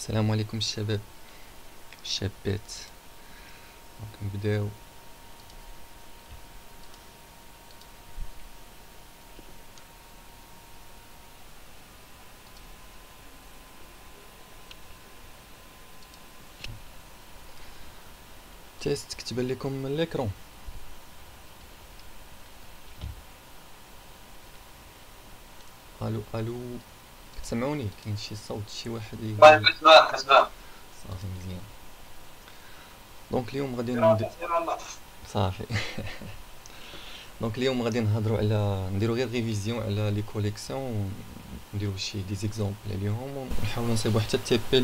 السلام عليكم الشباب الشابات. نبداو. تيست كتب لكم الاكرون. الو الو، كتسمعوني؟ كاين شي صوت شي واحد كسبان. صافي مزيان. دونك اليوم غادي صافي دونك اليوم غادي نهضروا على نديرو غير ريفيزيون على لي كوليكسيون، نديرو شي دي زيكزامبل عليهم ونحاولوا نصيبوا حتى التي بي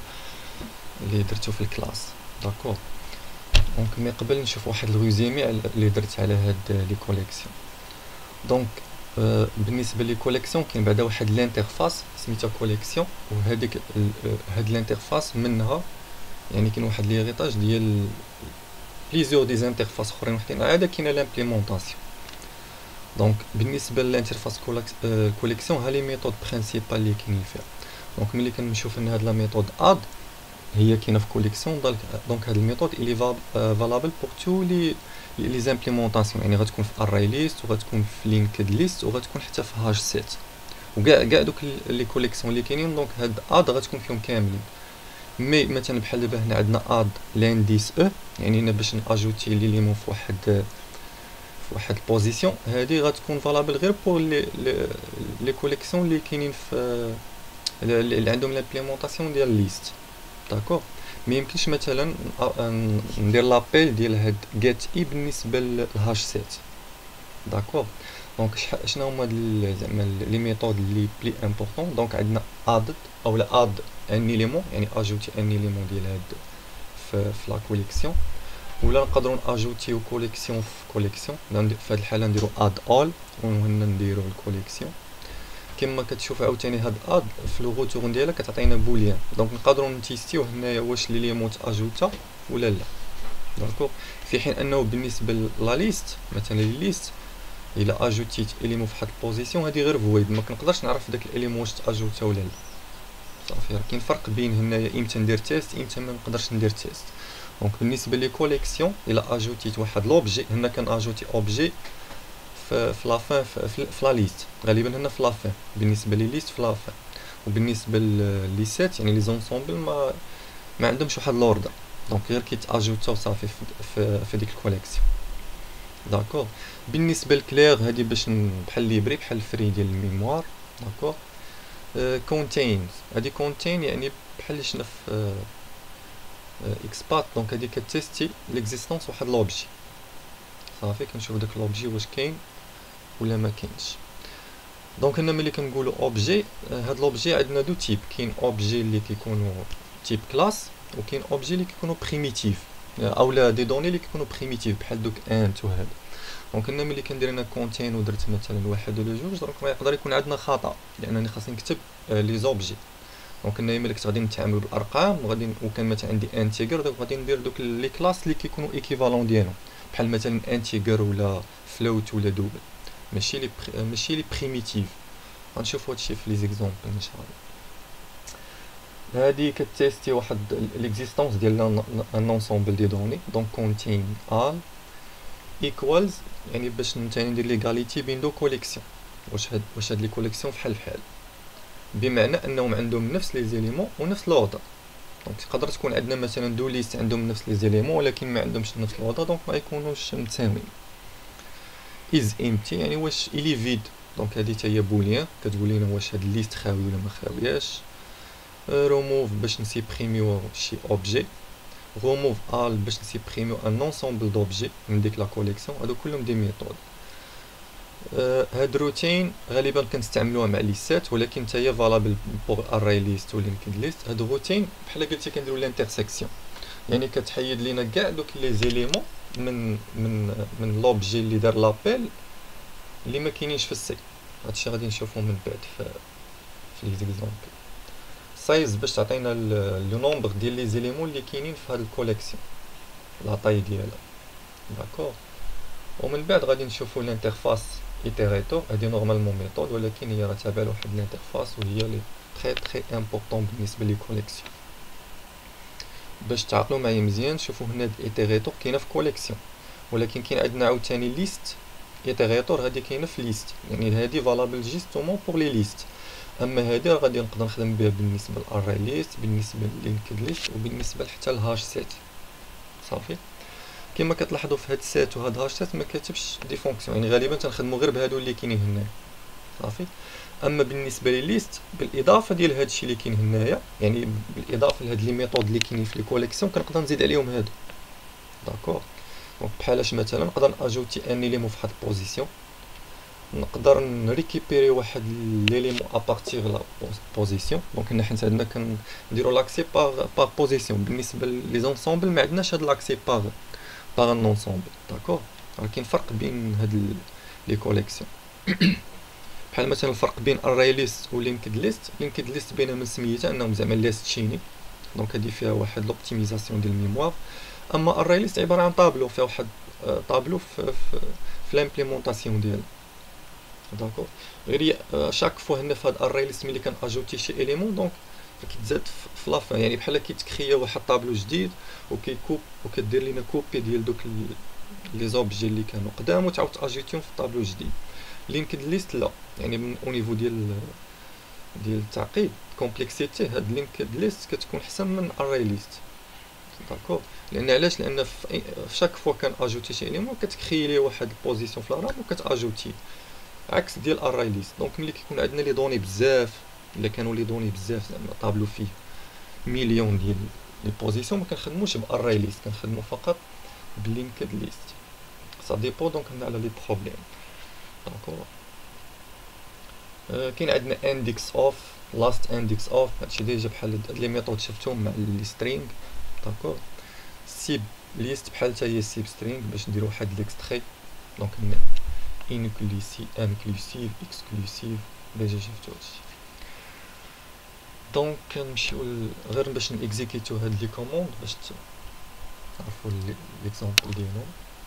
اللي درتو في الكلاس. داكور. دونك مي قبل نشوف واحد الريزومي اللي درت على هاد لي كوليكسيون. دونك بالنسبه لي كوليكسيون كاين بعدا واحد الانترفاس سميتها كوليكسيون، وهذيك هاد الانترفاس منها يعني كاين واحد ليغيطاج ديال بليزيور دي انترفاس اخرين وحدين عاده كاينه لامبليمونطاسيون. دونك بالنسبه للانترفاس كوليكسيون ها لي ميثود برينسيبال اللي كاينين فيها. دونك ملي كنشوف ان هاد لا ميثود اد هي كاينه في كوليكسيون، دونك هاد الميثود اللي فالابل بور تو لي زامبليمونطاسيون، يعني غتكون في اري ليست وغتكون في لينكد ليست وغتكون حتى في هاش سيت وكاع دوك لي كوليكسيون اللي كاينين. دونك هاد اد غتكون فيهم كاملين. مي مثلا بحال دابا هنا عندنا اد لانديس او، يعني هنا باش ناجوتي لي ليمون في واحد البوزيسيون، هادي غتكون فالابل غير بور لي كوليكسيون اللي كاينين في اللي عندهم لامبليمونطاسيون ديال ليست. داكور. ما يمكنش مثلا ندير لابيل ديال هاد get اي بالنسبه للهاش سيت. داكور. دونك شنو هما زعما لي ميثود اللي بلي امبورطون. دونك عندنا اد او لا اد ان ايليمون، يعني اجوتي ان ايليمون ديال هاد في لا كوليكسيون، ولا نقدروا اجوتيو كوليكسيون في كوليكسيون. في هاد الحاله نديرو اد اول وهنا نديرو الكوليكسيون. كما كتشوف عاوتاني هاد اد في لو روتور ديالها كتعطينا بوليان، دونك نقدروا نتيستيو هنايا واش لي ليمون اجوتا ولا لا. داكوغ. في حين انه بالنسبه لا ليست مثلا ليست الا اجوتيت اليمون في واحد البوزيسيون هادي غير فويد، ما كنقدرش نعرف داك الاليمون واش اجوتا ولا لا. صافي راه كاين فرق بين هنايا امتى ندير تيست امتى ما نقدرش ندير تيست. دونك بالنسبه لي كوليكسيون الا اجوتيت واحد لوبجي، هنا كان اجوتي اوبجي في لافان في لا ليست، غالبا هنا في لافان بالنسبه لي ليست في لافان. وبالنسبه لي سيت يعني لي زونسومبل ما عندهمش واحد لوردر، دونك غير كيتاجوتاو صافي في ديك الكوليكسيون. داكور. بالنسبه لكلير هادي باش بحال ليبري بحال فري ديال الميموار. داكور. كونتينز هادي كونتين يعني بحال شنا في اكسبات، دونك هادي كتيستي ليكزيستونس واحد لوبجي. صافي كنشوف داك لوبجي واش كاين ولا ما كاينش. دونك هنا ملي كنقولوا اوبجي، هاد لوبجي عندنا دو تيب. كاين اوبجي اللي كيكونوا تيب كلاس، وكاين اوبجي اللي كيكونوا بريميتيف اولا دي دوني اللي كيكونوا بريميتيف بحال دوك انت وهذا. دونك هنا ملي كندير انا كونتين ودرت مثلا واحد ولا جوج، دونك ما يقدر يكون عندنا خطا لانني خاصني نكتب لي زوبجي. دونك هنا ملي كنت غادي نتعامل بالارقام وغادي وكان مثلا عندي انتيجر، دونك غادي ندير دوك لي كلاس اللي كيكونوا ايكيفالون ديالهم بحال مثلا انتيجر ولا فلوت ولا دوبل، ماشي لي بريميتيف. غنشوفوا هادشي في لي زيكزامبل ان شاء الله. هادي كتيستي واحد ليكزيستونس ديال ان انسومبل دي دوني. دونك كونتين ال ايكوالز يعني باش نتاني ندير ليغاليتي بين دو كوليكسيون، واش هاد لي كوليكسيون فحال بمعنى انهم عندهم نفس لي زيليمون ونفس لوردر. دونك تقدر تكون عندنا مثلا دو ليست عندهم نفس لي زيليمون ولكن ما عندهمش نفس لوردر، دونك ما يكونوش متساويين. is empty يعني واش الي فيد، دونك هادي حتى هي بوليان كتقول لنا واش هاد الليست خاوي ولا ما خاوياش. روموف باش نسيبريميو شي اوبجي. روموف ال باش نسيبريميو ان انسومبل دوبجي من ديك لا كوليكسيون. هادو كلهم دي ميثود. هاد روتين غالبا كنستعملوها مع ليستات ولكن حتى هي فالابل بوغ اري ليست و لينكد ليست. هاد روتين بحال قلتي كنديرو لانترسيكسيون، يعني كتحيد لينا كاع دوك لي زيليمون من لوبجي اللي دار لابيل اللي ما كاينينش في السي. هادشي غادي نشوفو من بعد في لي زيكزامبل. سايز باش تعطينا لو نومبر ديال لي زيليمون اللي كاينين في هاد الكوليكسيون، لا طاي ديالها. داكور. ومن بعد غادي نشوفو الانترفاس ايتيريتور. هادي نورمالمون ميثود ولكن هي راه تابعه لواحد الانترفاس وهي لي تري امبورطون بالنسبه لي كوليكسيون. باش تعقلوا معايا مزيان. شوفوا هنا هاد ايتيريتور كاينه في كوليكسيون، ولكن كاين عندنا عاوتاني ليست ايتيريتور هادي كاينه في ليست، يعني هادي فالابل جيستومون بور لي ليست. اما هادي راه غادي نقدر نخدم بها بالنسبه للاري ليست، بالنسبه لللينكد ليست، وبالنسبه حتى للهاش سيت. صافي. كما كتلاحظوا في هاد السيت وهاد هاش سيت ما كاتبش دي فونكسيون، يعني غالبا تنخدموا غير بهادو اللي كاينين هنا. صافي. اما بالنسبه لي ليست بالاضافه ديال هادشي اللي كاين هنايا، يعني بالاضافه لهاد لي ميثود اللي كاينين في لي كوليكسيون كنقدر نزيد عليهم هادو. داكور. دونك بحالاش مثلا نقدر اجوتي ان اليمون في واحد البوزيسيون، نقدر نريكيبيري واحد ليليمون ابارتيغ لا بوزيسيون. دونك هنا حيت عندنا كنديرو لاكسي باغ بوزيسيون، بالنسبه لي زونسومبل ما عندناش هاد لاكسي باغ ان اونسومبل. داكور. راه كاين فرق بين هاد لي كوليكسيون. بحال مثلا الفرق بين اري ليست و لينكد ليست. لينكد ليست باينه من سميتها انهم زعما ليست شيني، دونك هادي فيها واحد لوبتيميزاسيون ديال الميموار. اما اري ليست عباره عن طابلو، فيها واحد طابلو في لامبليمونطاسيون ديالو. داكور. غير شاك فوا هنا في هاد اري ليست ملي كان اجوتي شي اليمون دونك كيتزاد في لافان، يعني بحال كيتكريا واحد طابلو جديد وكيكوب وكدير لينا كوبي ديال دوك لي زوبجي اللي كانوا قدام وتعاود تاجيتيهم في طابلو جديد. لينكد ليست لا، يعني من او نيفو ديال التعقيد كومبلكسيتي هاد لينكد ليست كتكون احسن من اري ليست. داكور. لان علاش؟ لان في شاك فوا كان اجوتي شي اليمون كتكريي واحد البوزيسيون في الرام وكتاجوتي، عكس ديال اري ليست. دونك ملي كيكون عندنا لي دوني بزاف، الا كانوا لي دوني بزاف زعما طابلو فيه مليون ديال لي بوزيسيون، ما كنخدموش باري ليست، كنخدمو فقط بلينكد ليست. سا ديبو دونك هنا على لي بروبليم. داكور. كاين عندنا اندكس اوف، لاست اندكس اوف، هادشي ديجا بحال هاد لي ميثود شفتهم مع لي سترينغ. داكور. سيب ليست بحال حتى هي سيب سترينغ باش نديرو واحد ليكستري. دونك هنا انكلوسيف اكسكلوسيف ديجا شفتو هادشي. دونك كنمشيو غير باش نيكزيكيتو هاد لي كوموند باش تعرفوا ليكزامبل ديالهم.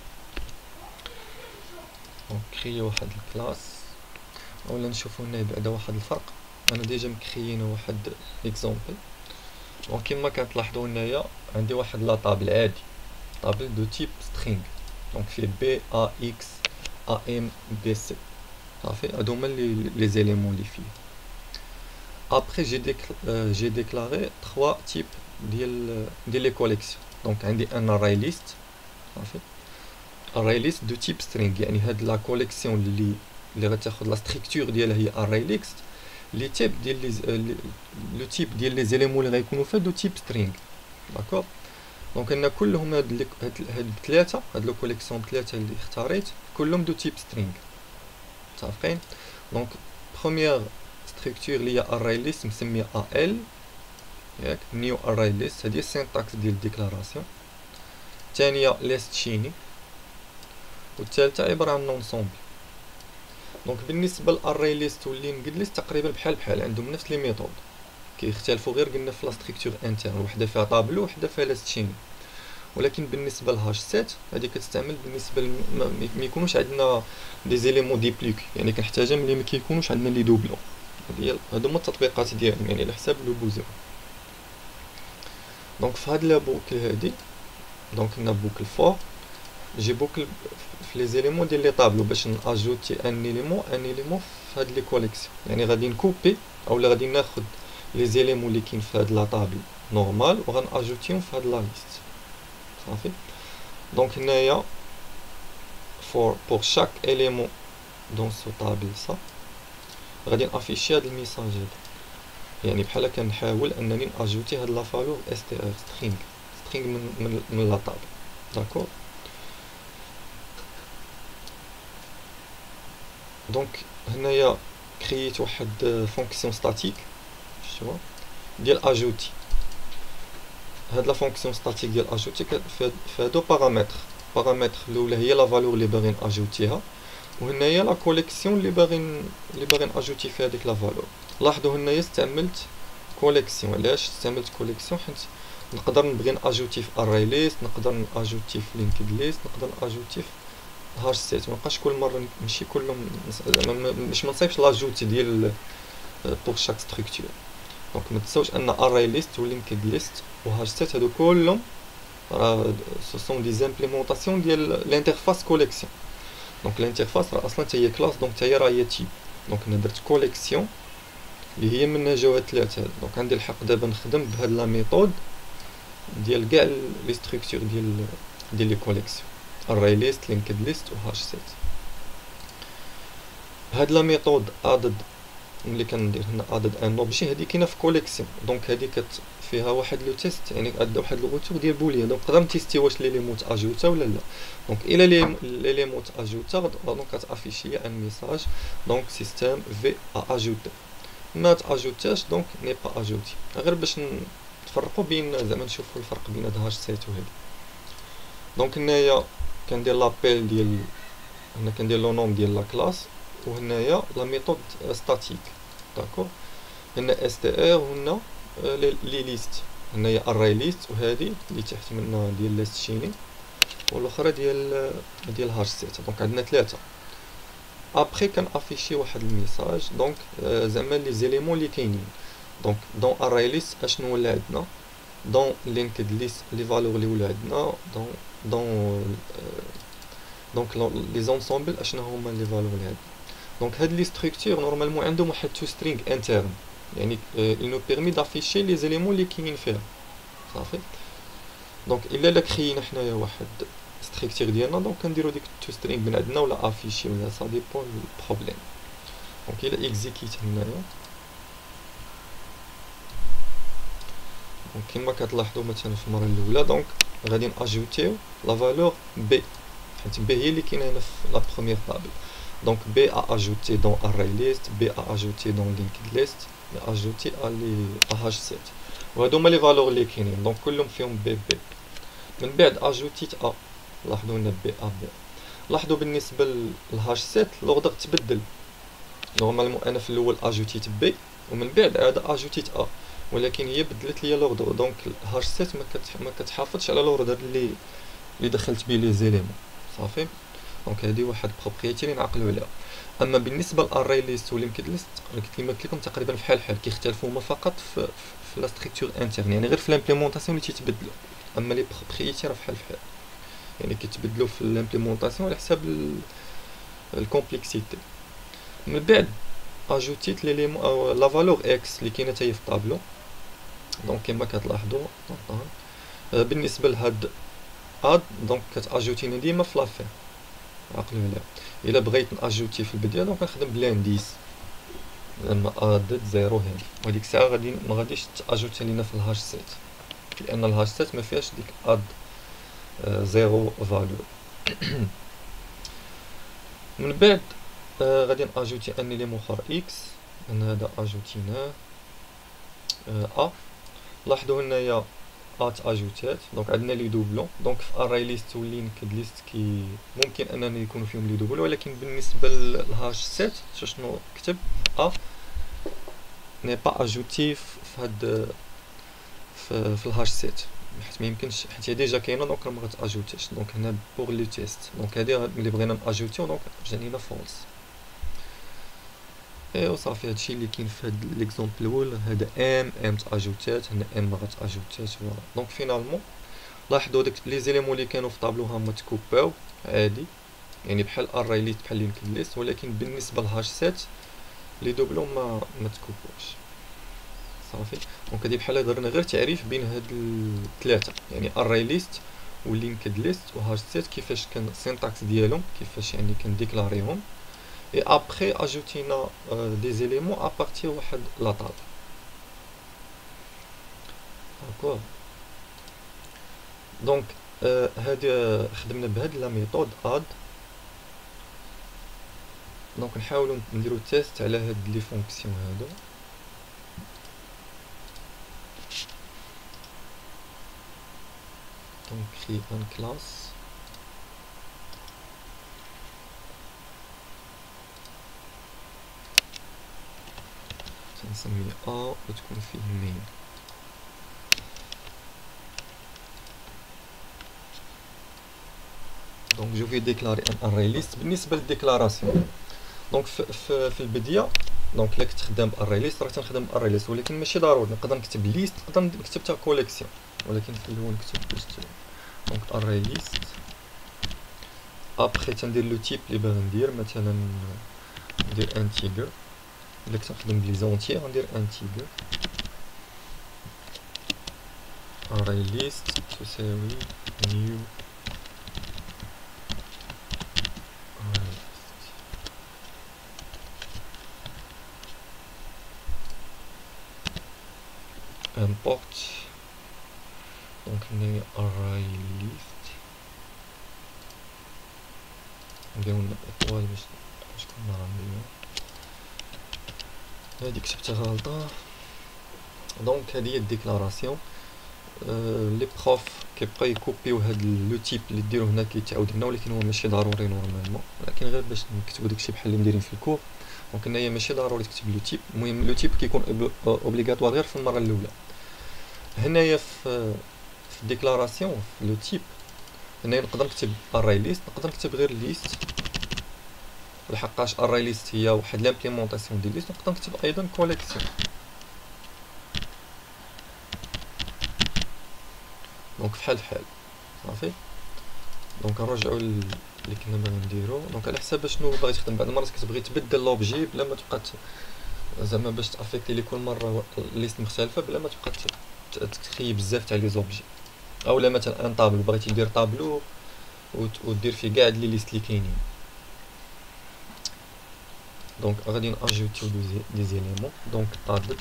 دونك كريي واحد الكلاس، اولا نشوفو هنا بعدا واحد الفرق. انا ديجا مكريينا واحد اكزامبل. دونك كيما كتلاحظوا هنايا عندي واحد لا طابل عادي، طابل دو تيب سترينغ، دونك فيه بي ا اكس ا ام بي سي. صافي. هادو هما لي زيليمون اللي فيه. ابري جي ديكلاري 3 تيب ديال لي كوليكسيون. دونك عندي ان اري ليست. صافي. اري ليست دو تيب سترينغ، يعني هاد لا كوليكسيون اللي غتاخد لا ستركتور ديالها هي اري ليست، لي تيب ديال لو تيب ديال لي زيليمون اللي غيكونوا فيها دو تيب سترينغ. داكور. دونك انا كلهم هاد الثلاثه، هاد لو كوليكسيون ثلاثه اللي اختاريت كلهم دو تيب سترينغ. متفقين؟ دونك بروميير ستركتور اللي هي اري ليست مسميه ا ال، ياك نيو اري ليست، هادي السينتاكس ديال الديكلاراسيون. الثانيه ليست شيني، والثالثه عباره عن نونسومبل. دونك بالنسبه للاري ليست واللينكد ليست تقريبا بحال عندهم نفس لي ميثود، كيختلفوا غير قلنا في لا ستركتور انترن، وحده فيها طابلو وحده فيها ليست شيني. ولكن بالنسبه لهاش سيت هذه كتستعمل بالنسبه ما يكونوش عندنا دي زيليمون ديبليك، يعني كنحتاجها ملي ما كيكونوش عندنا لي دوبلون. هادو هما التطبيقات ديالهم، يعني على حساب لو بوزو. دونك في هاد لا بوكل هادي، دونك لنا بوكل فور جي بوكل في لي زيليمون ديال لي طابلو باش ناجوتي ان اليمون في هاد لي كوليكسيون. يعني غادي نكوبي اولا غادي ناخد لي زيليمون اللي كاين في هاد لا طابل نورمال وغناجوتيهم في هاد لا ليست. صافي. دونك هنايا pour chaque élément dans ce table ça غادي نافيشي هاد الميساج هذا، يعني بحال كنحاول انني ناجوتي هاد لا فالور str string من لا طابل. داكور. دونك هنايا كرييت واحد فونكسيون ستاتيك شتوها ديال اجوتي. هاد لا فونكسيون ستاتيك ديال اجوتي فهادو بارامتر الاولى هي لا فالور اللي باغي ناجوتيها، وهنايا لا كوليكسيون اللي باغي ناجوتي فيها ديك لا فالور. لاحظوا هنايا استعملت كوليكسيون. علاش استعملت كوليكسيون؟ حيت نقدر نبغي ناجوتي في اري ليست، نقدر ناجوتي في لينكد ليست، نقدر ناجوتي في هاش سيت. مابقاش كل مره نمشي كلهم باش ما نصايبش لاجوتي ديال بور شاك ستركتور. دونك ما تنساوش ان اري ليست ولينكد ليست وهاش سيت هادو كلهم راه سو سون دي زامبليمونطاسيون ديال الانترفاس كوليكسيون. دونك الانترفاس راه اصلا حتى هي كلاس، دونك حتى هي راه هي تيب. دونك انا درت كوليكسيون اللي هي منها جاو هاد الثلاثه. دونك عندي الحق دابا نخدم بهاد لا ميثود ديال كاع لي ستركتور ديال لي كوليكسيون، array list linked list و hash set. هاد لا ميثود added ملي كندير هنا added ان اوبجي هادي كاينه في كوليكسيون. دونك هادي فيها واحد لو تيست، يعني ادى واحد الغوتور ديال بوليان. دونك نقدر نتيستي واش ليليمون اجوتا ولا لا. دونك الى ليليمون اجوتا دونك كتافيشي لي ان ميساج دونك سيستم في اجوتي. ما تاجوتاش دونك ني با اجوتي. غير باش نفرقوا بين زعما نشوفوا الفرق بين هاد هاش سيت و هادي. دونك هنايا كندير لابيل ديال هنا كندير لو نوم ديال لا كلاس، وهنايا لا ميثود ستاتيك. داكور هنا اس تي ار وهنا لي ليست. هنايا اري ليست وهادي اللي تحت منها ديال ليست شيني والاخرى ديال هاش سيت. دونك عندنا ثلاثه. ابخي كنافيشي واحد الميساج دونك زعما لي زيليمون اللي كاينين. دونك دون اري ليست اشنو ولا عندنا، دون لينكد ليست لي فالور اللي ولا عندنا، دونك لي زونسومبل اشنو هما لي فالور اللي عندنا. دونك هاد لي ستركتور نورمالمون عندهم واحد تو سترينغ انترن، يعني il nous permet d'afficher les éléments اللي كاينين فيها صافي. دونك الا كرينا حنايا واحد ستركتور ديالنا دونك كنديرو ديك تو سترينغ من عندنا ولا افيشي ولا سا ديبون البروبليم. دونك الا اكزيكيت هنايا دونك كيما كتلاحظوا مثلا في المره الاولى دونك غادي ناجوتيو لا فالور بي، حيت بي هي اللي كاينه هنا في لا بروميير طابل. دونك B a ajouté dans array list, B a ajouté dans linked list, B a ajouté à hash7. وهادو هما لي فالور اللي كاينين دونك كلهم فيهم بي بي. من بعد اجوتيت ا، لاحظوا هنا بي ا بي. لاحظوا بالنسبه للهاش سيت لوردر تبدل. نورمالمون انا في الاول اجوتيت بي ومن بعد عاد اجوتيت ا، ولكن هي بدلت لي لوردر. دونك الهاش سيت ما كتحافظش على لوردر اللي دخلت به لي زيليمون صافي. دونك هذه واحد بروبريتي اللي نعقلوا عليها. اما بالنسبه للاري ليست ولينكد ليست كما قلت لكم تقريبا بحال كيختلفوا هما فقط في لا ستركتور انترن، يعني غير في الامبليمونطاسيون اللي تيتبدلوا. اما لي بروبريتي راه بحال يعني كيتبدلوا في الامبليمونطاسيون على حساب الكومبلكسيتي. من بعد اجوتيت ليليمون او لا فالور اكس اللي كاينه حتى هي في الطابلو. دونك كما كتلاحظوا بالنسبه لهاد اد دونك كتاجوتيني ديما في لافير عقلوا عليها. الا بغيت ناجوتي في البدايه دونك كنخدم بلانديس لما ادد زيرو هنا، وهاديك الساعه ما غاديش تاجوتي لينا في الهاش سيت لان الهاش سيت ما فيهاش ديك اد زيرو فالور. من بعد غادي ناجوتي ان ليمون اخر اكس، ان هذا اجوتيناه ا. لاحظوا هنايا ات اجوتات دونك عندنا لي دوبلون. دونك في اري ليست و لينكد ليست كي ممكن اننا يكونوا فيهم لي دوبلون، ولكن بالنسبه للهاش سيت شنو كتب ا ني با اجوتي في هاد في الهاش سيت، حيت ما يمكنش حيت هي ديجا كاينه دونك ما غتاجوتيش. دونك هنا بوغ لي تيست دونك هادي ملي بغينا ناجوتيو دونك جانينا فولس. ايوا صافي هادشي اللي كاين في هاد ليكزومبل الاول. هذا ام تاجوتات، هنا ام ما غتاجوتاش. فوالا دونك فينالمون لاحظوا داك لي زيليمون اللي كانوا في طابلو هما تكوباو عادي، يعني بحال اري ليست بحال لينكد ليست، ولكن بالنسبه لهاش سيت لي دوبلون ما تكوباوش صافي. دونك هادي بحال درنا غير تعريف بين هاد الثلاثه، يعني اري ليست ولينكد ليست وهاش سيت كيفاش كان السينتاكس ديالهم، كيفاش يعني كنديكلاريهم. et après ajouter des éléments à partir de la table. D'accord. Donc هذه خدمنا بهاد لا ميثود add. دونك نحاولوا نديرو تيست على هاد لي فونكسيون هادو. دونك créer un classe نسميه A وتكون فيه main. دونك جو في ديكلاري ان array list. بالنسبه للديكلاراسيون دونك في البدايه دونك الا كنت خدام باري ليست راه تنخدم باري ليست، ولكن ماشي ضروري نقدر نكتب ليست، نقدر نكتب حتى كوليكسيون، ولكن في الاول نكتب باش دونك اري ليست. ابخي تندير لو تيب اللي باغي ندير، مثلا ندير انتيجر، الا كنت نخدم بلي زونتيي غندير انتيجر. اري ليست تساوي نيو import. دونك هنايا array list نديرو لنا اطوال باش كنا رانديو. هادي كتبتها غلطة. دونك هادي هي الديكلاراسيون. لي بروف كيبقاو يكوبيو هاد لو تيب اللي ديرو هنا كيتعاود هنا، ولكن هو ماشي ضروري نورمالمون، ولكن غير باش نكتبو داكشي بحال اللي مديرين في الكور. دونك هنايا ماشي ضروري تكتب لو تيب، المهم لو تيب كيكون اوبليغاتوار غير في المرة الأولى. هنايا في الديكلاراسيون في لو تيب هنايا نقدر نكتب اري ليست، نقدر نكتب غير ليست، لحقاش اري ليست هي واحد لامبليمونطاسيون ديال ليست. نقدر نكتب ايضا كوليكسيون. دونك فحال صافي. دونك نرجعو اللي كنا باغي نديرو. دونك على حساب شنو باغي تخدم، بعض المرات كتبغي تبدل لوبجي بلا ما تبقى زعما باش تافيكتي لي كل مره ليست مختلفه بلا ما تبقى تخيب بزاف تاع لي زوبجي. اولا مثلا ان طابلو بغيتي دير طابلو ودير فيه كاع لي ليست اللي كاينين. دونك غادي ناجوتيو دي زيليمون. دونك ادد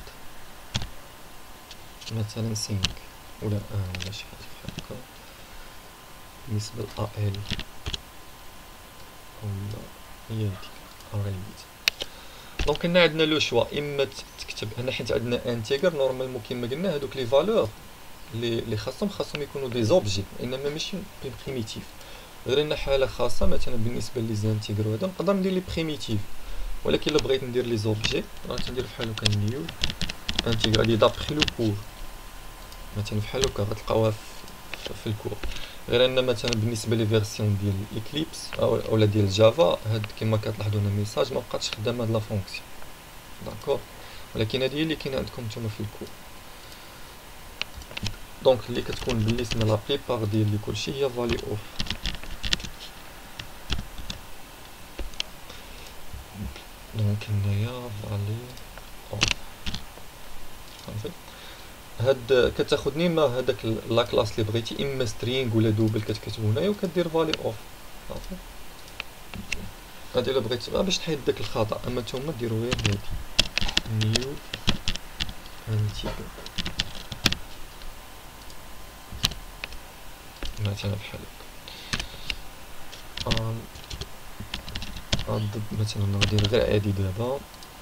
مثلا 5 ولا ولا شي حاجه بحال هكا بالنسبه ل ال ولا هي ديك اريليت. دونك هنا عندنا لو شوا، اما تكتب هنا حيت عندنا انتيغر نورمالمون كيما قلنا هادوك لي فالور اللي خاصهم دي دي زوبجي، انما ماشي بريميتيف. غير لنا حاله خاصه مثلا بالنسبه لي زانتيغر هذا نقدر ندير لي بريميتيف، ولكن الا بغيت ندير لي زوبجي راه تندير بحال هكا نيو انتيغر لي دابخي لو كور، مثلا بحال هكا غتلقاوها في الكور. غير ان مثلا بالنسبه لي فيرسيون ديال اكليبس اولا ديال جافا هاد كما كتلاحظوا هنا ميساج ما بقاتش خدامه هاد لا فونكسيون، داكور، ولكن هادي هي اللي كاينه عندكم نتوما في الكور. دونك اللي كتكون بالنسبه لا بليبار ديال كلشي هي فاليو اوف. دونك هنايا فاليو اوف صافي. هاد كتاخد نيما هذاك لا كلاس اللي بغيتي، اما سترينغ ولا دوبل كتكتبو هنايا وكدير فاليو اوف صافي. هادي الا بغيت باش تحيد داك الخطا، اما نتوما ديروا غير هادي نيو انتيجر مثلا بحال هكا. ضد مثلا ندير غير عادي دابا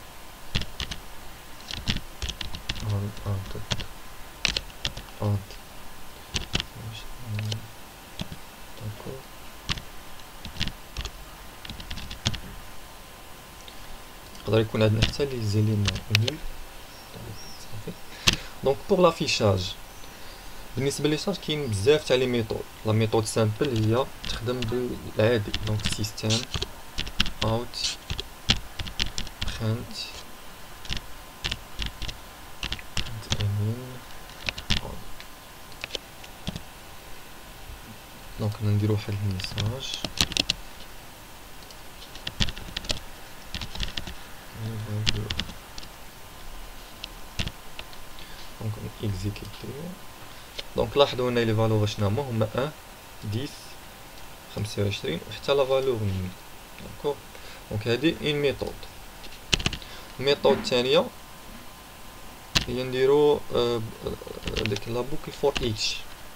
يقدر يكون عندنا حتى لي زيليمون نيل صافي. دونك بوغ لافيشاج بالنسبه ليشاج كاين بزاف تاع لي ميثود. لا ميثود سامبل هي تخدم بالعادي، دونك سيستم اوت برينت دونك نديرو واحد الميساج دونك اكزيكيوتيو. دونك لاحظوا هنا لي فالور شنو هما 1 10 25 وحتى لا فالور نيل، داكور. دونك هادي اون ميثود. الميثود الثانيه هي نديرو ديك لا بوكل فور ايتش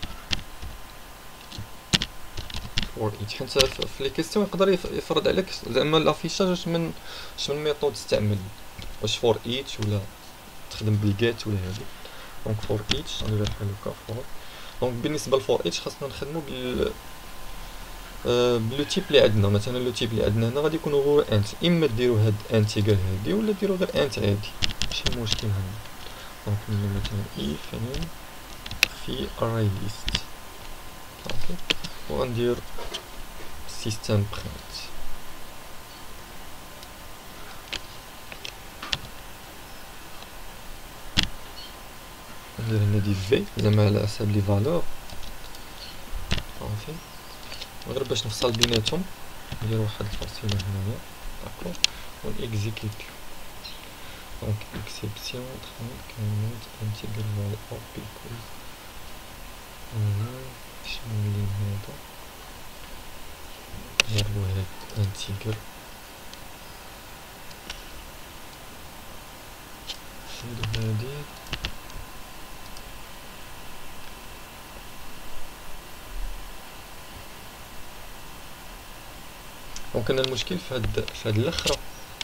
حيت في لي كيسيون يقدر يفرض عليك زعما لافيشاج واش من ميثود تستعمل، واش فور ايتش ولا تخدم بالجيت ولا هادي. دونك فور ايتش ندير بحال هكا فور. دونك بالنسبه لفور ايتش خاصنا نخدمو بلو تيب اللي عندنا. مثلا لو تيب اللي عندنا هنا غادي يكونوا غير انت، اما ديروا هاد انتيغر هادي ولا ديروا غير انت عادي، ماشي مشكل هنا. دونك مثلا اف في array list صافي، وغندير system print ندير هنا دي في زعما على حساب لي فالور صافي. غير باش نفصل بيناتهم ندير واحد الفاصله هنايا داكوغ ونيكزيكيوتيو. دونك اكسبسيون كانت انتيغرال او بيكوز شنو اللي هذا غير واحد انتيغر ندير هادي دونك انا المشكل في هاد الاخرى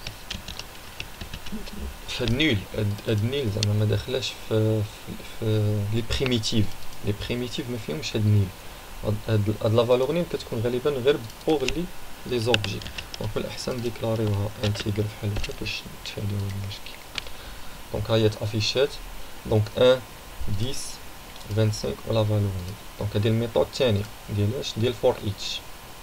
في هاد نيل هاد نيل زعما ما داخلاش في لي بريميتيف ما فيهمش هاد نيل. هاد لا فالور نيل كتكون غالبا غير بوغ لي زوبجي دونك من الاحسن نديكلاريوها انتيغر بحال هكا باش نتفاداو هاد المشكل. دونك ها هي تافيشات دونك 1 10 25 ولا فالور نيل. دونك هادي الميثود الثانيه ديال اش ديال فور ايتش.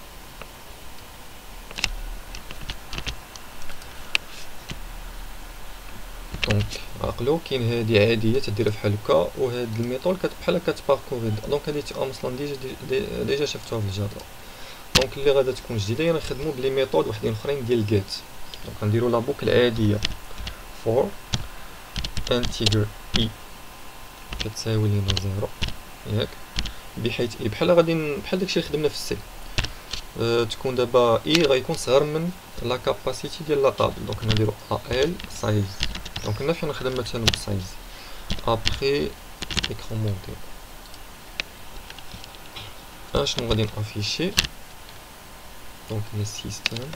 دونك عقلو كاين هادي عاديه تديرها بحال هكا وهاد الميثود بحال كتباركوري. دونك هادي اصلا ديجا شفتوها في الجافا. دونك اللي غادا تكون جديده هي نخدمو بلي ميثود وحدين اخرين ديال جيت. دونك غنديرو لا بوكل عاديه فور انتيجر اي كتساوي لينا 0 ياك بحيث اي بحال داكشي اللي خدمنا في السي. تكون دابا اي غيكون صغر من لا كاباسيتي ديال لا طابل. دونك نديرو ال سايز. دونك هنا فين نخدم مثلا بالسايز ابخي ايكرون مونتي اشنو غادي نافيشي. دونك لي سيستم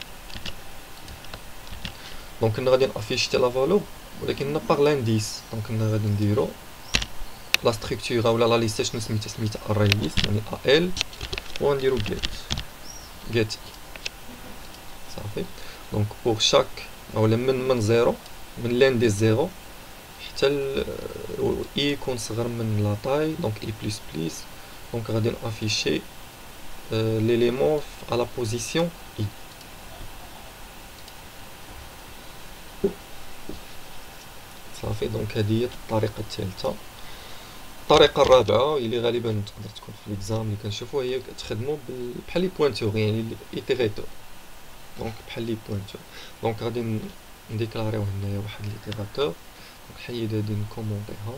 دونك كنا غادي نافيشي حتى لا فالور ولكن باغ لانديس. دونك كنا غادي نديرو لا ستركتور ولا لا ليست شنو سميتها اري ليست يعني ال وغنديرو get صافي. دونك بور شاك اولا من زيرو من لانديس زيرو حتى اي يكون صغر من لا طاي دونك اي بلس بلس. دونك غادي نافيشي ليليمون على بوزيسيون اي. صافي. دونك هذه هي الطريقه الثالثه. الطريقه الرابعه اللي غالبا تقدر تكون في ليكزام اللي كنشوفو هي تخدموا بحال لي بوينتور يعني ايتيريتور. دونك بحال لي بوينتور. دونك غادي نديكلاريو هنايا واحد ليتيراتور. دونك حيد هادي نكومونطيها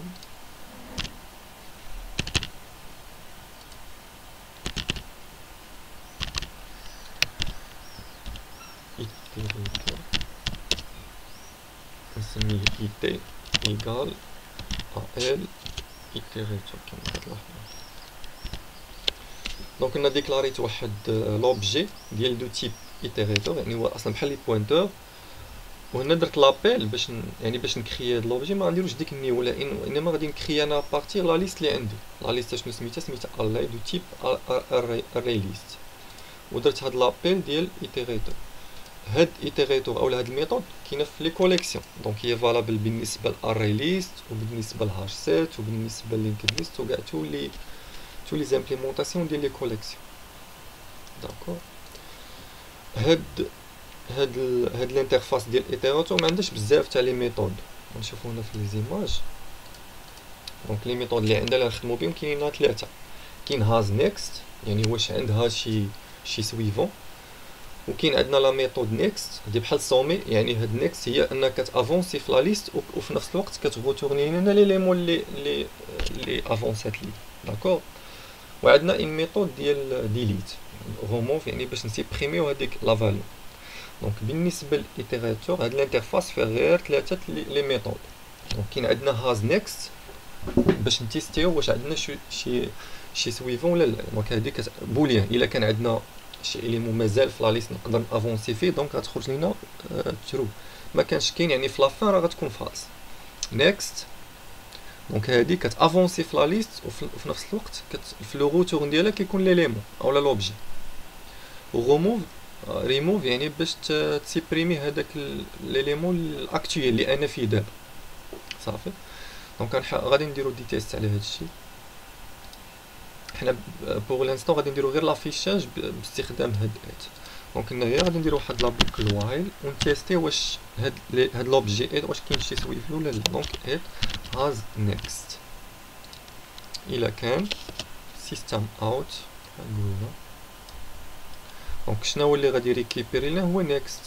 ايتيريتور نسميه اي تي ايكال ال ايتيريتور كما كتلاحظوا. دونك انا ديكلاريت واحد لوبجي ديال دو تيب ايتيريتور يعني هو اصلا بحال لي بوينتور. وهنا درت لابيل باش نكري هاد لوبجي ما غنديروش ديك النيو ولا انما غادي نكري انا بارتير لا ليست اللي عندي. لا ليست شنو سميتها الاي دو تيب اري ليست. ودرت هاد لابيل ديال ايتيريتور. هاد ايتيريتور اولا هاد الميثود كاينه في لي كوليكسيون. دونك هي فالابل بالنسبه لاري ليست وبالنسبه لهاش سيت وبالنسبه للينكد ليست وكاع تو لي زامبليمونطاسيون ديال لي كوليكسيون داكور. هاد الانترفاس ديال الايتيراتور ما عندهاش بزاف تاع لي ميثود نشوفو هنا في لي زيماج. دونك لي ميثود اللي عندنا نخدمو بهم كاينين ثلاثه. كاين هاز نيكست يعني واش عندها شي سويفون. وكاين عندنا لا ميثود نيكست دي بحال سومي يعني هاد نيكست هي انك كتافونسي في لا ليست وفي نفس الوقت كتغوتورني لنا لي ليمون اللي افونسات لي داكور. وعندنا اون ميثود ديال ديليت روموف يعني باش نسيبريميو هذيك لا فاليو. دونك بالنسبه للايتيراتور هاد الانترفاس فيها غير ثلاثه لي ميثود. دونك كاين عندنا هاز نيكست باش نتيستيو واش عندنا شي سويفون ولا لا. دونك هذيك بوليان الا كان عندنا شي اليمون مازال في لا ليست نقدر افونسي فيه دونك غتخرج لينا ترو. ما كانش كاين يعني في لافان راه غتكون فالس. نيكست دونك هادي كتافونسي في لا ليست وفي نفس الوقت في لو روتور ديالها كيكون ليليمون اولا لوبجي. وغوموف ريموف يعني باش تسيبريمي هذاك ليليمون الاكتويل اللي انا فيه دابا صافي. دونك غادي نديرو دي تيست على هادشي. حنا بوغ لانستون غادي نديرو غير لافيشاج باستخدام هاد ات. دونك هنايا غادي نديرو واحد لا بوكل وايل ونتيستي واش هاد لوبجي ات واش كاين شي سويفل ولا لا. دونك ات هاز نيكست الا كان سيستم اوت نقول هنا. دونك شنو هو اللي غادي يريكيبيري لنا هو نيكست،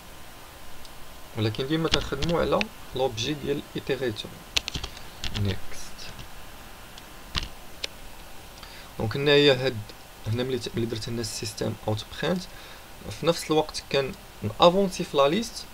ولكن ديما تنخدمو على لوبجي ديال ايتيريتور نيكست. دونك هنايا هاد هنا ملي درت هنا السيستم اوت برينت، في نفس الوقت كان افونسي في لا ليست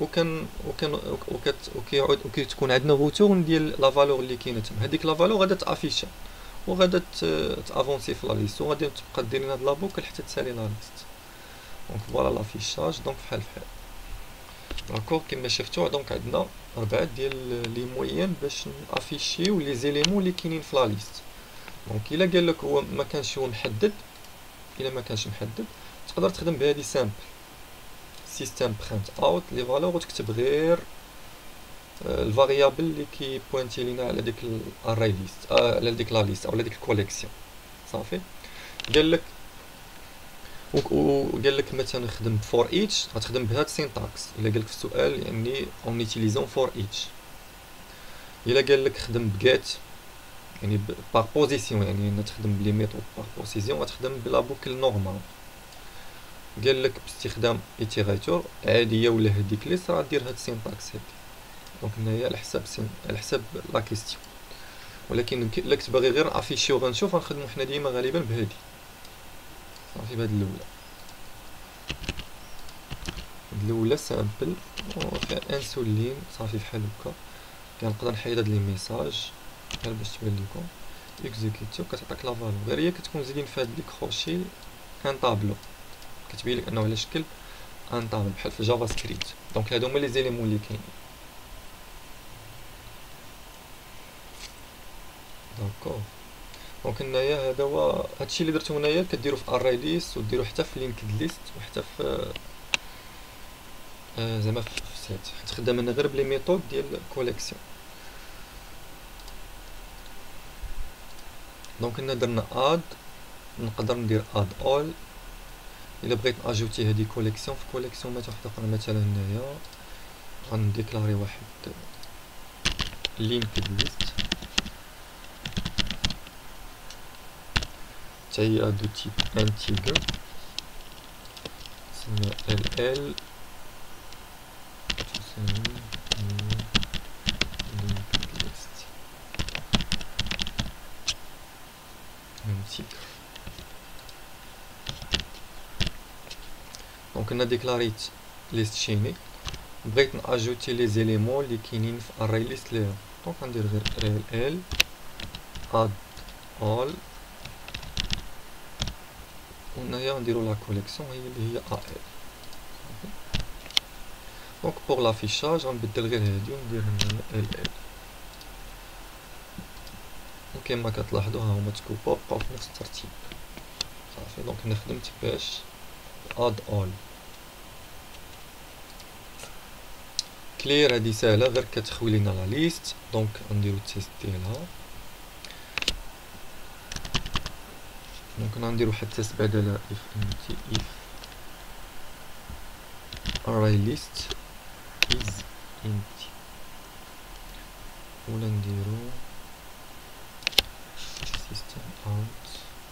وكتكون عندنا روتورن ديال لا فالور اللي كاينه تما. هذيك لا فالور غادا تافيشا وغادا تافونسي في لا ليست، وغادي تبقى دير لنا هاد لا بوكل حتى تسالي لا ليست. دونك فوالا لافيشاج. دونك بحال داكوغ كما شفتوا. دونك عندنا 4 ديال لي موين باش نافيشيو لي زيليمون اللي كاينين في لا ليست. دونك الا قال لك هو ما كانش هو محدد، الا ما كانش محدد تقدر تخدم بهذه سامبل سيستم برينت اوت لي فالور وتكتب غير الفاريابل اللي كيبوينتي لينا على ديك الاري ليست، على ديك لا ليست او على ديك الكوليكسيون صافي. قال لك وقال لك مثلا خدم فور ايتش، غتخدم بهاد السينتاكس. الا قال لك في السؤال يعني اون يوتيليزون فور ايتش. الا قال لك خدم بجيت يعني باغ بوزيسيون، يعني تخدم بلي ميثود باغ بوزيسيون، غتخدم بلا بوكل نورمال. قال لك باستخدام ايتيراتور عاديه ولا هذيك ليست راه دير هاد السينتاكس هادي. دونك هنايا على حساب لا كيستيون، ولكن الا كنت باغي غير افيشيو غنشوف غنخدمو حنا ديما غالبا بهادي صافي. بهاد الاولى سامبل فيها ان سول لين صافي بحال هكا. كنقدر نحيد هاد لي ميساج غير باش تبان لكم. اكزيكيوتيو كتعطيك لا فالور، غير هي كتكون زيدين في هاد لي كروشي ان طابلو كتبين لك انه على شكل ان طابلو بحال في جافا سكريبت. دونك هادو هما لي زيليمون اللي كاينين. داكوغ. دونك هنايا هذا هو هادشي اللي درتو هنايا كديرو في اري ليست وديرو حتى في لينكد ليست وحتى في زعما في سيت، حيت خدام انا غير بلي ميثود ديال كوليكسيون. دونك هنا درنا اد، نقدر ندير اد اول. الا بغيت اجوتي هذه كوليكسيون في كوليكسيون واحده اخرى مثلا هنايا غنديكلاري واحد لينكد ليست تاهي دو تيب انتيجر تسمى ال تساوي لينكد ليست انتيجر. دونك انا ديكلاريت ليست شيني، بغيت ناجوتي لي زيليمون اللي كاينين في اري ليست ليها. دونك غندير غير ال اد اول، وهنايا نديرو لا كوليكسيون هي اللي هي ال. دونك بوغ لافيشاج غنبدل غير هادي وندير هنا ال. وكما كتلاحظوا ها هما تكوباو بقاو في نفس الترتيب صافي. دونك انا خدمت باش اد اول كلير. هادي ساهله غير كتخوي لينا لا ليست. دونك نديرو التيست ديالها. ممكن نديرو واحد التيست بعدا if array list is empty، ولا نديرو system out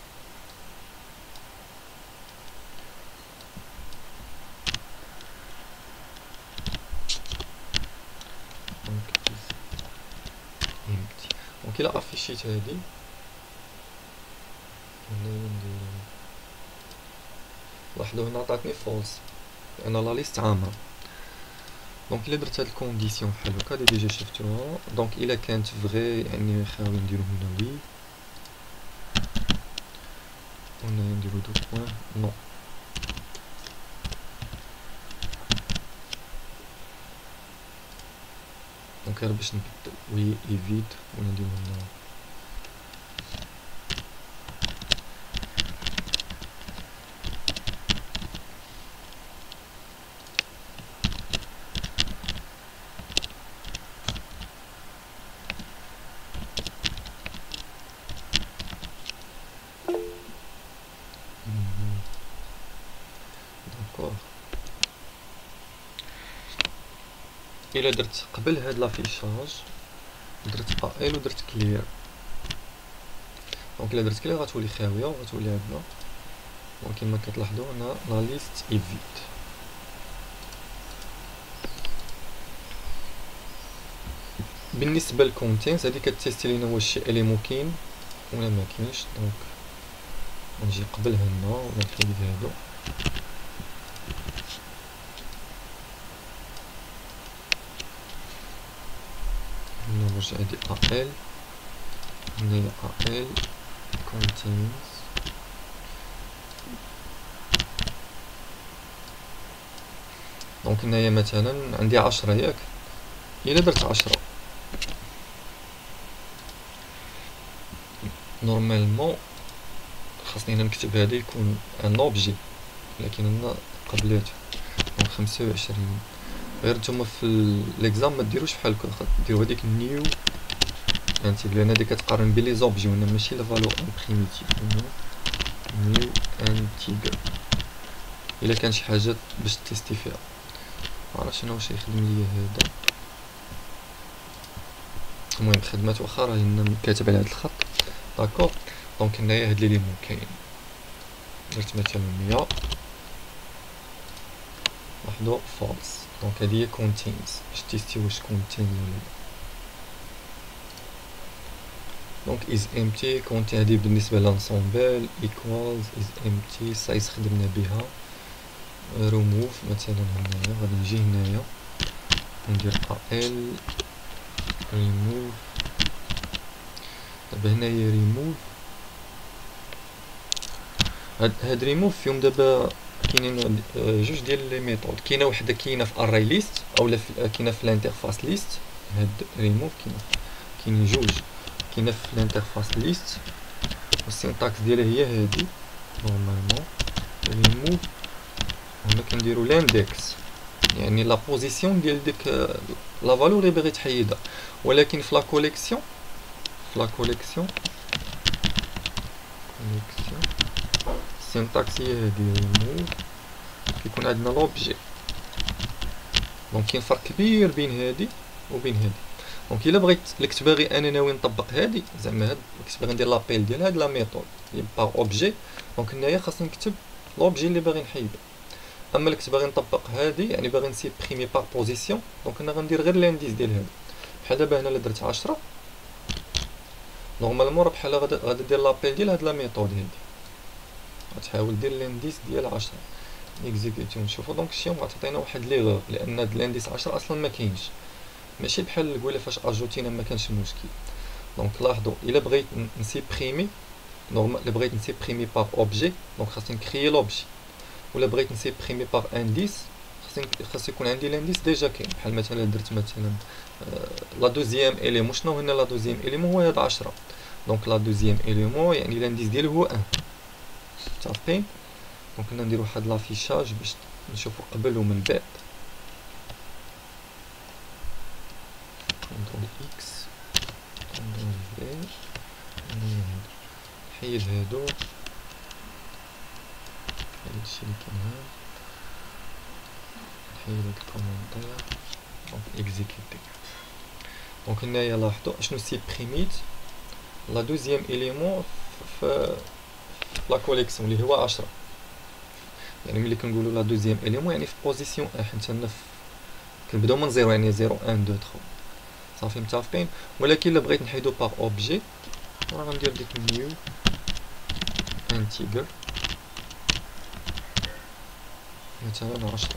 is empty. دونك الى افيشيت هادي لاحظوا هنا عطاتني فولس لان لا ليست عامره. دونك الا درت هاد الكونديسيون بحال هكا اللي ديجا شفتوها، دونك الا كانت فغي يعني خاوي نديرو هنا وي، وهنا نديرو دو بوين نو. دونك غير باش نبدل وي ايفيد ولا نديرو هنا الا درت قبل هاد لافيشاج درت ال ودرت كلير. دونك الا درت كليك غتولي خاويه وغتولي عندنا. دونك كما كتلاحظوا هنا لا ليست اي فيد. بالنسبه للكونتينت هذه كتيستي لينا واش شي اليمون كاين ولا ما كاينش. دونك نجي قبل هنا ولا نحيد هادو. هنا نرجع هادي ال هنايا ال contains. دونك هنايا مثلا عندي 10 ياك. الا درت 10 نورمالمون خاصني هنا نكتب هذا يكون ان اوبجي، لكن هنا قبلته. دونك 25. غير نتوما في ليكزام ما ديروش بحال هكا، ديروا هذيك نيو انتيغ، لان هذه كتقارن بين لي زوبجي وهنا ماشي لا فالور بريميتيف. نيو انتيغ الا كان شي حاجه باش تيستي فيها. معرفتش انا واش يخدم ليا هذا. المهم خدمات واخا راه هنا كاتب على هذا الخط. داكور. دونك هنايا هاد ليليمون كاين. درت مثلا 100 لاحظوا فالس. دونك هادي هي كونتينز باش تيستي واش كونتين ولا لا. دونك is empty كونتين هادي بالنسبه لانسومبل equals is empty سايز خدمنا بها. remove مثلا هنايا غادي نجي هنايا ندير ال remove. دابا هنايا remove. هاد ريموف فيهم دابا كاينين جوج ديال لي ميثود. كاينه وحده كاينه في اري ليست اولا كاينه في الانترفاس ليست. هاد ريموف كاينين جوج. كاينه في الانترفاس ليست والسينتاكس ديالها هي هادي نورمالمون ريموف. هنا كنديرو لاندكس يعني لا بوزيسيون ديال ديك لا فالور اللي باغي تحيدها. ولكن في لا كوليكسيون السينتاكس هي هادي ريموف. كيكون عندنا لوبجي. دونك كاين فرق كبير بين هادي وبين هادي. دونك الا بغيت كنت باغي انا ناوي نطبق هادي زعما هاد كنت باغي ندير لابيل ديال هاد لا ميثود اللي باغ اوبجي. دونك هنايا خاصني نكتب لوبجي اللي باغي نحيدو. اما اللي كنت باغي نطبق هادي يعني باغي نسيبريمي باغ بوزيسيون. دونك انا غندير غير لانديس ديال هادي. بحال دابا هنا الا درت 10 نورمالمون راه بحال غادي دير لابيل ديال هاد لا ميثود هادي. غتحاول دير لانديس ديال 10 اكزيكوتيو نشوفو. دونك شي يوم غتعطينا واحد ليغور لان هاد لانديس 10 اصلا ما كاينش. ماشي بحال القوله فاش اجوتينا ما كانش مشكل. دونك لاحظوا الا بغيت نسيبريمي نورمال الا بغيت نسيبريمي باغ اوبجي دونك خاصني نكريي لوبجي. ولا بغيت نسيبريمي باغ انديس خاص يكون عندي لانديس ديجا كاين. بحال مثلا درت مثلا لا دوزيام اليمون. شنو هنا لا دوزيام اليمون؟ هو هاد 10. دونك لا دوزيام اليمون يعني لانديس ديالو هو 1. متفقين؟ دونك كنا نديرو واحد لافيشاج باش نشوفو قبل ومن بعد. كنترول اكس كنترول في نحيد هادو هادشي اللي كاين هنا. نحيد هاد الكومونتير دونك اكزيكوتي. دونك هنايا لاحظوا شنو سيبريميت لا دوزيام اليمون في لا كوليكسيون اللي هو 10. يعني ملي كنقولوا لا دوزيام اليمون يعني في بوزيسيون حيت هنا كنبداو من زيرو يعني 0 1 2 3 صافي متفقين. ولكن الا بغيت نحيدو باغ اوبجي راه غندير ديك نيو انتيغر مثلا 10.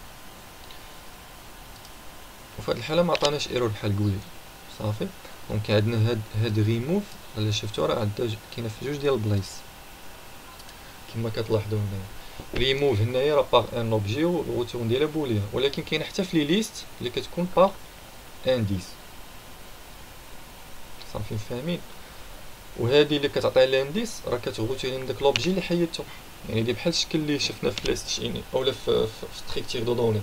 وفي هاد الحاله ما عطاناش ايرور بحال قولي صافي. دونك عندنا هاد ريموف الا شفتو راه عندها كاينه في جوج ديال البلايص كما كتلاحظوا هنايا. ريموف هنايا راه باغ ان اوبجي والغوتون ديالها بوليان. ولكن كاينه حتى في لي ليست اللي كتكون باغ انديس. صافي فاهمين؟ وهذه اللي كتعطي لانديس راه كتغوتي لنا داك لوبجي اللي حيدته. يعني دي بحال الشكل اللي شفنا في ليست شيني اولا في ستريكتير دو دوني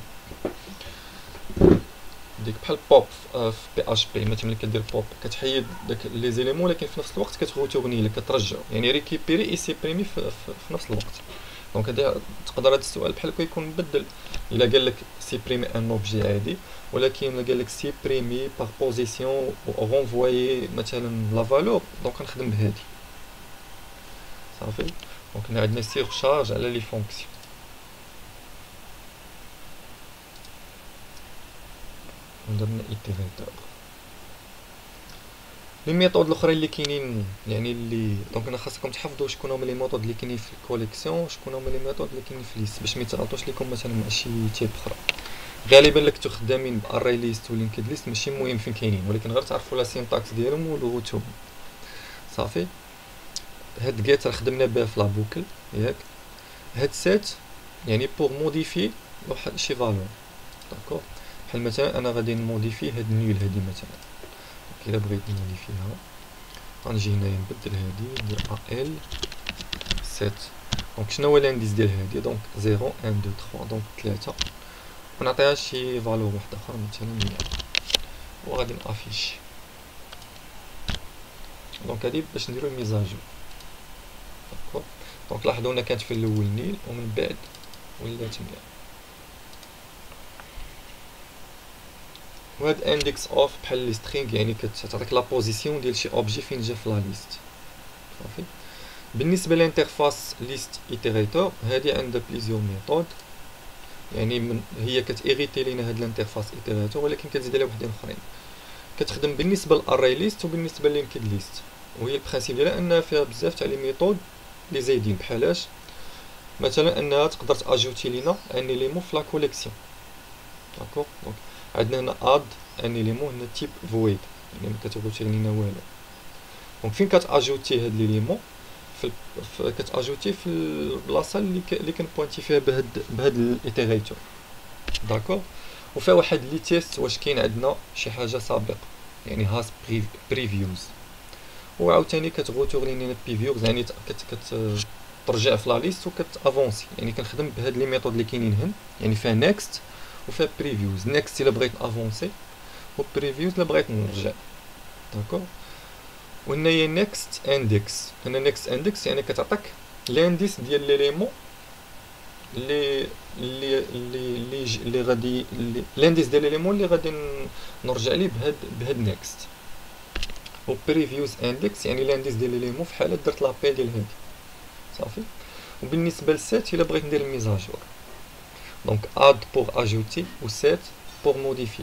ديك بحال بوب في بي اش بي. مثلا ملي كدير بوب كتحيد داك لي زيليمون ولكن في نفس الوقت كتغوتورني لك كترجعو يعني ريكيبيري اي سيبريمي في نفس الوقت. دونك هذا تقدر هذا السؤال بحال هكا يكون مبدل. الا قال لك سيبريمي ان اوبجي عادي ولكن الا قال لك سيبريمي باغ بوزيسيون و رونفويي مثلا لا فالور دونك كنخدم بهادي. صافي. دونك هنا عندنا سيرشارج على لي فونكسيون. ودرنا ايتيريتور. لي ميثود الاخرين اللي كاينين يعني اللي دونك انا خاصكم تحفظوا شكون هما لي ميثود اللي كاينين في الكوليكسيون وشكون هما لي ميثود اللي كاينين في ليست باش ما يتعطوش لكم مثلا مع شي تيب اخرى. غالبا اللي كنتو خدامين باري ليست ولينكد ليست ماشي مهم فين كاينين، ولكن غير تعرفوا لا سينتاكس ديالهم ولغتهم. صافي. هاد جيت راه خدمنا بها في لابوكل ياك. هاد سيت يعني بوغ موديفي واحد شي فالور. داكور. بحال مثلا انا غادي نموديفي هاد نيل هادي مثلا. الا بغيت نموديفيها غنجي هنايا نبدل هادي ندير ال سيت. دونك شنو هو الانديس ديال هادي؟ دونك 0 1 2 3 دونك 3 ونعطيها شي فالور واحده اخرى مثلا 100 وغادي نافيش. دونك هادي باش نديرو الميزاجو. داكور. دونك لاحظوا ان كانت في الاول نيل ومن بعد ولات 100. وهاد اندكس اوف بحال لي سترينغ يعني كتعطيك لا بوزيسيون ديال شي اوبجي فين جا في لا ليست. صافي. بالنسبه للانترفاس ليست ايتيريتور هادي عندها بليزيور ميثود يعني هي كتيريتي لينا هاد الانترفاس ايتيريتور ولكن كتزيد عليها وحدين اخرين. كتخدم بالنسبه للاري ليست وبالنسبه للينكد ليست، وهي البرانسيپ ديالها انها فيها بزاف تاع لي ميثود لي زايدين بحالاش مثلا انها تقدر تاجوتي لينا ان ليمو في لا كوليكسيون. داكور. دونك عندنا هنا اد ان ليمو هنا تيب فويد يعني ما كتغوتي لينا والو. دونك فين كتاجوتي هاد لي ليمو كتاجوتي في البلاصه اللي كنبوينتي فيها بهاد الايتيريتور. داكور. وفيها واحد لي تيست واش كاين عندنا شي حاجه سابقه يعني هاز بريفيوز. وعاوتاني كتغوتور لينا بريفيوز يعني ترجع في لا ليست وكتافونسي يعني كنخدم بهاد لي ميثود اللي كاينين هنا يعني فيها نيكست وفيها بريفيوز. نيكست الا بغيت افونسي وبريفيوز الا بغيت نرجع. داكور. وهنايا نيكست اندكس. هنا نيكست اندكس يعني كتعطيك لانديس ديال ليليمون اللي غادي لانديس ديال ليليمون اللي غادي نرجع ليه بهاد نيكست. و بريفيوز اندكس يعني لانديس ديال ليليمون في حاله درت لابيل ديال هادي. صافي. وبالنسبه للسيت الا بغيت ندير الميزاجور دونك اد بوغ اجوتي و سيت بوغ موديفي.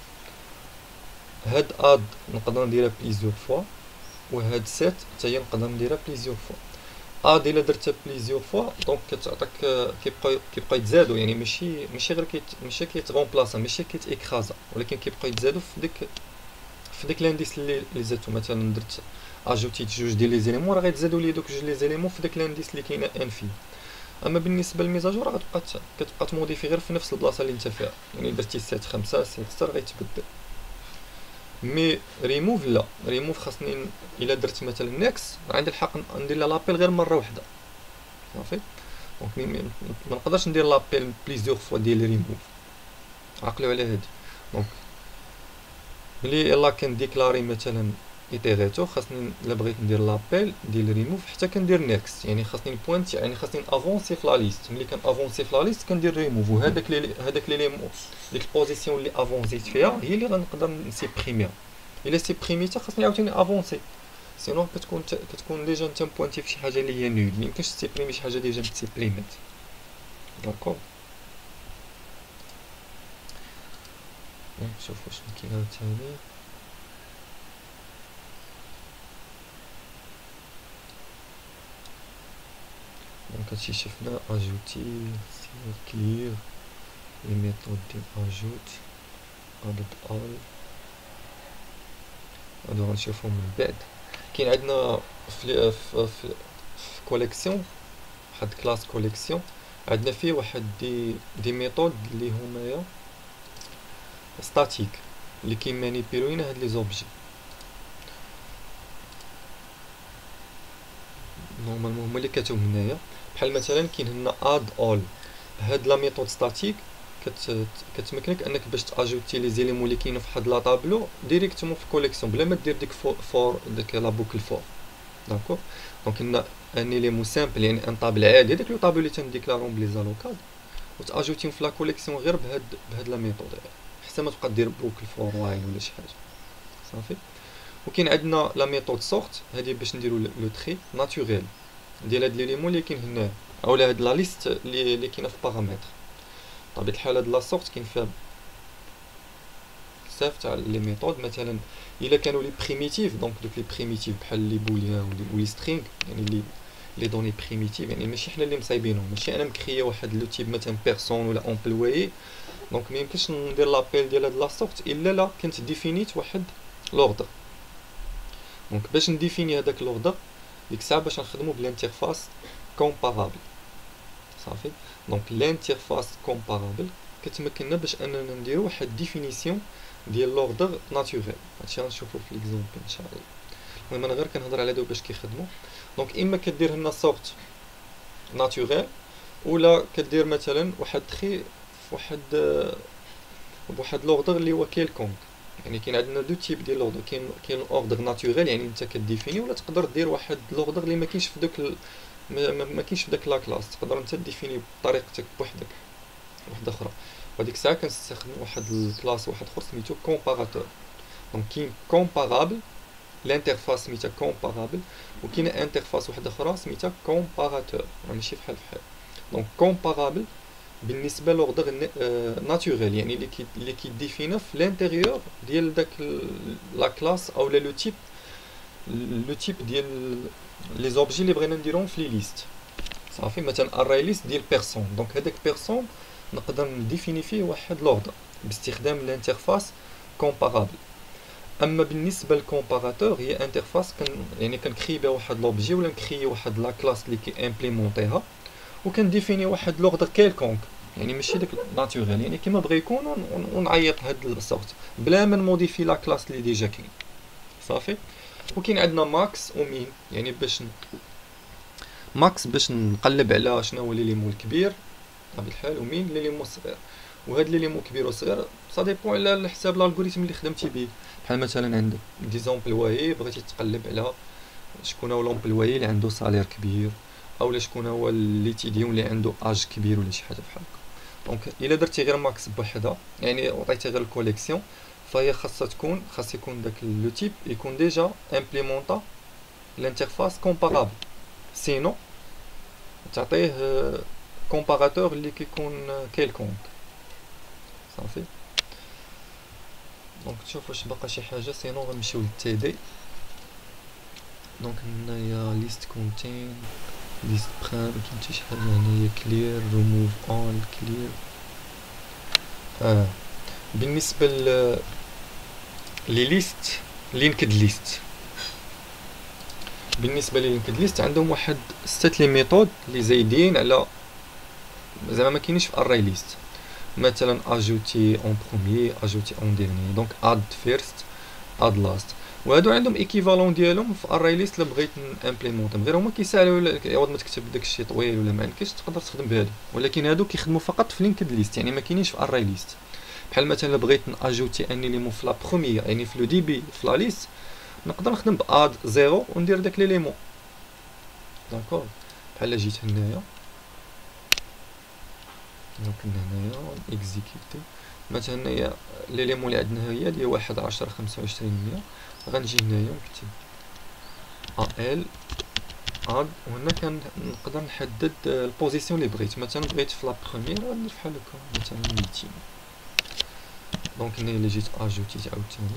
هاد اد نقدر نديرها بليزيور فوا وهاد سيت حتى هي نقدر نديرها بليزيور فوا. اد الا درتها بليزيور فوا دونك كتعطيك كيبقى يتزادوا يعني ماشي غير ماشي كيتغومبلاصا ماشي كيتاكرازا ولكن كيبقى يتزادوا في ديك لانديس اللي زادتو. مثلا درت اجوتيت جوج ديال لي زيليمون راه غيتزادوا لي دوك جوج لي زيليمون في داك لانديس اللي كاينه ان فيه. اما بالنسبه للميزاجور راه كتبقى تموديفي غير في نفس البلاصه اللي انت فيها يعني درتي سيت 5 سيت 6 راه غيتبدل. مي ريموف لا، ريموف خاصني الا درت مثلا نيكس عندي الحق ندير لها لابيل غير مره واحده. صافي. دونك ما نقدرش ندير لابيل بليزيور فوا ديال ريموف. عقلوا على هادي. دونك ملي يلاه كنديكلاري مثلا ايتيريتور خاصني الا بغيت ندير لابيل ديال ريموف حتى كندير نيكست يعني خاصني نبوينت يعني خاصني افونسي في لا ليست. ملي كان افونسي في لا ليست كندير ريموف وهذاك لي ليمون ديك البوزيسيون اللي افونسيت فيها هي اللي غنقدر نسيبريميها. الا سيبريميتها خاصني عاوتاني افونسي سينو كتكون ديجا انت مبوينتي في شي حاجه اللي هي نول ميمكنش تسيبريمي شي حاجه ديجا متسيبريمات. داكور. نشوف واش كاين عاوتاني. دونك هادشي شفنا اجوتي سير كلير لي ميثود ديال اجوت ادد ال هادو غنشوفهم من بعد. كاين عندنا في كوليكسيون واحد كلاس كوليكسيون عندنا فيه واحد دي ميثود اللي هما ستاتيك اللي كيمانيبيلو لينا هاد لي زوبجي. نورمالمون هما اللي كاتبهم هنايا بحال مثلا كاين هنا اد اول. هاد لا ميثود ستاتيك كتمكنك انك باش تاجوتي لي زيليمون اللي كاينين في واحد لا طابلو ديريكتومون في كوليكسيون بلا ما دير ديك فور ديك لا بوكل فور. داكور. دونك هنا ان ليمون سامبل يعني ان طابل عادي داك لو طابلو اللي تنديكلاروهم بلي زالوكاد وتاجوتيهم في لا كوليكسيون غير بهاد لا ميثود حتى ما تبقى دير بوكل فور وايل ولا شي حاجه. صافي. وكاين عندنا لا ميثود سورت هذه باش نديرو لو تري ناتوريل. ديال هاد ليليمون اللي كاين هنا، اولا هاد لا ليست اللي كاينه في بارامتر. بطبيعه الحال هاد لا سورت كاين فيها بزاف تاع لي ميثود. مثلا الا كانوا لي بريميتيف، دونك دوك لي بريميتيف بحال لي بوليان ولي سترينغ، يعني لي دوني بريميتيف، يعني ماشي حنا اللي مصايبينهم، ماشي انا مكريا واحد لو تيب مثلا بيرسون ولا امبلويي، دونك ما يمكنش ندير لابيل ديال هاد لا سورت الا لا كنت ديفينيت واحد لوردر. دونك باش نديفيني هذاك لوردر، ديك الساعه باش نخدمو بلانترفاس كومبارابل. صافي. دونك لانترفاس كومبارابل كتمكننا باش اننا نديرو واحد ديفينيسيون ديال لوردر ناتوريل. هادشي غنشوفو في ليكزومبل ان شاء الله. المهم انا غير كنهضر على هادو باش كيخدموا. دونك اما كدير لنا سورت ناتوريل، ولا كدير مثلا واحد تخي فواحد بواحد لوردر اللي هو كيلكونك. يعني كاين عندنا دو تيب ديال لوردر، كاين الاوردر ناتوريل يعني انت كديفيني، ولا تقدر دير واحد لوردر اللي ما كاينش في دوك ما كاينش في داك لا كلاس، تقدر انت ديفيني بطريقتك بوحدك وحده اخرى. وديك الساعه كنستخدم واحد الكلاس واحد اخر سميتو كومباراتور. دونك كاين كومبارابل، الانترفاس سميتها كومبارابل، وكاينه انترفاس واحده اخرى سميتها كومباراتور، ماشي بحال بحال. دونك كومبارابل بالنسبه لوردر ناتوريل، يعني اللي كيديفينا في لانتيريور ديال داك لا كلاس او لو تيب ديال لي زوبجي اللي بغينا نديرهم في لي ليست. صافي. مثلا اري ليست ديال بيرسون، دونك هذاك بيرسون نقدر نديفيني فيه واحد لوردر باستخدام الانترفاس كومبارابل. اما بالنسبه للكومباراتور هي انترفاس يعني كنكري بها واحد لوبجي، ولا نكري واحد لا كلاس اللي كي امبليمونطيها، وكنديفيني واحد لوردر كيلكونك، يعني ماشي داك ناتوريل، يعني كيما بغى يكون، ونعيط هاد السورت بلا ما نموديفي لا كلاس اللي ديجا كاين. صافي. وكاين عندنا ماكس ومين، يعني باش نقلب على شنو هو ليليمون الكبير بطبيعه الحال، ومين ليليمون الصغير. وهاد ليليمون كبير وصغير سا ديبون على حساب الالغوريثم اللي خدمتي به. بحال مثلا عندك ديزومبلوايي، بغيتي تقلب على شكون هو لومبلوايي اللي عنده سالير كبير، اولا شكون هو ليتيديون اللي عنده اج كبير ولا شي حاجه بحال هكا. دونك الا درتي غير ماكس بوحدها، يعني وعطيتي غير الكوليكسيون، فهي خاص يكون داك لو تيب يكون ديجا امبليمونطا الانترفاس كومبارابل، سينو تعطيه كومباراتور اللي كيكون كيلكونك. صافي. دونك تشوف واش بقى شي حاجه، سينو غنمشيو للتي دي. دونك هنايا ليست كونتين، ليست بريم، مكاين حتى شي حاجه هنايا، كلير، ريموف اول، كلير. بالنسبه لي ليست لينكد ليست، بالنسبه للينكد ليست عندهم واحد 6 لي ميثود اللي زايدين على زعما ما كاينينش في اري ليست. مثلا اجوتي اون بروميي، اجوتي اون ديرني، دونك اد فيرست، اد لاست. وهادو عندهم ايكيفالون ديالهم في اري ليست. الا بغيت امبليمونطهم غير هما كيسالوا عوض ما تكتب داكشي طويل ولا ما عندكش تقدر تخدم بهادو، ولكن هادو كيخدموا فقط في لينكد ليست، يعني ما كاينينش في اري ليست. بحال مثلا الا بغيت اجوتي ان ليمون في لا بروميي، يعني في لو ديبي في لا ليست، نقدر نخدم باد زيرو وندير داك ليليمون. داكور. بحال جيت هنايا، دونك هنايا اكزيكيوتي، مثلا هنايا ليليمون اللي عندنا هي ديال 1 10 25 100. غنجي هنايا ونكتب ال اد، وهنا كنقدر نحدد البوزيسيون اللي بغيت. مثلا بغيت في لا بروميير غندير بحال هكا مثلا 200. دونك هنايا اللي جيت اجوتي عاوتاني،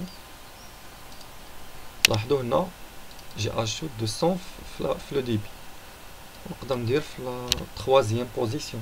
لاحظوا هنا جي اجوت 200 في لو ديبي، نقدر ندير في لا 3 بوزيسيون.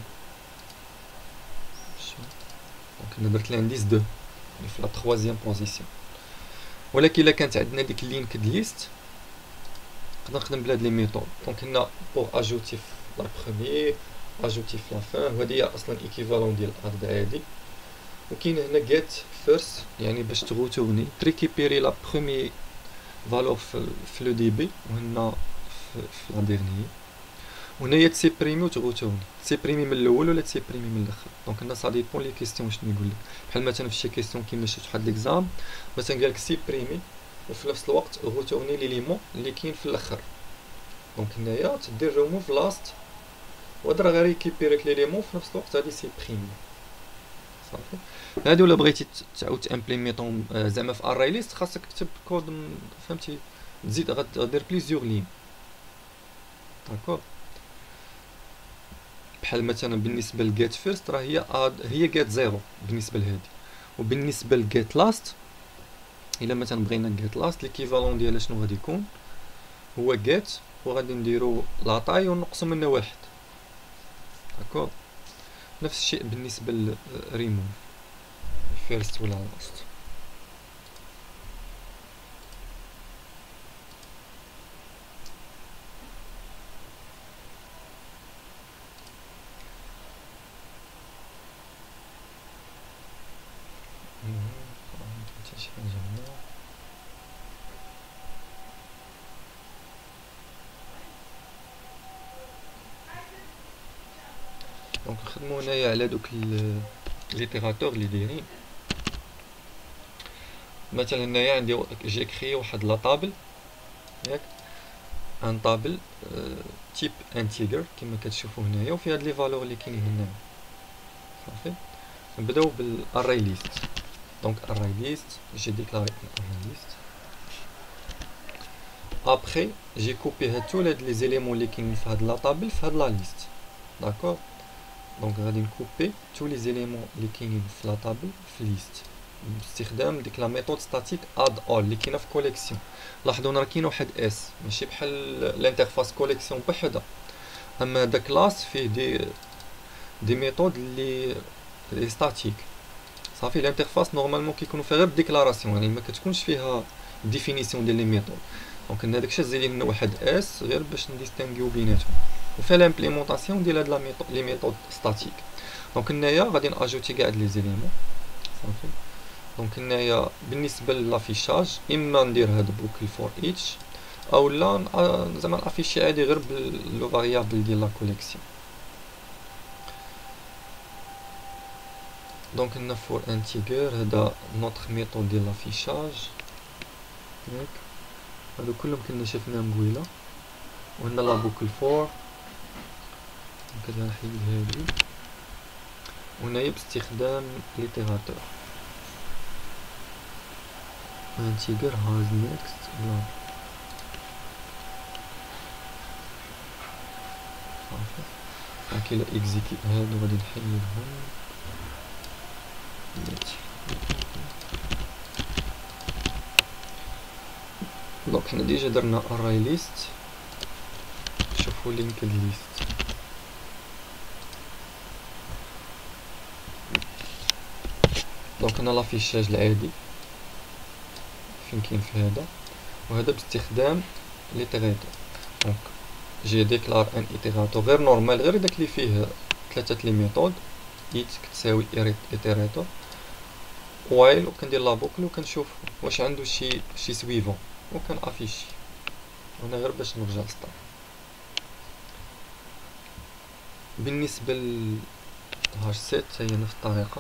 دونك هنا درت لانديس 2 يعني في لا 3 بوزيسيون. ولكن الا كانت عندنا ديك لينكد ليست نقدر نخدم بهاد لي ميثود. دونك هنا بوغ اجوتي في لا بروميير، اجوتي في لا فان، وهادي هي اصلا ايكيفالون ديال اد عادي. وكاين هنا جيت فيرست، يعني باش تغوتورني تريكيبيري لا بروميير فالور في لو دي بي، وهنا في لا ديرنيي. وهنايا تسيبريمي وتغوتورني، تسيبريمي من الاول ولا تسيبريمي من الاخر. دونك هنا سا ديبون لي كيستيون شنو يقول لك. بحال مثلا في شي كيستيون كيما شفت واحد ليكزام مثلا قالك سيبريمي وفي نفس الوقت غوتورني ليليمون اللي كاين في الاخر. دونك هنايا تدير ريموف لاست، ودرا غير يكيبيريك ليليمون في نفس الوقت غادي سيبريمي. صافي. هادو الا بغيتي تعاود تامبليميطهم زعما في اري ليست خاصك تكتب كود، فهمتي، تزيد غدير بليزيور لين. داكوغ. بحال مثلا بالنسبه لجيت فيرست راه هي جيت زيرو بالنسبه لهادي، وبالنسبه لجيت لاست الا مثلا بغينا جيت لاست ليكيفالون ديالها شنو غادي يكون، هو جيت وغادي نديرو لاطاي ونقصو منه واحد. داكوغ. نفس الشيء بالنسبه لريموف فيرست ولا لاست. دونك نخدمو هنايا على دوك ليتيراتور اللي دايرين. مثلا هنايا عندي جي كريي واحد لا طابل، ياك ان طابل تيب انتيجر كما كتشوفوا هنايا، وفي هاد لي فالور اللي كاينين هنايا. صافي نبداو بالاري ليست. دونك array list j'ai déclaré un array list. Après j'ai coupé tous les éléments اللي كاينين في هاد لا طابل في هاد لا ليست. داكوغ. دونك غادي نكوبي tous les éléments اللي كاينين في لا طابل في ليست باستخدام ديك لا ميثود ستاتيك اد اول اللي كاينه في كوليكسيون. لاحظوا راه كاين واحد اس ماشي بحال الانترفاس كوليكسيون بوحدها، اما هذا كلاس فيه دي ميثود اللي ستاتيك. صافي الانترفاس نورمالمون كيكونوا فيها غير ديكلاراسيون، يعني ما كتكونش فيها ديفينيسيون ديال لي ميثود. دونك هنا داكشي زيد لنا واحد اس غير باش نديستانغيو بيناتهم، وفيها لامبليمونطاسيون ديال هاد لي ميثود ستاتيك. دونك هنايا غادي ناجوتي كاع هاد لي زيليمون. صافي. دونك هنايا بالنسبه للافيشاج اما ندير هاد بوكل فور ايتش او لا زعما الافيشي عادي غير باللو فاريابل ديال لا كوليكسيون. دونك هنا فور انتيجر هذا نوتر ميثود ديال لافيشاج، ياك هادو كلهم كنا شفناهم قبيله. وهنا لا بوكل فور دونك غادي نحيد هادي، وهنايا باستخدام ليتيراتور انتيجر هاز نيكست بلا. صافي هاكي لا اكزيكيوت هادو غادي نحيدهم. دونك حنا ديجا درنا array list. شوفوا linked list. دونك هنا لافيشاج العادي فين كاين في هذا، وهذا باستخدام ليتيراتور. دونك جي ديكلار ان ايتيراتور غير نورمال، غير داك اللي فيه ثلاثه لي ميثود ايت كتساوي ايتيراتور وايل، وكندير لا بوكل وكنشوف واش عنده شي سويفون وكان افيشي. هنا غير باش نرجع للسطر. بالنسبه للهاش سيت هي نفس الطريقه.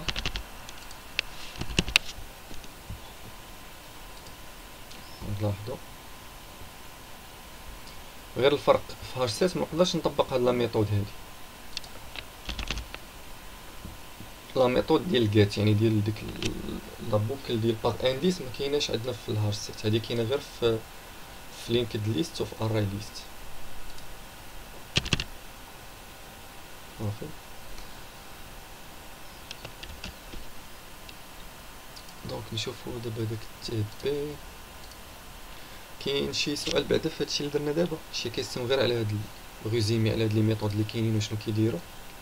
لاحظوا غير الفرق في هاش سيت منقدرش نطبق هاد لا ميثود هادي، لا ميثود ديال جيت يعني ديال ديك لا بوكل ديال باث انديس ما كايناش عندنا في الهاش سيت، هادي كاينه غير في لينكد ليست وفي اراي ليست. صافي. دونك نشوفو دابا داك تي بي. كاين شي سؤال بعدا في هادشي اللي درنا دابا؟ شي كيسيون غير على هاد الريزومي على هاد لي ميثود اللي كاينين وشنو كيديروا؟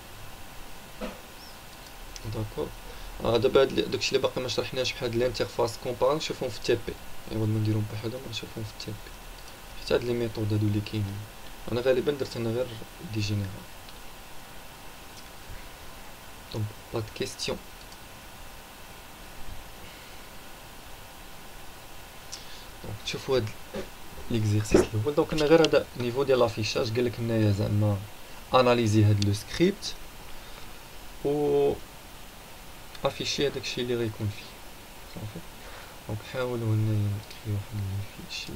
داكور. دابا هاد داكشي اللي باقي ما شرحناش بحال هاد الانترفاس كومبار نشوفهم في تي بي، ايوا ما نديرهم بوحدهم نشوفهم في تي بي. حتى هاد لي ميثود هادو اللي كاينين انا غالبا درت انا غير دي جينيرال. دونك لا كيستيون دونك تشوفوا هاد ليكزيرسيس الاول. دونك انا غير هذا نيفو ديال لافيشاج قالك هنايا زعما اناليزي هاد لو سكريبت و افيشي هذاك الشيء اللي غيكون فيه. صافي. دونك حاولوا هنايا نكريو واحد الفيشي.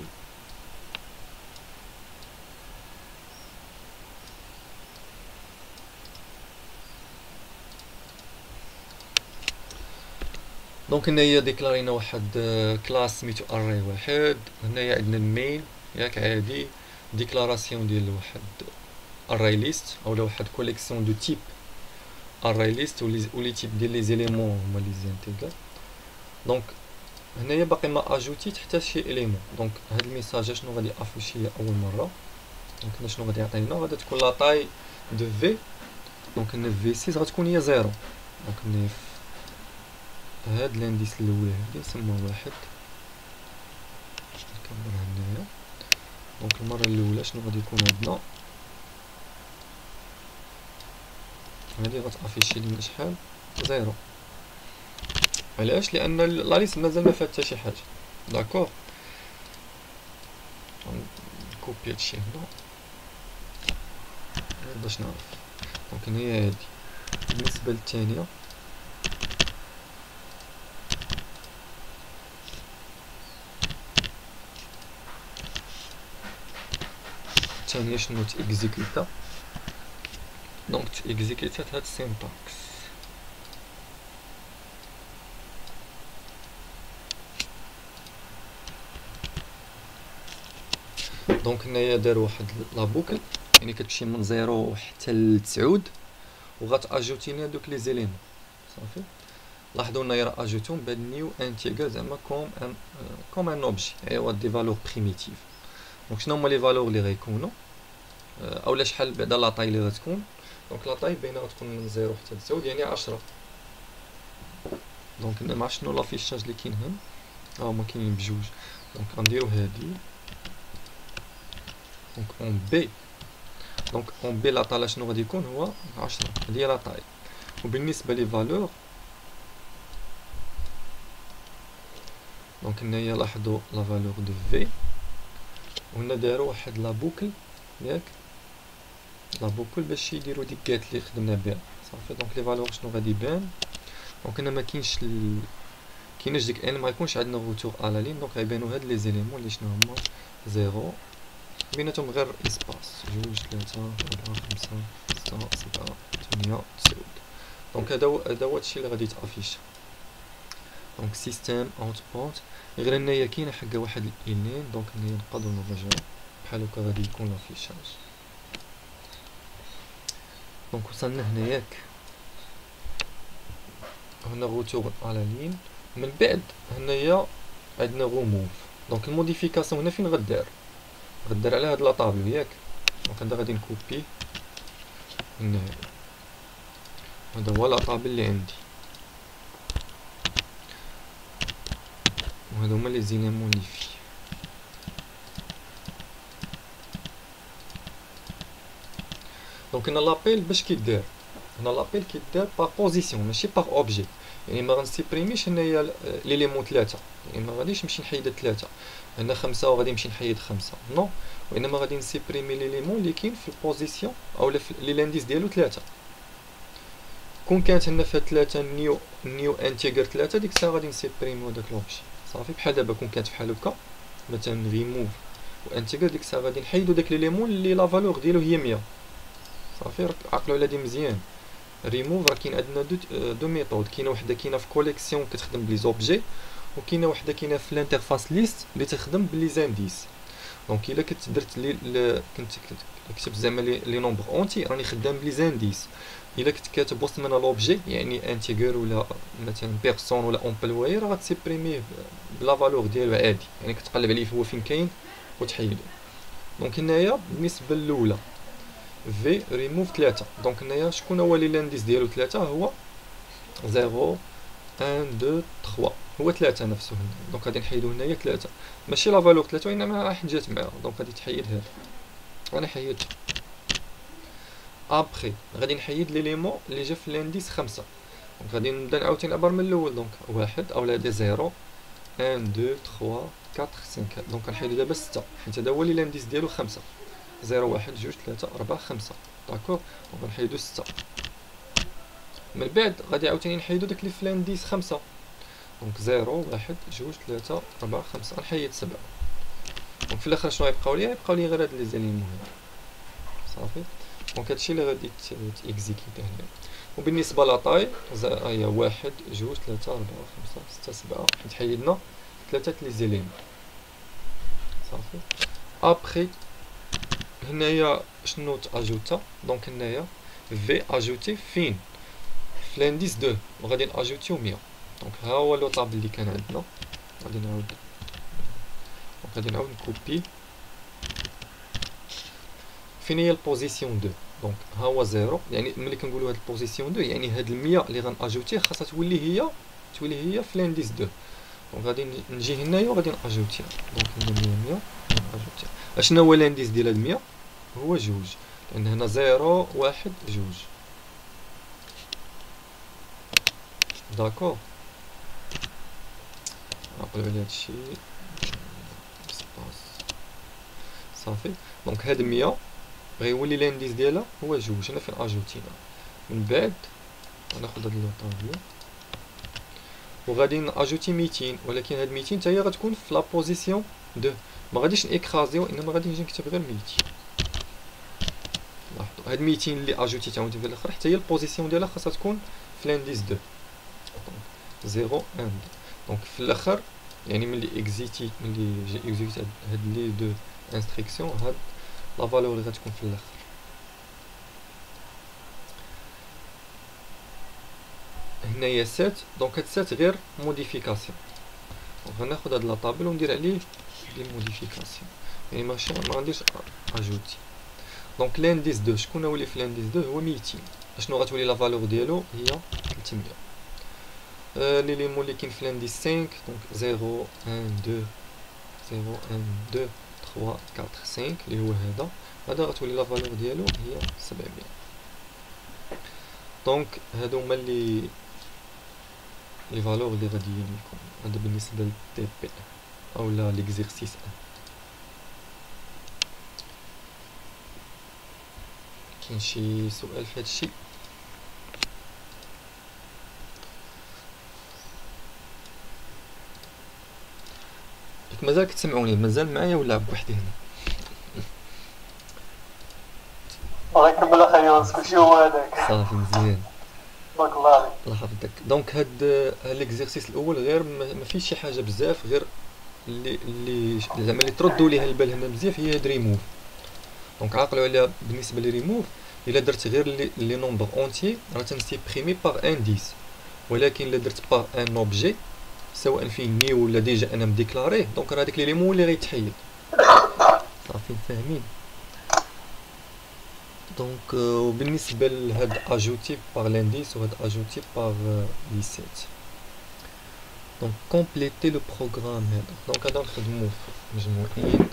دونك هنايا ديكلارينا واحد كلاس سميتو اري واحد. هنايا عندنا المين ياك عادي ديكلاراسيون ديال واحد array list اولا واحد كوليكسيون دو تيب array list و لي تيب ديال لي زيليمون هما لي زانتيغر. دونك هنايا باقي ما اجوتيت حتى شي اليمون. دونك هاد الميساج شنو غادي افوشي اول مره؟ دونك هنا شنو غادي يعطينا؟ غادي تكون لا طاي دو في. دونك هنا في 6 غتكون هي 0. دونك هنا هاد لانديس الاول هادي نسموه واحد، نكبرها هنايا. دونك المره الاولى شنو غادي يكون عندنا؟ هادي غتافيشي لينا شحال؟ 0. علاش؟ لان لا ليست مازال ما فيها حتى شي حاجه. داكور، نكوبي هادشي هنا باش نعرف. دونك هي هادي. بالنسبه للثانيه شنو تيكزيكوتا؟ دونك تيكزيكوتا هاد السينتاكس. دونك هنايا دار واحد لا بوكل، يعني كتمشي من 0 حتى ل 9 وغتاجوتي لنا دوك لي زيليمون. صافي، لاحظوا هنايا راه اجوتهم بهاد نيو انتيغر زعما كوم ان اوبجي، ايوا دي فالور بريميتيف. دونك شنو هما لي فالور اللي غيكونوا اولا شحال بعدا لا طاي اللي غتكون؟ دونك لا طاي باينه غتكون من 0 حتى ل 9 يعني 10. دونك انا ما شنو لافيشاج اللي كاين هنا، هما كاينين بجوج. دونك غنديرو هادي. دونك اون بي، دونك اون بي لا طاي شنو غادي يكون؟ هو 10. هادي هي لا طاي. وبالنسبه لي فالور دونك هنايا لاحظوا لا فالور دو في، وهنا داروا واحد لا بوكل ياك، لا بوكل باش يديروا ديك كات اللي خدمنا بها. صافي، دونك لي فالور شنو غادي يبان؟ دونك هنا ما كاينش كايناش ديك ان، ما يكونش عندنا روتور على لين. دونك غيبانوا هاد لي زيليمون اللي شنو هما 0 بيناتهم غير اسباس 2 3 4 5 6 7 8 9. دونك هذا هو الشيء اللي غادي يتافيش. دونك سيستم اوتبوت غير هنايا كاينه حقا واحد الانين. دونك هنايا نقدروا نرجعوا بحال هكا غادي يكون لافيشاج. دونك وصلنا هنا ياك، هنا روتور على لين. من بعد هنايا عندنا روموف. دونك الموديفيكاسيون هنا فين غدار على هاد لا طابلو ياك. دونك هذا غادي نكوبي هنا، هذا هو لا طابل اللي عندي، وهذا هما لي زيليمون اللي فيه. دونك هنا لابيل باش كيدار؟ هنا لابيل كيدار باغ بوزيسيون ماشي باغ اوبجي. يعني ما غنسيبريميش هنايا ليليمون 3، يعني ما غاديش نمشي نحيد 3 هنا 5 وغادي نمشي نحيد 5 نو، وانما غادي نسيبريمي ليليمون اللي كاين في البوزيسيون اولا في لي لانديس ديالو 3. كون كانت هنا في 3 نيو انتيغر 3 ديك الساعه غادي نسيبريميو داك لوبجي. صافي، بحال دابا كون كانت بحال هكا مثلا ريموف وانتيغر ديك الساعه غادي نحيدو داك ليليمون اللي لا فالور ديالو هي 100. صافي، راك عقلوا على دي مزيان. ريموف راه كاين عندنا دو ميثود، كاينه وحده كاينه في كوليكسيون كتخدم بلي زوبجي، وكاينه وحده كاينه في الانترفاس ليست اللي تخدم بلي زانديس. دونك الا كنت درت كنت كتبت زعما لي نومبر اونتي راني خدام بلي زانديس. الا كنت كاتب وسط من لوبجي يعني انتيغر ولا مثلا بيرسون ولا امبلوي راه غتسيبريميه بلا فالور ديالو عادي، يعني كتقلب عليه هو فين كاين وتحيدو. دونك هنايا بالنسبه الاولى في ريموف 3. دونك هنايا شكون هو لي لانديس ديالو 3؟ هو 0 1 2 3 هو 3 نفسه هنا. دونك غادي نحيدو هنايا 3 ماشي لا فالور 3 وانما راح جات معاه. دونك غادي تحيد هذا، انا حيدت. ابخي غادي نحيد ليليمون اللي جا في لانديس 5. دونك غادي نبدا عاوتاني عبر من الاول. دونك 1 اولا دي 0 1 2 3 4 5. دونك غنحيدو دابا 6 حيت هذا هو اللي لانديس ديالو 5. 0 1 2 3 4 5. داكور، دونك غنحيدو 6. من بعد غادي عاوتاني نحيدو داك اللي في لانديس 5. دونك 0 1 2 3 4 5 غنحيد 7. دونك في الاخر شنو غيبقاو لي؟ غيبقاو لي غير هاد لي زاليمون هنا. صافي، دونك هادشي اللي غادي تيكزيكيتي هنا. وبالنسبه لا طاي هي 1 2 3 4 5 6 7 حيت حيدنا 3 لي زاليمون. صافي، ابخي هنايا شنو تاجوتا؟ دونك هنايا في اجوتي فين؟ في لانديس 2 وغادي ناجوتيو 100. دونك ها هو لو طابل اللي كان عندنا. غادي نعاود نكوبي. فين هي البوزيسيون 2؟ دونك ها هو 0. يعني ملي كنقولوا هاد البوزيسيون 2 يعني هاد ال100 اللي غناجوتيه خاصها تولي هي في لانديس 2. دونك غادي نجي هنايا وغادي ناجوتيها. دونك هنا 100 ناجوتيها. اشنو هو لانديس ديال هاد 100؟ هو جوج، لان هنا 0 1 جوج. داكور، نعقلو على هادشي سباس صافي. دونك هاد 100 غيولي لانديس ديالها هو جوج. هنا فين اجوتينا. من بعد غناخد هاد لو طابلو وغادي ناجوتي 200، ولكن هاد 200 حتى هي غتكون في لا بوزيسيون 2. ما غاديش نيكرازيو، انما غادي نجي نكتب غير 200. لاحظوا هاد 200 اللي اجوتيتها في الاخر حتى هي البوزيسيون ديالها خاصها تكون في لانديس 2. 0 1. دونك في الاخر يعني ملي جي اكزيكيتي هاد لي دو انستركسيون، هاد لا فالور اللي غتكون في الاخر. هنايا 7. دونك هاد 7 غير موديفيكاسيون. دونك غناخد هاد لا طابل وندير عليه دي موديفيكاسيون، يعني ما غنديرش اجوتي. دونك لانديس 2 شكون هو اللي في لانديس 2؟ هو 200. اشنو غتولي لا فالور ديالو؟ هي 300. ليليمون اللي كاين في لانديس 5. دونك 0 1 2 0 1 2 3 4 5 اللي هو هذا غتولي لا فالور ديالو هي 700. دونك هادو هما لي فالور اللي غادي يكون. هذا بالنسبه للتي بي او لا ليكزيرسيس 1. كاين شي سؤال في هادشي؟ مازال كتسمعوني؟ مازال معايا ولا بوحدي هنا؟ الله يكمل اخي يونس، كلشي هو هذاك. صافي مزيان، بارك الله عليك. الله يحفظك. دونك هاد ليكزيرسيس الاول غير ما فيش شي حاجه بزاف، غير اللي زعما اللي تردوا ليها البال هنا بزاف هي هاد ريموف. دونك عاقلوا عليها. بالنسبه لريموف الا درت غير لي نومبر اونتيي راه تنسيبريمي باغ انديس، ولكن الا درت باغ ان اوبجي سواء فيه ني ولا ديجا انا مديكلاريه، دونك راه هذاك ليليمون اللي غيتحيد. صافي فاهمين؟ دونك وبالنسبه لهاد اجوتي باغ لانديس وهاد اجوتي باغ لي سيت. دونك كومبليتي لو بروغرام هذا. دونك هذا نخدمو في مجموعين.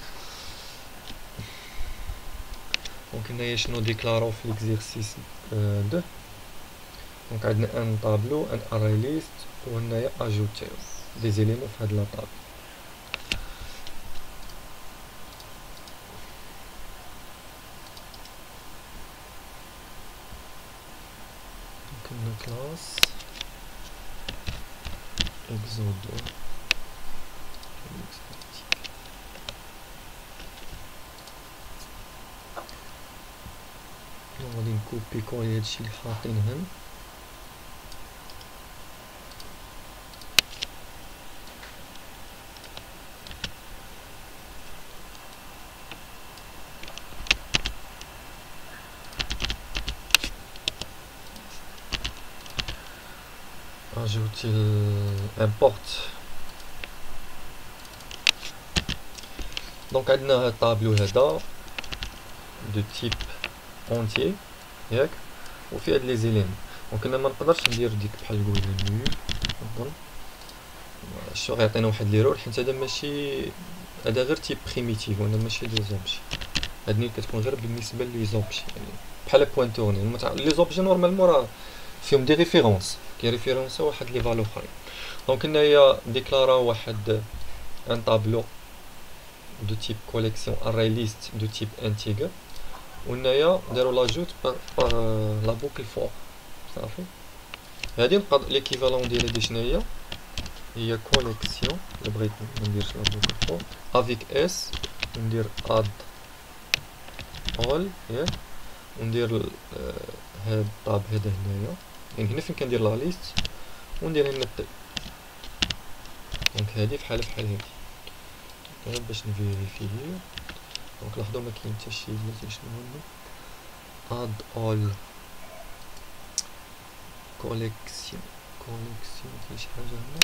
دونك هنايا شنو ديكلارو في ليكزيرسيس 2. دونك عندنا ان طابلو ان اري ليست وهنايا اجوتيو دي زيليمون في هاد لا طابل. دونك عندنا كلاس اكزودو غادي نكوبي كوي هادشي اللي حاطين هنا. اجوتي امبورت. دونك عندنا هاد الطابلو هذا دو تيب اونتيي ياك، وفي هاد لي زيليمون. دونك انا ما نقدرش ندير ديك بحال نقول نول نقدر شو غيعطينا واحد ليرور، حيت هذا ماشي، هذا غير تيب بريميتيف وانا ماشي دي زوبجي. هاد نيل كتكون غير بالنسبه لي زوبجي، يعني بحال بوينتورني. لي زوبجي نورمالمون راه فيهم دي ريفيرونس، كيريفيرونسا واحد لي فالو اخرين. دونك هنايا ديكلارا واحد ان طابلو دو تيب كوليكسيون اري ليست دو تيب انتيجر، وهنايا نديرو لاجوت باغ لا بوكل فور. صافي هادي نقدر ليكيفالون ديالها دي شناهي هي كوليكسيون. الا بغيت منديرش لا بوكل فور افيك اس ندير اد اول ياك، وندير هاد الطاب هذا هنايا، يعني هنا فين كندير لا ليست وندير هنا التي. دونك هادي فحال هادي باش نفيريفيه. دونك لاحظوا ما كاين حتى شي بلاتي شنو هو اد اول كوليكسيون كاين شي حاجه هنا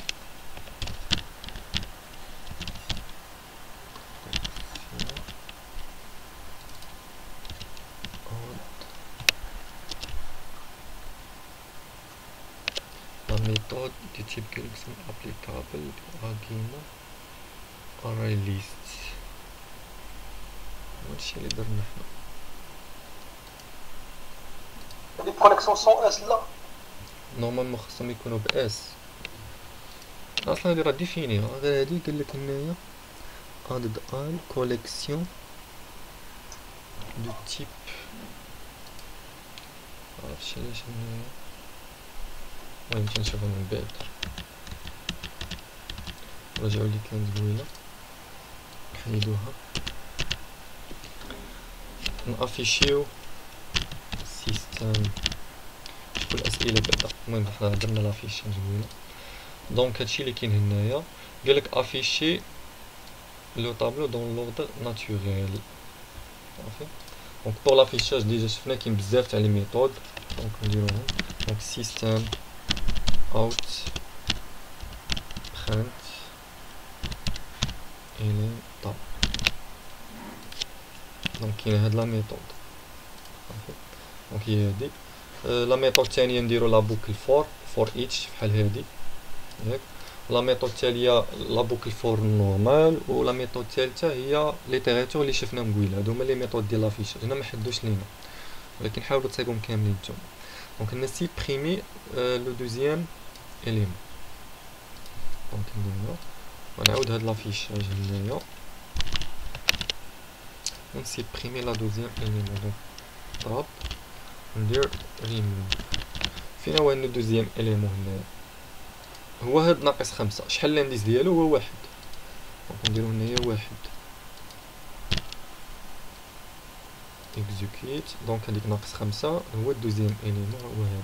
la méthode du type collection applicable argument array list هادشي اللي درنا حنا هادي كونيكسيون سون اس لا نورمالمون خاصهم يكونوا باس اصلا هادي راه ديفينيها غير هادي قالك هنايا added all collection du type معرفتش علاش هنايا المهم تنشوفها من بعد رجعوا لي كانت زوينه نحيدوها نافيشيو سيستم شوفوا الاسئله بعدا المهم حنا درنا لافيشي زوينه دونك هادشي اللي كاين هنايا قالك افيشي لو طابلو دون لوردر ناتوريل صافي دونك بور لافيشاج ديجا شفنا كاين بزاف تاع لي ميثود دونك نديروهم دونك سيستم اوت برنت الي طاب دونك كاين هاد لا ميثود صافي دونك هي هادي لا ميثود الثانيه نديرو لا بوكل فور ايتش بحال هادي ياك لا ميثود التاليه لا بوكل فور نورمال و لا ميثود الثالثه هي ليتيراتور اللي شفنا مقويله هادو هما لي ميثود ديال لافيشاج هنا ما حدوش لينا ولكن حاولوا تصايبهم كاملين نتوما دونك هنا سيبريمي لو دوزيام اليمون دونك نديرو ونعاود هاد لافيشاج هنايا ونسيبريمي لا دوزيام اليمون دونك طاب ندير ريموف فين هو لو دوزيام اليمون هنايا هو هاد ناقص 5 شحال الانديس ديالو هو 1 دونك نديرو هنايا 1 اكزيكيوت دونك هاديك ناقص 5 هو الدوزيام اليمون هو هذا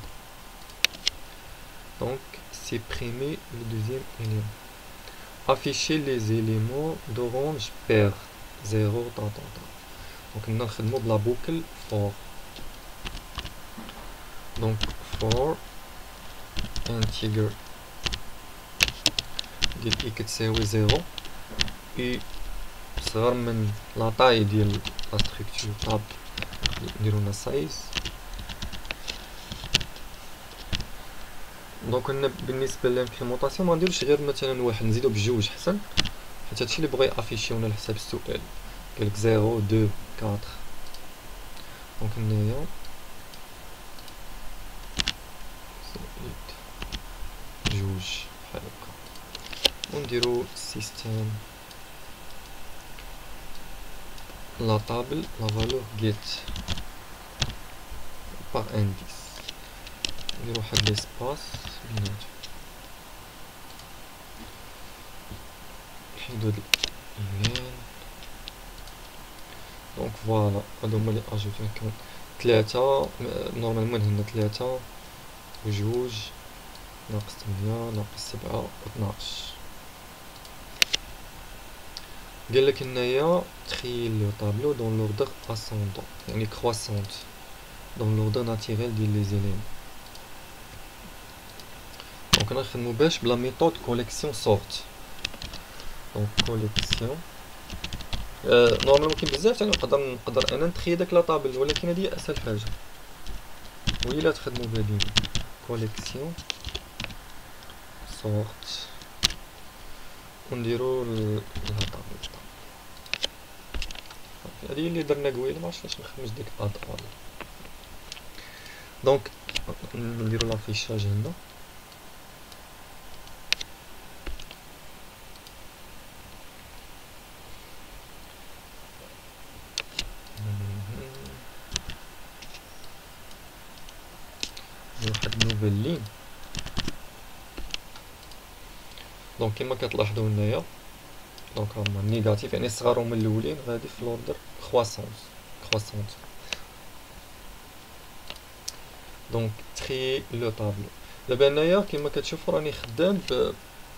دونك سيبريمي لو دوزيام اليمون افيشي لي زيليمون d'orange pair 0 طا دونك هنا نخدمو بلا بوكل فور دونك فور انتيجر ديال اي كتساوي 0 اي صغر من لا طاي ديال لا ستركتور طاب نديرو لنا سايز دونك هنا بالنسبه للامبليمونطاسيون ما نديروش غير مثلا واحد نزيدو بجوج حسن حيت هادشي اللي بغا يافيشيونا على حساب السؤال قالك 0 2 4 دونك هنايا جوج بحال هكا ونديرو سيستم لا طابل لا فالور جيت باغ انديس نديرو واحد ليسباس بيناتهم نحيدو هاد الايميل دونك فوالا هادو هما لي اجوتي كون 3 نورمالمون هنا 3 وجوج ناقص 8 ناقص 7 12 قالك هنايا تخيل لو طابلو دون لوردر اسوندون يعني كرواسونت دون لوردر ناتيريل ديال لي زيليمون دونك نخدمو باش بلا ميثود كوليكسيون سورت دونك كوليكسيون نورمالمون كاين بزاف تاني نقدر انا نتخيل داك لا طابل ولكن هادي اسهل حاجه وهي لا تخدمو بهادي كوليكسيون سورت ونديرو لا طابل هادي اللي درنا قويله معرفتش علاش مخدمش ديك اد اول دونك نديرو لافيشاج هنا واحد نوفيل لين دونك كيما كتلاحظوا هنايا دونك هما نيجاتيف يعني الصغار هما الاولين غادي في لوردر كرواسونت دونك تري لو طابلو دابا هنايا كيما كتشوفوا راني خدام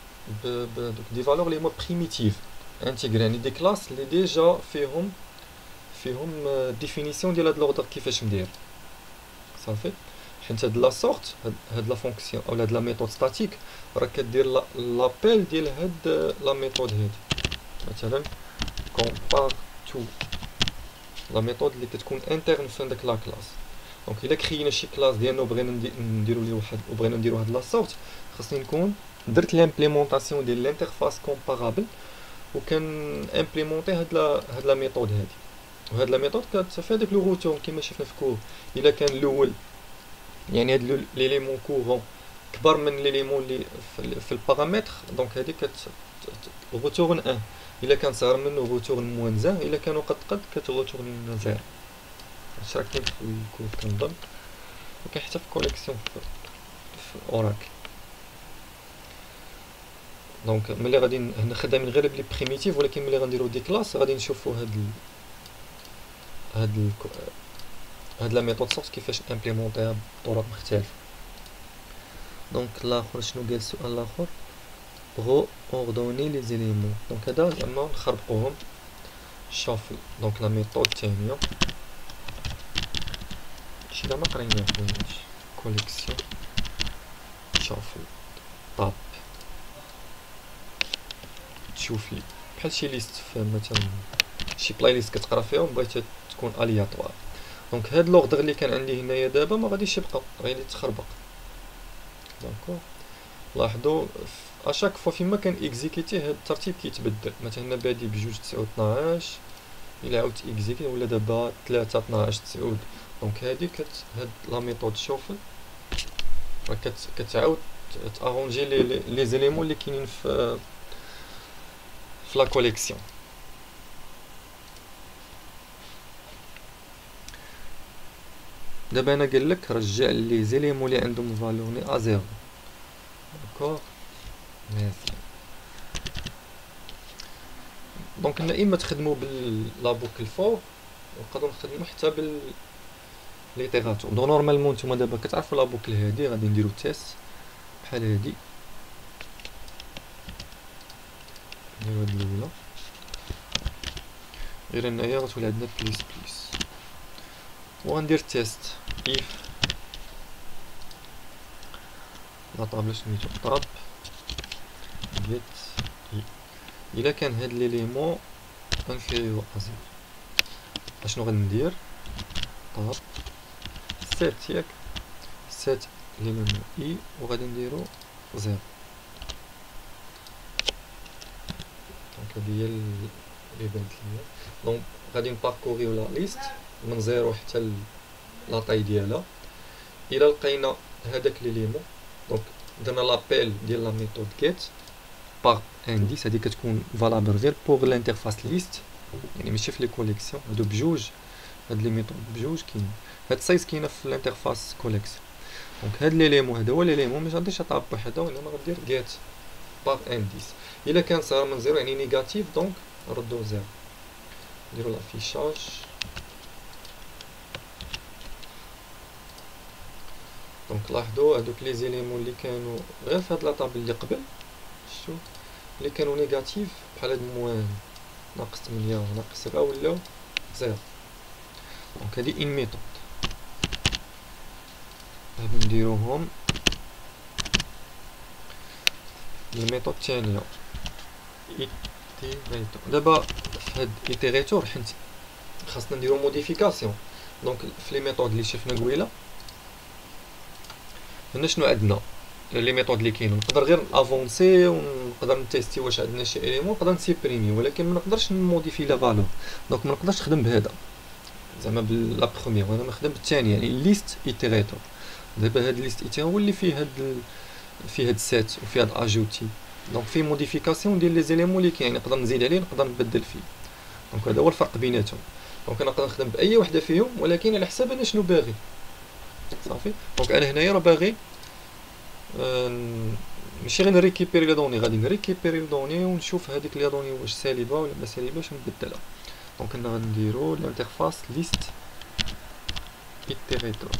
دوك دي فالور لي هما بريميتيف انتيغري يعني دي كلاس اللي ديجا فيهم فيهم ديفينيسيون ديال هاد لوردر كيفاش ندير صافي. حيت هاد لا سورت هاد لا فونكسيون اولا هاد لا ميثود ستاتيك راه كدير لابيل ديال هاد لا ميثود هادي. مثلا compare to لا ميثود اللي كتكون انترن في داك لا كلاس. دونك الا كرينا شي كلاس ديالنا وبغينا نديرو ليه واحد وبغينا نديرو هاد لا سورت خاصني نكون درت لامبليمونطاسيون ديال الانترفاس كومبارابل وكان امبليمونطي هاد لا ميثود هادي. وهاد لا ميثود كتفي هذاك لو روتور كما شفنا في كور. الا كان الاول يعني هاد ليليمون كورون كبر من ليليمون اللي في البارامتر دونك هادي روتورن 1. الا كان صغر منه روتورن موان 0. الا كانوا قد كتروتورن 0. هادشي راه كاين في الكور كنظن وكاين حتى في كوليكسيون في اوراكل. دونك ملي غادي هنا خدامين غير بلي بريميتيف ولكن ملي غنديرو دي كلاس غادي نشوفو هاد لا ميثود سورت كيفاش امبليمونطيها بطرق مختلفه. دونك الاخر شنو قال السؤال الاخر غو اوردوني لي زيليمون. دونك هذا زعما نخربقوهم شافل. دونك لا ميثود الثانيه شي ما قريناه خوياش كوليكسيون شافل طاب تشوف لي بحال شي ليست في مثلا شي بلاي ليست كتقرا فيهم بغيتها تكون الياتوار. دونك هاد لوردر اللي كان عندي هنايا دابا ما غاديش يبقى غادي يتخربق. داكوغ لاحظوا اشاك فوا فيما كان اكزيكيتي هاد الترتيب كيتبدل. مثلا هنا بادي بجوج 9 12 الى عاودت اكزيكيتي ولا دابا 3 12 9. دونك هادي هاد لا ميثود شوفل راه كتعاود تارونجي لي زيليمون اللي كاينين في لا كوليكسيون. دابا انا قال لك رجع لي زيليمون اللي عندهم فالورني ا 0. داكوغ مزيان. دونك هنا اما تخدموا بلا بوكل فور ونقدروا نخدموا حتى ليتيراتور. دونك نورمالمون نتوما دابا كتعرفوا لا بوكل هادي غادي نديرو تيست بحال هادي. نديرو هاد الاولى غير هنايا غتولي عندنا بليس وغندير تيست if لا طابلة سميتو طاب get الا كان هاد ليليمون انفيريور ا 0. اشنو غندير طاب سيت ياك سيت ليليمون اي وغادي نديرو 0. دونك هادي هي اللي بانت ليا. دونك غادي نباركوريو لا ليست من 0 حتى لاطاي ديالها. الى لقينا هذاك ليليمون دونك درنا لابيل ديال لا ميثود get par indice. هذه كتكون فالابل غير بوغ الانترفاس ليست يعني ماشي في لي كوليكسيون. هادو بجوج هاد لي ميثود بجوج كاين. هاد سايز كاينه في الانترفاس كوليكسيون. دونك هاد ليليمون هذا هو ليليمون ما غاديش طاب بوحدها وانما غدير get par indice. الا كان صغر من 0 يعني نيجاتيف دونك ردو 0. نديرو لافيشاج. دونك لاحظوا هادوك لي زيليمون اللي كانوا غير في هاد لا طابل اللي قبل شوف اللي كانوا نيجاتيف بحال هاد موان ناقص 8 وناقص 7 ولاو 0. دونك هادي ان ميثود غادي نديروهم الميثود الثانيه ايتيريتور. دابا في هاد ايتيريتور حيت خاصنا نديرو موديفيكاسيون. دونك في لي ميثود اللي شفنا قبيله هنا شنو عندنا لي ميثود اللي كاينين نقدر غير افونسي ونقدر نتيستي واش عندنا شي اليمون نقدر نسيبريمي ولكن ما نقدرش نموديفي لا فالور. دونك ما نقدرش نخدم بهذا زعما بلا بروميير وانا نخدم بالثاني يعني ليست ايتيريتور. دابا هاد ليست ايتيريتور هو اللي فيه هاد سيت وفيه هاد اجوتي. دونك فيه موديفيكاسيون ديال لي زيليمون اللي كاين نقدر نزيد عليه نقدر نبدل فيه. دونك هذا هو الفرق بيناتهم. دونك انا نقدر نخدم باي وحده فيهم ولكن على حساب انا شنو باغي صافي. دونك انا هنايا راه باغي ماشي غير نريكيبيري لي دوني غادي نريكيبيري لي دوني ونشوف هذيك لي دوني واش سالبه ولا ما سالباش ونبدلها. دونك هنا غنديرو الانترفاس ليست ايتيريتور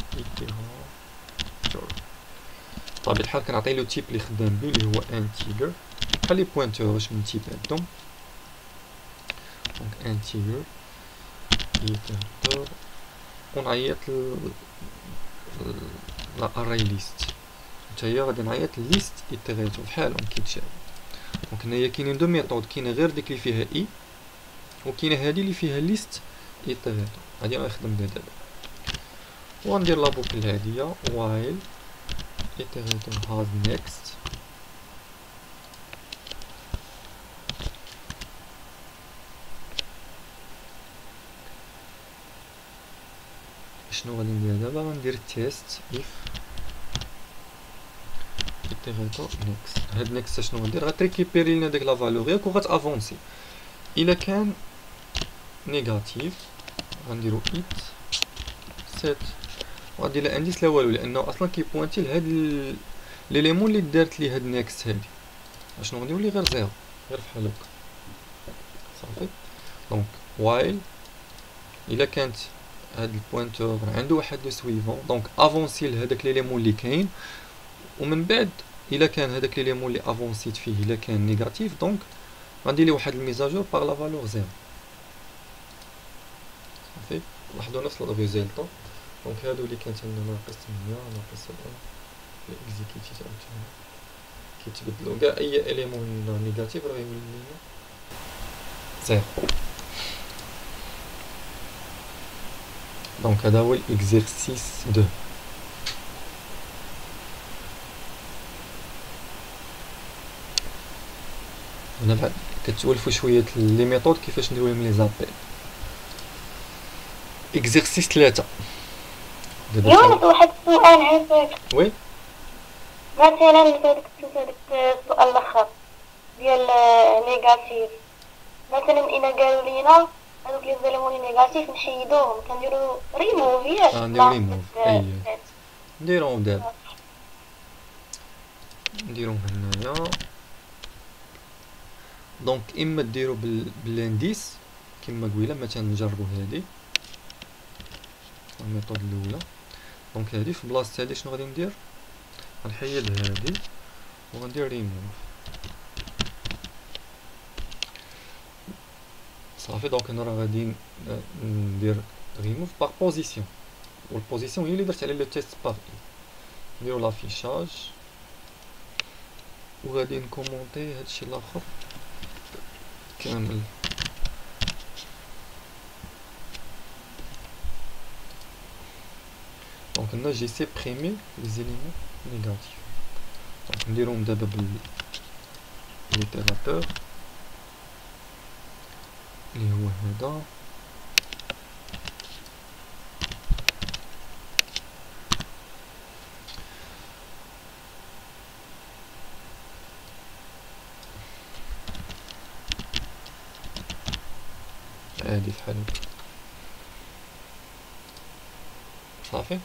بطبيعة الحال كنعطي له تيب اللي خدام به اللي هو انتيجر بحال لي بوينتور واش من تيب عندهم. دونك انتيجر ايتيراتور ونعيط لا اري ليست نتايا غادي نعيط ليست ايتيراتور بحالهم كيتشابهوا. دونك هنايا كاينين دو ميثود، كاينه غير ديك اللي فيها اي وكاينه هادي اللي فيها ليست ايتيراتور. غادي نخدم بها دابا وغندير لا بوكل العاديه while iterator has next شنو غادي ندير دابا؟ غندير تيست if iterator next. هاد next شنو غندير؟ غتريكيبيري لنا ديك لا فالور ياك وغتافونسي. الا كان نيجاتيف غنديرو it set وغادي لا انديس لا والو لانه اصلا كيبوانتي لهاد ليليمون اللي دارت لي هاد نيكست هادي. اشنو غنديرو ليه؟ غير زيرو، غير بحال هكا صافي. دونك while الا كانت هاد البوينتور عنده واحد لو سويفون دونك افونسي لهداك ليليمون اللي كاين، ومن بعد الا كان هداك ليليمون اللي افونسيت فيه الا كان نيجاتيف دونك غندير ليه واحد الميزاجور باغ لا فالور زيرو صافي. لاحظوا نفس الريزلت. دونك هادو اللي كانت عندنا ناقص 8 ناقص 7 الاكزيكيوتي تاعهم كيتبدلوا كاع اي اليمون نيجاتيف راه يولي لنا زيرو. دونك هذا هو الاكزرسيس 2. هنا بعد كتولفوا شويه لي ميثود كيفاش نديرو لهم لي زابيل. اكزرسيس 3 يا ولد واحد السؤال عافاك. وي مثلا فهاديك السؤال الاخر ديال نيجاتيف، مثلا الا قالوا لينا هذوك لي زيليمون نيجاتيف نحيدوهم كنديروا ريموف ياك؟ نديرو ريموف اي نديروهم دابا نديروهم هنايا. دونك اما ديرو بالانديس كما قبيله، مثلا نجربوا هذه الميثود الاولى. دونك هذه في بلاصه هذه شنو غادي ندير؟ غنحيد هذه وغندير ريموف صافي. دونك هنا راه غادي ندير ريموف باغ بوزيسيون، والبوزيسيون هي اللي درت على لو تيست باغ اي. نديرو لافيشاج وغادي نكومونتي هادشي الاخر كامل. دونك هنا جي سيبريمي لي زيليمون نيجاتيف. دونك نديروهم دابا بالليتيراتور اللي هو هذا. عادي بحال هكا صافي.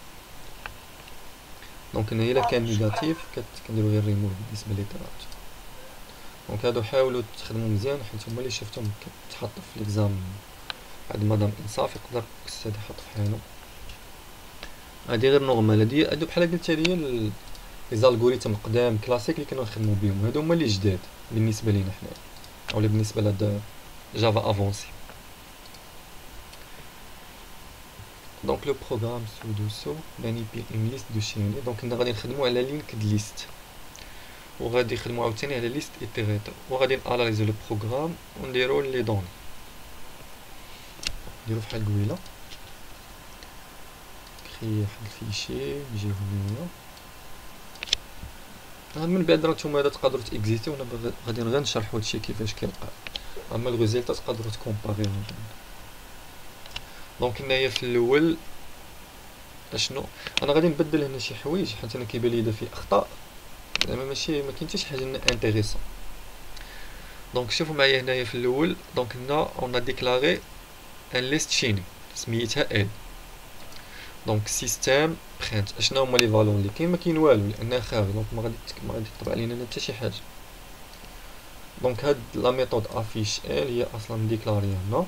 دونك هنا الا كان نيجاتيف كنديرو غير ريموف بالنسبه لليتيراتور. دونك هادو حاولوا تخدموا مزيان حيت هما اللي شفتهم كتحطوا في ليكزام بعد مدام انصاف يقدر الاستاذ يحط في حالو. هادي غير نورمال، هادو بحال قلت هادي هي لي زالغوريثم القدام كلاسيك اللي كانوا نخدموا بهم. هادو هما اللي جداد بالنسبه لينا حنا اولا بالنسبه لهاد جافا افونسي. Donc le programme sous-dessous manipule une liste de chaînes. Donc nous allons نخدموا على linked list وغادي نخدموا عاوتاني على list iterator وغادي ناناليزو لو بروغرام ونديرو لي دوني. نديرو فحال قبيله كري واحد الفيشي نجيو هنايا. من بعد راه نتوما تقدروا تاكزيتيو وانا غادي غير نشرحوا هادشي كيفاش كيبقى، اما الريزلت تقدروا تكومباريوهم. دونك هنايا في الاول اشنو انا غادي نبدل هنا شي حوايج حيت انا كيبان لي دا فيه اخطاء زعما ماشي ما كاين حتى شي حاجه انتريسون. دونك شوفوا معايا هنايا في الاول. دونك هنا اون ديكلاري ان ليست شيني سميتها ال. دونك سيستم برينت اشنو هما لي فالور اللي كاين؟ ما كاين والو لانها خارج. دونك ما غادي تطبع علينا حتى شي حاجه. دونك هاد لا ميثود افيش ال هي اصلا مديكلاريا هنا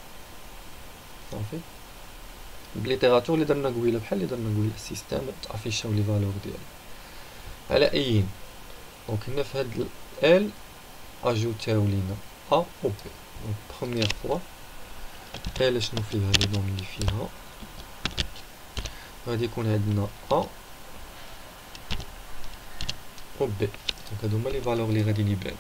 صافي بليتيراتور اللي درنا قبيله بحال اللي درنا قبيله السيستم تافيشاو لي فالور ديالو على ايين. دونك هنا في هاد ال اجوتاو لينا ا او بي. دونك بروميير فوا ال شنو فيها لي دون اللي فيها غادي يكون عندنا ا و بي. دونك هادو هما لي فالور لي غادي يبانو.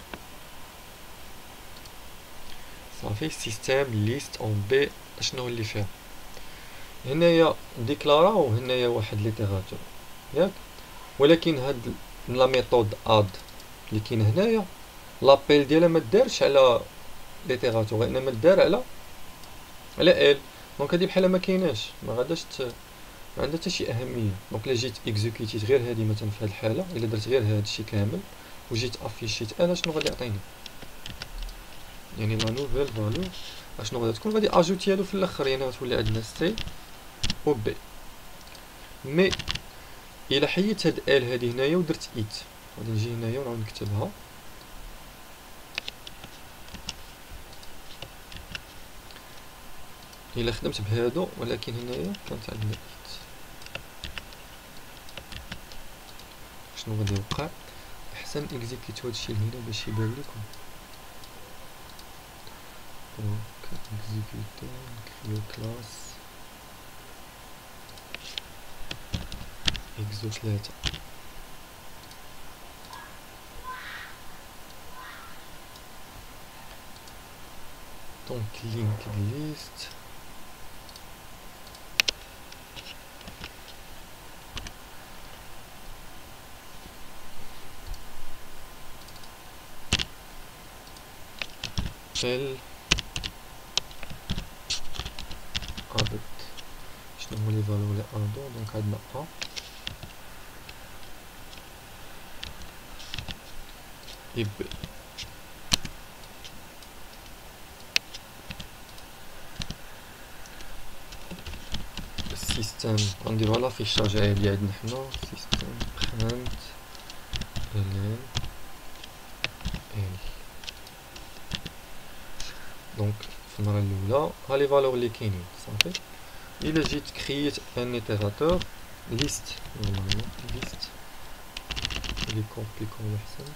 صافي سيستيم ليست اون بي شنو اللي فيها هنايا ديكلاراو هنايا واحد ليتيراتور ياك، ولكن هاد لا ميثود اد اللي كاين هنايا لابيل ديالها ما دارش على ليتيراتور وانما دار على ال. دونك هادي بحال ما كايناش، ما غاداش ما عندها حتى شي اهميه. دونك الا جيت اكزيكوتيت غير هادي مثلا في هاد الحاله، الا درت غير هادشي كامل وجيت افيشيت انا شنو غادي يعطيني، يعني لا نوفيل فالور اشنو غادي تكون، غادي اجوتي هادو في الاخر، يعني غتولي عندنا سي و بي. مي الا حيدت هاد ال هادي هنايا ودرت ايت، غادي نجي هنايا ونعاود نكتبها الا خدمت بهادو، ولكن هنايا كانت عندنا ايت شنو غادي يوقع؟ احسن اكزيكيتو هادشي لهنا باش يبان لكم. دونك اكزيكيتو نكريو كلاس اكزو 3 دونك لينكد ليست ال ادت شنو هو لي فالور لي ادو. دونك عندنا ا اي بي. السيستم غنديرو على فيشاج عالي عندنا حنا سيستم برينت ال دونك في المره الاولى ها لي فالور اللي كاينين صافي. الا جيت كرييت ان ايتيراتور ليست ليست اللي كومبليكو احسن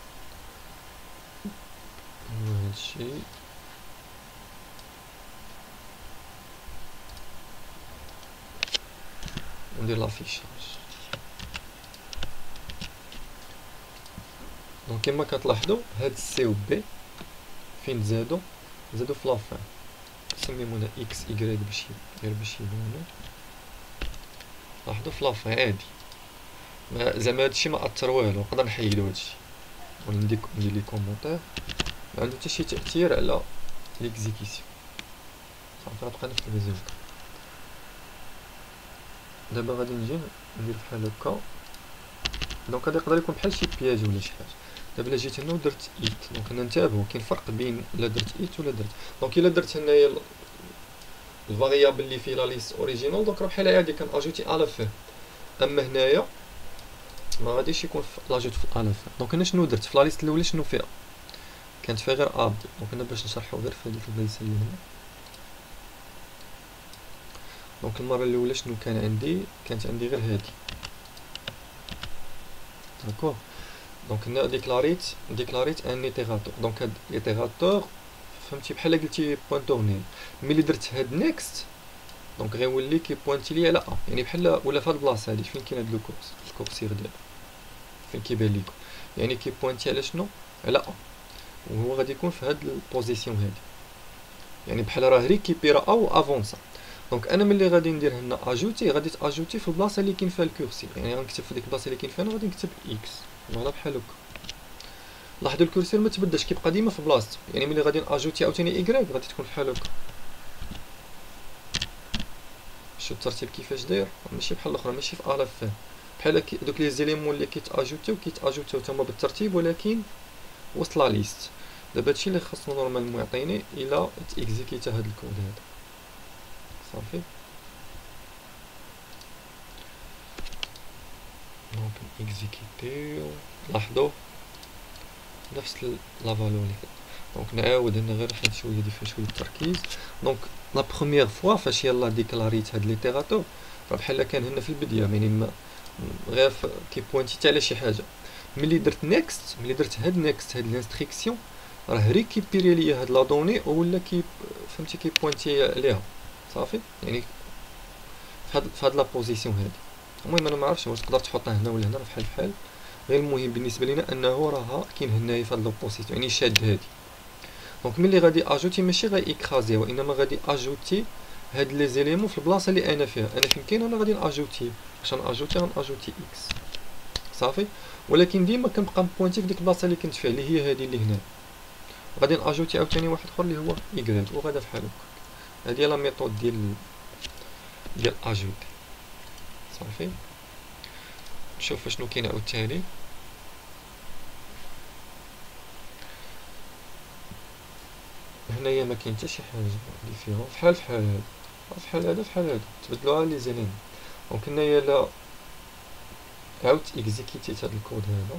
هادشي ندير لافيشاج. دونك كما كتلاحظوا هاد سي و بي فين زادو في لافان، نسميهم اكس ايكغيك باش يبانو. لاحظوا في لافان عادي، زعما هادشي ما اثر والو، نقدر نحيدو هادشي ولا ندير لي كومونتير، ما عنده حتى شي تاثير على ليكزيكيسيون. صافي غتبقى نفس الريزولت. دابا غادي نجي ندير بحال هكا. دونك هذا يقدر يكون بحال شي بياج ولا شي حاجه. دابا الا جيت هنا ودرت ايت، دونك هنا انتبهوا كاين فرق بين الا درت ايت ولا درت. دونك الا درت هنايا الفاريابل اللي فيه لا ليست اوريجينال، دونك راه بحال عادي كان اجوتي على فيه. اما هنايا ما غاديش يكون لاجوت في الف. دونك هنا شنو درت في لا ليست الاولى شنو فيها؟ كانت فيها غير اب. دونك هنا باش نشرحو غير في هذيك البلايصه اللي هنا. دونك المره الاولى شنو كان عندي؟ كانت عندي غير هادي داكوغ. دونك هنا ديكلاريت ان ايتيراتور. دونك هاد ايتيراتور فهمتي بحال قلتي بوين تورنيل. ملي درت هاد نيكست دونك غيولي كيبوانتي لي على ا، يعني بحال ولا في هاد البلاصه هادي فين كاين هاد الكورسير ديالو فين كيبان ليكم، يعني كيبوانتي على شنو؟ على ا، وهو غادي يكون في هاد البوزيسيون هادي، يعني بحال راه ريكيبيرا ا و افونسا. دونك انا ملي غادي ندير هنا اجوتي، غادي تاجوتي في البلاصه اللي كاين فيها الكورسير، يعني غنكتب في ديك البلاصه اللي كاين فيها غادي نكتب اكس فوالا بحال هكا. لاحظوا الكورسير ما تبدلش، كيبقى ديما في بلاصتو، يعني ملي غادي ناجوتي عاوتاني ايكغيك غادي تكون بحال هكا. شوف الترتيب كيفاش داير، ماشي بحال الاخرى، ماشي في الف فيه بحال دوك لي زيليمون اللي كيتاجوتيو تما بالترتيب ولكن وسط لا ليست. دابا هادشي اللي خاصنا نورمالمون يعطيني الا تاكزيكيتا هاد الكود هذا صافي. دونك اكزيكيتيو لاحظوا نفس لا فالور اللي فات. دونك نعاود هنا غير واحد شويه فيها شويه التركيز. دونك لا بروميير فوا فاش يلاه ديكلاريت هاد ليتيراتور راه بحال كان هنا في البدايه، يعني ما غير كيبوانتي على شي حاجه. ملي درت نيكست، ملي درت هاد نيكست هاد الانستركسيون راه ريكيبيري ليا هاد لا دوني ولا فهمتي بوينتي عليها صافي. يعني فهاد لا بوزيسيون هادي. المهم انا ما عرفتش واش تقدر تحطها هنا ولا هنا، راه بحال بحال. غير المهم بالنسبه لينا انه راه كاين هنايا فهاد لوبوزيسيون، يعني شاد هادي. دونك ملي غادي اجوتي ماشي غا اكرازي، وانما غادي اجوتي هاد لي زيليمون في البلاصه اللي انا فيها. انا فين كاين انا غادي ناجوتي، باش ناجوتي غناجوتي اكس صافي. ولكن ديما كنبقى مبوينتي في ديك البلاصه اللي كنت فيها اللي هي هادي اللي هنا. غادي ناجوتي عاوتاني واحد اخر اللي هو ايكغيك، وغادا بحال هكا. هادي هي لا ميثود ديال اجوت صافي. نشوف شنو كاين عاوتاني. هنايا ما كاين حتى شي حاجه ديفيرون، بحال هذا بحال هذا بحال هذا، تبدلوها لي زيلين. دونك هنايا لا عاود اكزيكيتيت هاد الكود هذا،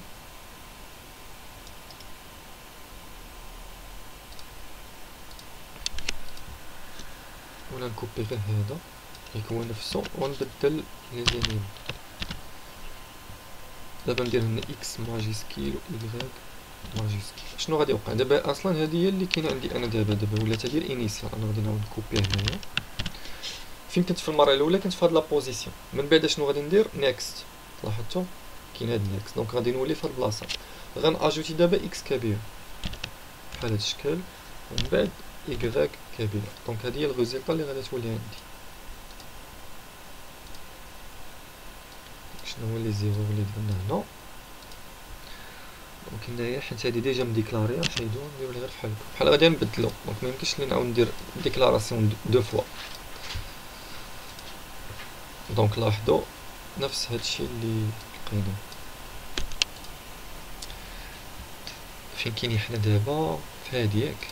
ولا نكوبي غير هذا ياك هو نفسه ونبدل لي زيلين. دابا ندير هنا اكس ماجيسكيل و ايغريك ماجيسكيل. شنو غادي يوقع دابا؟ اصلا هذه هي اللي كاينه عندي انا دابا ولات هذه الانيسيال. انا غادي نعاود نكوبي هنايا فين كنت في المره الاولى، كنت في هاد لا بوزيسيون. من بعد شنو غادي ندير؟ نيكست. لاحظتوا كاين هاد نيكست. دونك غادي نولي في هاد البلاصه، غناجوتي دابا اكس كبير بحال هاد الشكل، ومن بعد ايغريك كبير. دونك هادي هي الريزلطه اللي غادي تولي عندي. شنو هو لي زيرو اللي درنا هنا؟ دونك هنايا حيت هادي ديجا مديكلاري نحيدو نديرو غير بحال هكا، بحال غادي نبدلو. دونك ميمكنش لي نعاود ندير ديكلاراسيون دو فوا. دونك لاحظوا نفس هادشي اللي لقينا فين كاينين حنا دابا في هادي ياك.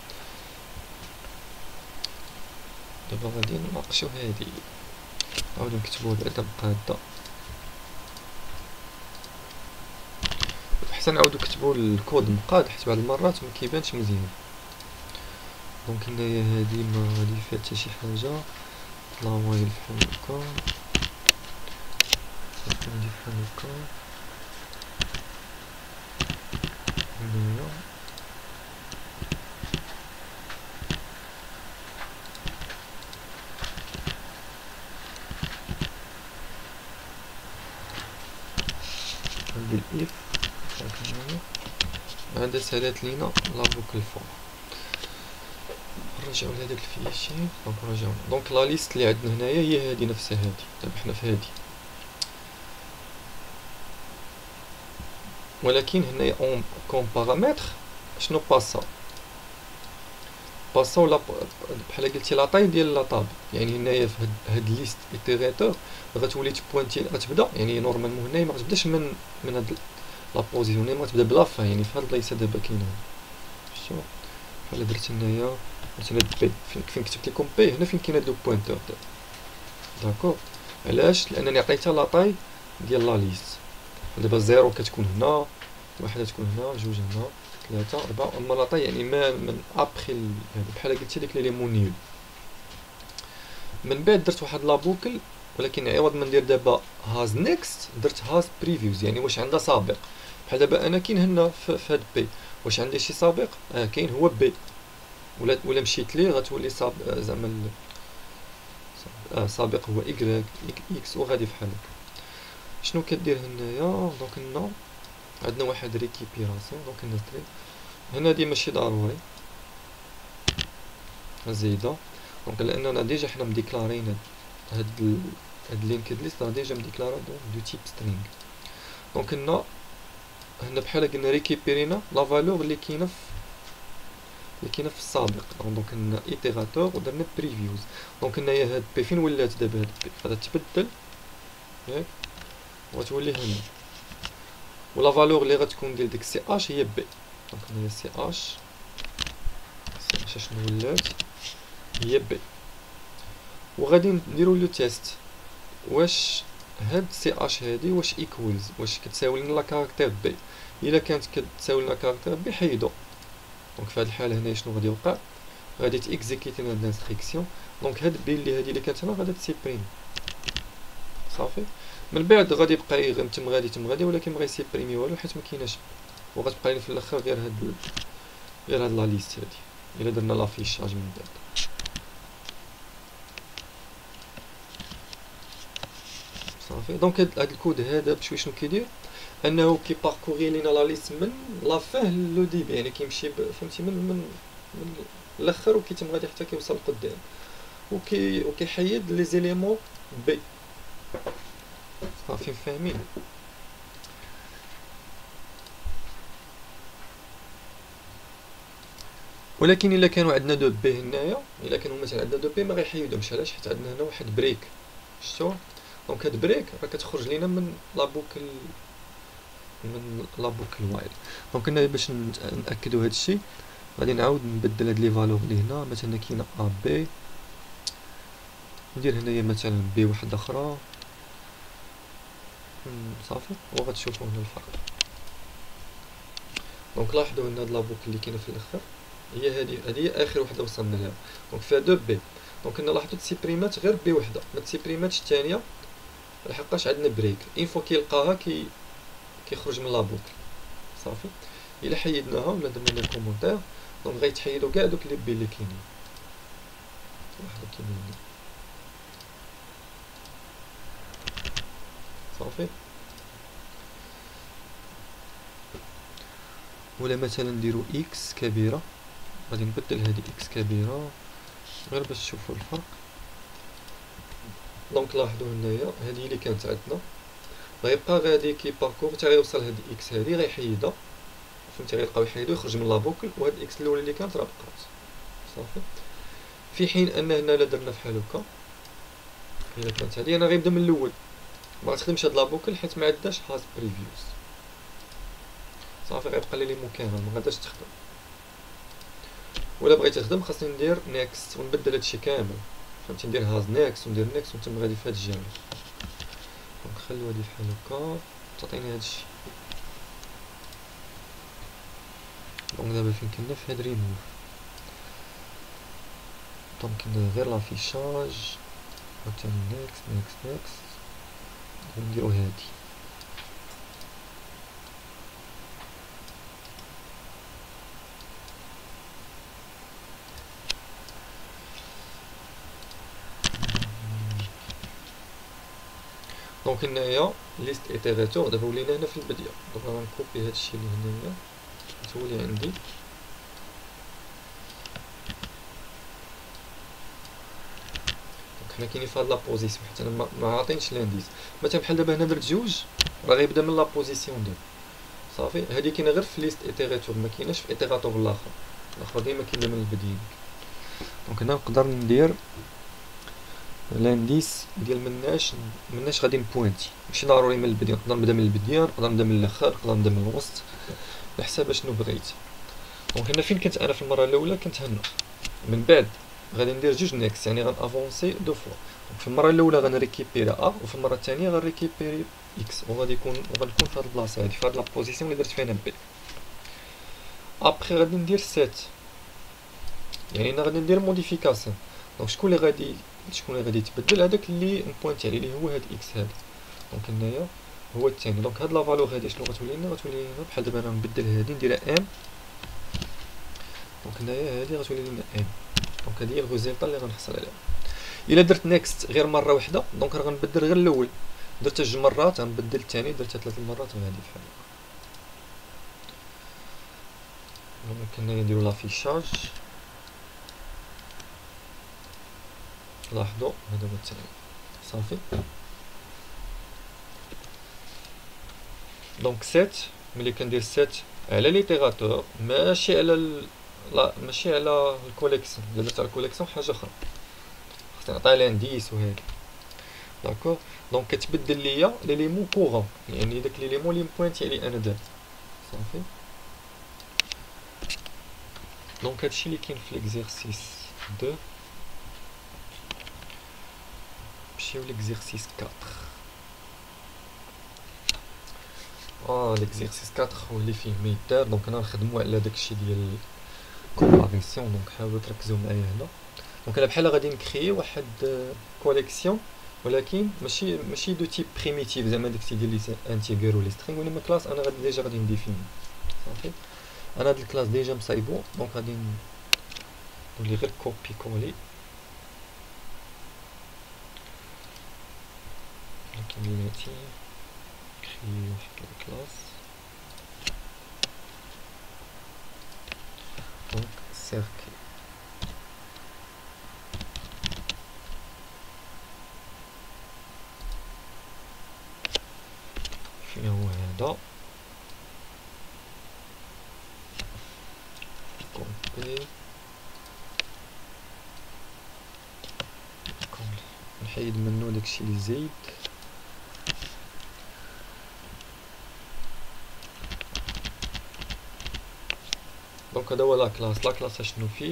دابا غادي نناقشو هادي، نعاودو نكتبوها بعدا بقادة. احسن نعاودو نكتبو الكود مقاد حيت بعض المرات ما كيبانش مزيان. دونك هنايا هادي ما غادي فيها حتى شي حاجه، لا وايل بحال هكا، ندير بحال هكا هنايا. ندير اف هنايا. هذا سالات لينا لا بوكل فور. نرجعو لهداك الفيشي. دونك نرجعو دونك لا ليست اللي عندنا هنايا هي هادي نفسها هادي. دابا حنا في هادي، ولكن هنايا اون كوم بارامتر شنو باسا ولا بحال قلتي لا طاي ديال لا طاب. يعني هنايا في هاد ليست ايتيريتور غتولي تبوينتي، غتبدا يعني نورمالمون هنايا ما غتبداش من هاد لا بوزيسيون، ما غتبدا بلا فا. يعني في هاد البلايصه دابا كاينه شتو بحال درت هنايا، درت هنا بي فين كتبت لكم بي هنا فين كاين هاد لو بوينتور داكور. علاش؟ لانني عطيتها لا طاي ديال لا ليست. دابا زيرو كتكون هنا، واحد تكون هنا، جوج هنا، ثلاثة، أربعة. أما لا طاي يعني ما من أبخي هذا بحال قلت ديك لي مونيول. من بعد درت واحد لابوكل، ولكن عوض ما ندير دابا هاز نيكست درت هاز بريفيوز. يعني واش عندها سابق. بحال دابا أنا كاين هنا في هاد بي، واش عندي شي سابق؟ كاين هو بي. ولا مشيت ليه غتولي زعما سابق هو إيكغيك إكس وغادي بحال هكا. شنو كدير هنايا؟ دونك هنا عندنا واحد ريكيبيراسيون. دونك نزيد هنا دي ماشي ضروري زايده. دونك لاننا ديجا حنا مديكلارين هاد لينكد ليست راه ديجا مديكلارا دو تيب سترينغ. دونك هنا بحال قلنا ريكيبيرينا لا فالور اللي كاينه في السابق. دونك هنا ايتيراتور ودرنا بريفيوز. دونك هنايا هاد بي فين ولات دابا؟ هاد بي غادا تبدل ياك وغتولي هنا، ولا فالور اللي غتكون ديال ديك سي اش هي بي. دونك هنايا سي اش شنو ولات؟ هي بي. وغادي نديرو لو تيست واش هاد سي اش هادي واش ايكوالز، واش كتساوي لنا لا كاركتير بي. الا كانت كتساوي لنا كاركتير بي حيدو. دونك في هاد الحاله هنا شنو غادي يوقع؟ غادي تيكزيكيتي لنا الانستركسيون. دونك هاد بي اللي هادي اللي كانت هنا غادي تسيبريم صافي. من بعد غادي يبقى يغم تم غادي ولكن ما غيسيبريمي والو حيت ما كايناش، وغتبقى لي في الاخر غير هاد غير هاد لا ليست هادي الا درنا لافيشاج من بعد. صافي دونك هاد الكود هذا بشوي شنو كيدير، انه كيباركوري لينا لا ليست من لا فين لو ديبي، يعني كيمشي فهمتي من الاخر وكيتم غادي حتى كيوصل قدام، وكيحيد لي زيليمون بي. صافي فاهمين؟ ولكن الا كانوا عندنا دو بي هنايا، الا كانوا مثلا عندنا دو بي ما غيحيدهمش. علاش؟ حيت عندنا هنا واحد بريك، شفتوا؟ دونك هاد بريك راه كتخرج لينا من لابوكل، من لابوكل وايل. دونك هنا باش ناكدوا هاد الشيء غادي نعاود نبدل هاد لي فالور اللي هنا. مثلا كاينه ا بي، ندير هنايا مثلا بي واحده اخرى، صافي وغتشوفوا هنا الفرق. دونك لاحظوا ان هاد لابوكل اللي كاينه في الاخر هي هذه اخر وحده وصلنا لها. دونك فيها دو بي، دونك هنا لاحظوا تسيبريمات غير بي وحده، ما تسيبريماتش الثانيه لحقاش عندنا بريك. اين فوا كيلقاها كيخرج من لابوكل. صافي الا حيدناها ولا درنا لي كومونتير دونك غيتحيدوا كاع دوك لي بي اللي كاينين. لاحظوا كاينين صافي. ولا مثلا نديرو اكس كبيره، غادي نبدل هذه اكس كبيره غير باش تشوفوا الفرق. دونك لاحظوا هنايا هذه اللي كانت عندنا غيبقى غادي كي باركور حتى غيوصل هاد الاكس هذه غيحيدها، فهمتي؟ غيبقاو يحيدو يخرج من لابوكل، وهاد الاكس الاولى اللي كانت راه بقات. صافي. في حين ان هنا الا درنا بحال هكا، الا كانت هذه انا غيبدا من الاول، ما غتخدمش هاد لابوكل حيت ما عندهاش هاز بريفيوز. صافي غيبقى لي مكانها ما غاداش تخدم. ولا بغيت تخدم خاصني ندير نيكست ونبدل هادشي كامل، فهمتي؟ ندير هاز نيكست وندير نيكست وتم غادي في هاد الجانب. دونك نخليو هادي بحال هكا تعطيني هادشي. دونك دابا فين كنا؟ في هاد ريموف. دونك ندير غير لافيشاج وثاني نيكست نيكست نيكست ونديرو هادي. دونك هنايا ليست ايتيراتور دابا ولينا هنا في البداية. دونك غنكوبي هادشي اللي هنايا تولي عندي. حنا كاينين في هاد لابوزيسيون حيت انا ما عاطينش لانديس. مثلا بحال دابا هنا درت جوج راه غيبدا من لابوزيسيون دو. صافي هادي كاينه غير في ليست ايتيراتور، ما كايناش في ايتيراتور الاخر ديما كاين من البداية. دونك هنا نقدر ندير لانديس ديال مناش غادي نبوينتي، ماشي ضروري من البداية، نقدر نبدا من البداية، نقدر نبدا من الاخر، نقدر نبدا من الوسط على حساب شنو بغيت. دونك هنا فين كنت انا في المره الاولى كنت هنا، من بعد غادي ندير جوج نيكست يعني غنافونسي دو فوا. دونك في المره الاولى غنريكيبيري ا وفي المره الثانيه غنريكيبيري اكس، وغنكون في هاد البلاصه هادي في هاد لابوزيسيون اللي درت فيها بي. ابخي غادي ندير سيت، يعني انا غادي ندير موديفيكاسيون. دونك شكون اللي غادي يتبدل؟ هذاك اللي نبوينتي عليه اللي هو هاد اكس هذا. دونك هنايا هو الثاني. دونك هاد لا فالور هادي شنو غتولي لنا؟ بحال دابا انا نبدل هادي نديرها ام. دونك هنايا هادي غتولي لنا ام. دونك هادي هي الريزلت اللي غنحصل عليها. الا درت نيكست غير مره واحده دونك راه غنبدل غير الاول، درتها جوج مرات غنبدل الثاني، درتها 3 مرات غادي بحال هكا. دونك هنايا نديرو لافيشاج، لاحظوا هذا هو الثاني. صافي. دونك سيت ملي كندير سيت على ليتيراتور ماشي على ماشي على الكوليكسيون. الا درت على الكوليكسيون حاجه اخرى، خصني نعطيها لانديس وهادي. داكوغ. دونك كتبدل ليا لي ليمون كوغون، يعني داك لي ليمون اللي مبوينتي عليه انا دابا. صافي. دونك هادشي اللي كاين في ليكزيرسيس 2. نمشيو ليكزيرسيس 4. ليكزيرسيس 4 هو اللي فيه ميدار. دونك انا نخدمو على داكشي ديال كومباريسيون. دونك حاولوا تركزوا معايا هنا. دونك انا بحال غادي نكري واحد كوليكسيون، ولكن ماشي دو تيب بريميتيف زعما داكشي ديال لي انتيجر ولا سترينغ، وانما كلاس انا غادي ديجا غادي نديفيني. صافي. انا هاد الكلاس ديجا مصايبو، دونك غادي نولي غير كوبي كولي كلماتي كري واحد الكلاس دونك سيركل. شنو هو هذا؟ كوبي نحيد منو داكشي اللي زايد. دونك هذا هو لا كلاس شنو فيه؟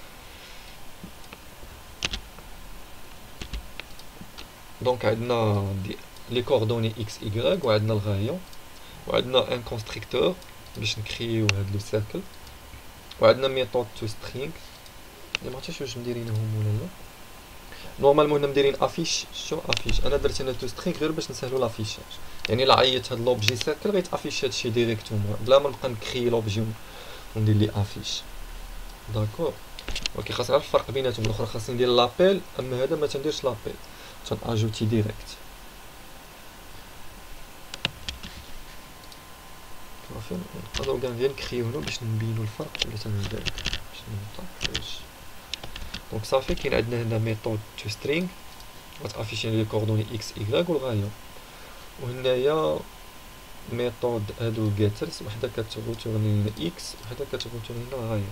دونك عندنا لي كوردوني اكس ايغريك وعندنا الغايون وعندنا ان كونستركتور باش نكريو هاد لو سيركل وعندنا ميثود تو سترينغ اللي ما عرفتش واش مديرينهم ولا لا. نورمالمون هنا مديرين افيش. شو افيش؟ انا درت هنا تو سترينغ غير باش نسهلو لافيشاج، يعني الا عيط هاد لوبجي سيركل غيتافيش هادشي ديريكتومون بلا ما نبقى نكري لوبجي وندير لي افيش. داكور ولكن خاص نعرف الفرق بيناتهم. الاخرى خاصني ندير لابيل، اما هذا ما تنديرش لابيل، تناجوتي ديريكت. صافي نقدروا كاع غير نكريو هنا باش نبينوا الفرق ولا تنبداو باش نطاقش. دونك صافي كاين عندنا هنا ميثود تو سترينغ غتافيشي لي كوردوني اكس ايغريك والغايون، وهنايا ميثود هادو جيترز وحده كتغوتورني لنا اكس وحده كتغوتورني لنا غايون.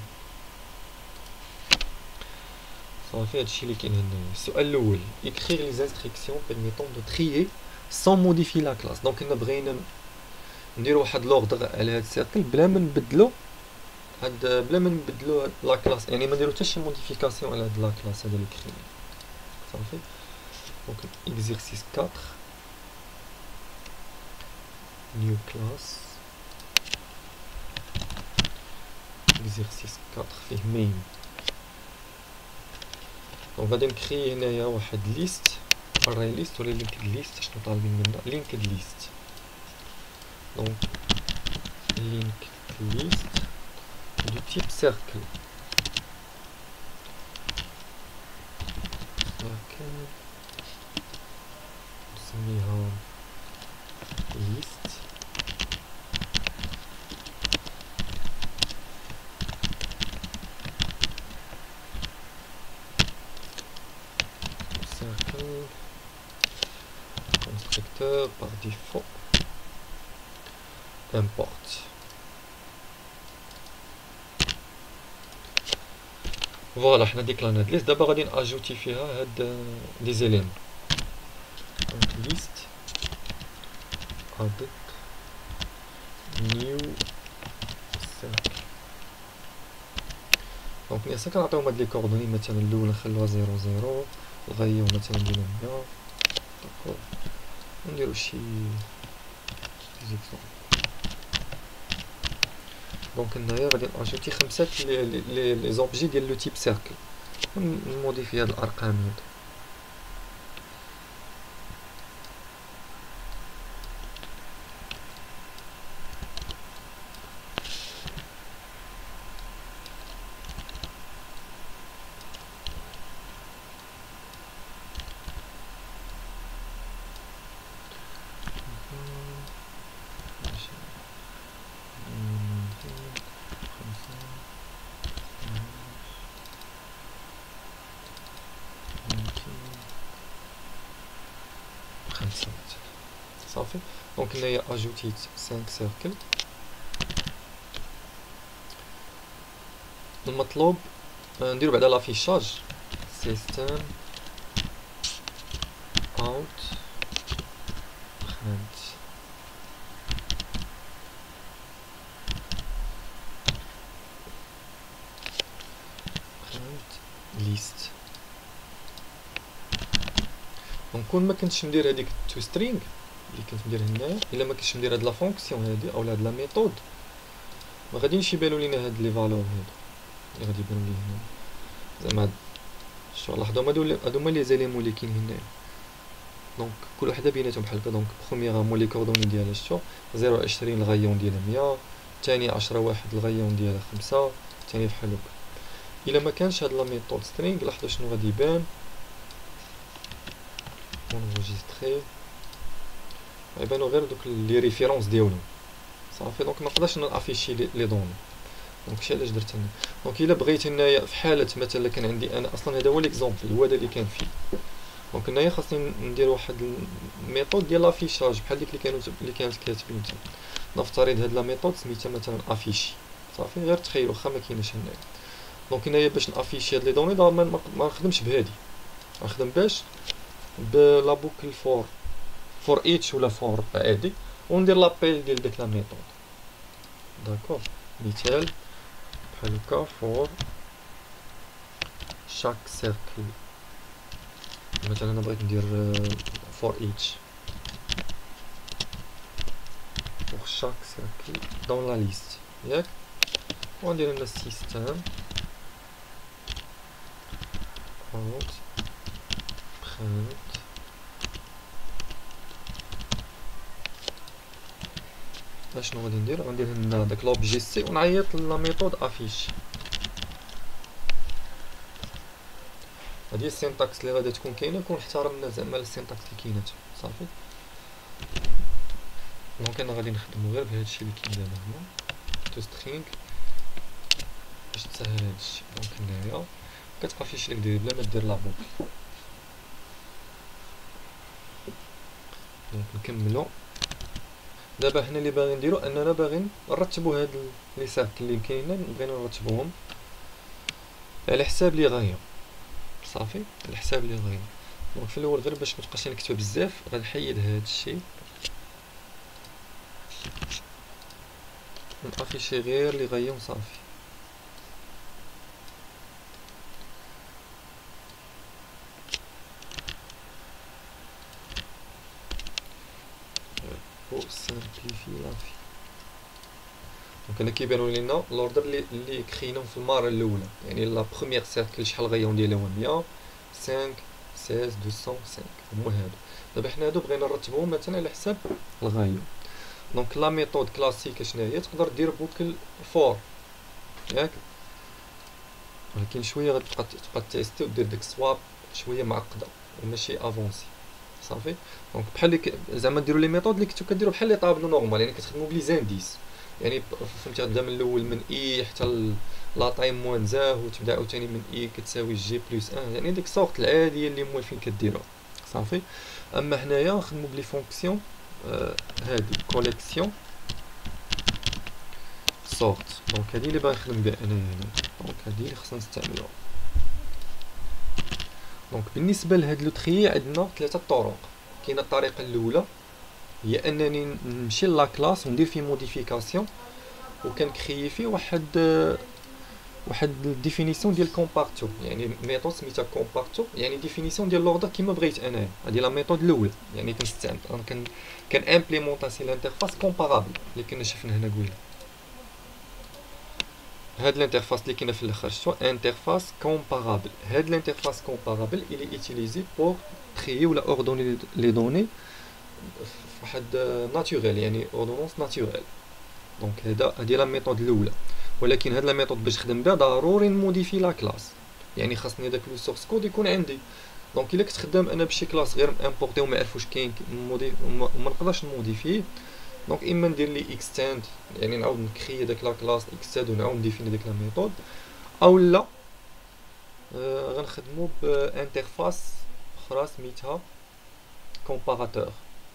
صافي هادشي اللي كاين هنايا. السؤال الاول écrire les instructions permettant de trier sans modifier la classe. دونك هنا بغينا نديرو واحد لوردر على هاد السيركل بلا ما نبدلو هاد لا كلاس، يعني ما نديرو حتى شي موديفيكاسيون على هاد لا كلاس هذا اللي كرينا. صافي دونك اكزرسيس 4 نيو كلاس. اكزرسيس 4 فيه مين. دونك غادي نكري هنايا واحد ليست اري ليست ولا لينكد ليست. شنو طالبين منا؟ لينكد ليست. دونك لينكد ليست دو تيب سيركل. نسميها ليست circle constructeur par défaut import. فوالا حنا ديكلانا هاد ليست. دابا غادي ناجوتي فيها هاد لي زيليمون. دونك ليست اديت نيو سيركل. دونك ملي كنعطيوهم هاد لي كوردوني، مثلا الاولى نخلوها 00 الغاية مثلا نديرو 100. داكور نديرو شي زيكزومبل. دونك هنايا غادي ناجوتي 5 لي زوبجي ديال لو تيب سيركل. نموديفي هاد الارقام هادو. صافي دونك هنايا اجوتيت 5 سيركل. المطلوب نديرو بعدا لافيشاج سيستم اوت print list. دونك كون ما كنتش ندير هذيك تو سترينغ اللي كنت ندير هنايا، الا ما كنتش ندير هاد لا فونكسيون هادي او هاد لا ميثود، ما غاديش يبانو لينا هاد لي فالور هادو اللي غادي يبانو لي هنا. زعما شوف لاحظوا هادو هما لي زيليمون اللي كاين هنايا. دونك كل وحده بيناتهم بحال هكا. دونك برومييرمون لي كوردوني ديالها شتو 0 20 الغايون ديالها 100 الثاني 10 واحد الغيون ديالها 5 الثاني بحال هكا. الا ما كانش هاد لا ميثود سترينغ لاحظوا شنو غادي يبان اونجستري غيبانو غير دوك لي ريفيرونس ديالهم صافي. دونك ما نقدرش نافيشي لي دوني. دونك شي علاش درت هنا. دونك الا بغيت هنايا في حاله مثلا كان عندي انا اصلا هذا هو ليكزومبل هو هذا اللي كان فيه. دونك هنايا خاصني ندير واحد الميثود ديال لافيشاج بحال ديك اللي كانت كاتبين تما. نفترض هاد لا ميثود سميتها مثلا افيشي صافي. غير تخيلوا واخا ما كايناش هنايا. دونك هنايا باش نافيشي هاد لي دوني ما نخدمش بهادي نخدم باش بلا بوكل فور ايتش ولا فور عادي وندير لابيل ديال ديك لا ميثود. داكور مثال بحال هكا فور شاك سيركل مثلا انا بغيت ندير فور ايتش pour chaque cercle dans la liste ياك. وندير هنا système out print شنو غادي ندير غندير هنا داك لوبجي سي ونعيط لا ميثود افيش. هادي السينتاكس اللي غادي تكون كاينه كون احترمنا زعما السينتاكس اللي كاينه صافي. دونك انا غادي نخدمو غير بهادشي اللي كاين دابا هنا تو سترينغ باش تسهل هادشي. دونك هنايا كتافيش لك ديري بلا ما دير لا بوكل. دونك نكملو دابا هنا اللي باغي نديرو اننا باغيين نرتبو هاد لي سيركل اللي كاينين بغينا نرتبوهم على حساب لي غايه صافي على حساب لي غايه. دونك في الاول غير باش متبقاش نكتب بزاف غنحيد هاد الشيء ونافيشي غير لي غايه وصافي. pour simplifier la vie. دونك هنا كيبانوا لينا لوردر اللي كريناهم في المره الاولى يعني لا بروميير سيركل شحال غيون ديالها هو 100 5 16 205 هما هادو. دابا حنا هادو بغينا نرتبوهم مثلا على حساب الغايه. دونك لا ميثود كلاسيك شنو هي تقدر دير بوكل فور ياك ولكن شويه غتبقى تيستي ودير ديك سواب شويه معقده وماشي افونسي صافي. دونك بحال زعما ديروا لي ميثود اللي كنتو كديروا بحال لي طابلو نورمال يعني كتخدموا بلي زانديس يعني فهمتي غتبدا من الاول من اي حتى لا تايم موان زاه وتبدا عاوتاني من اي كتساوي جي بلس 1 يعني ديك السورت العاديه اللي موالفين كديروها صافي. اما هنايا نخدموا بلي فونكسيون هادي كوليكسيون سورت. دونك هادي اللي باغي نخدم بها انا هنا. دونك هادي اللي خصنا نستعملوها. دونك بالنسبه لهاد لو تري عندنا ثلاثه طرق. كاينه الطريقه الاولى هي انني نمشي لا كلاس وندير فيه موديفيكاسيون وكنكريي فيه واحد الديفينيسيون ديال كومبارتو يعني ميثود سميتها كومبارتو يعني ديفينيسيون ديال لوردر كيما بغيت انا. هادي لا ميثود الاولى يعني كنستعمل انا كان امبليمونطاسي الانترفاس كومبارابل اللي كنا شفنا هنا قبيله. هاد الانترفاس اللي كاينه في الاخر شتو انترفاس كومبارابل. هاد الانترفاس كومبارابل اللي ايتيليزي بور تريي ولا اوردوني لي دوني واحد ناتوريل يعني اوردونونس ناتوريل. دونك هادي لا ميثود الاولى. ولكن هاد لا ميثود باش نخدم بها ضروري نموديفي لا كلاس يعني خاصني داك لو سورس كود يكون عندي. دونك الا كنت خدام انا بشي كلاس غير امبورطي وما عرفوش كاين وما نقدرش نموديفيه. دونك اما ندير لي اكستند يعني نعاود نكري داك لا كلاس اكستند ونعاود نديفيني ديك لا ميثود او لا غنخدمو بانترفاس اخرى سميتها كومباراتور.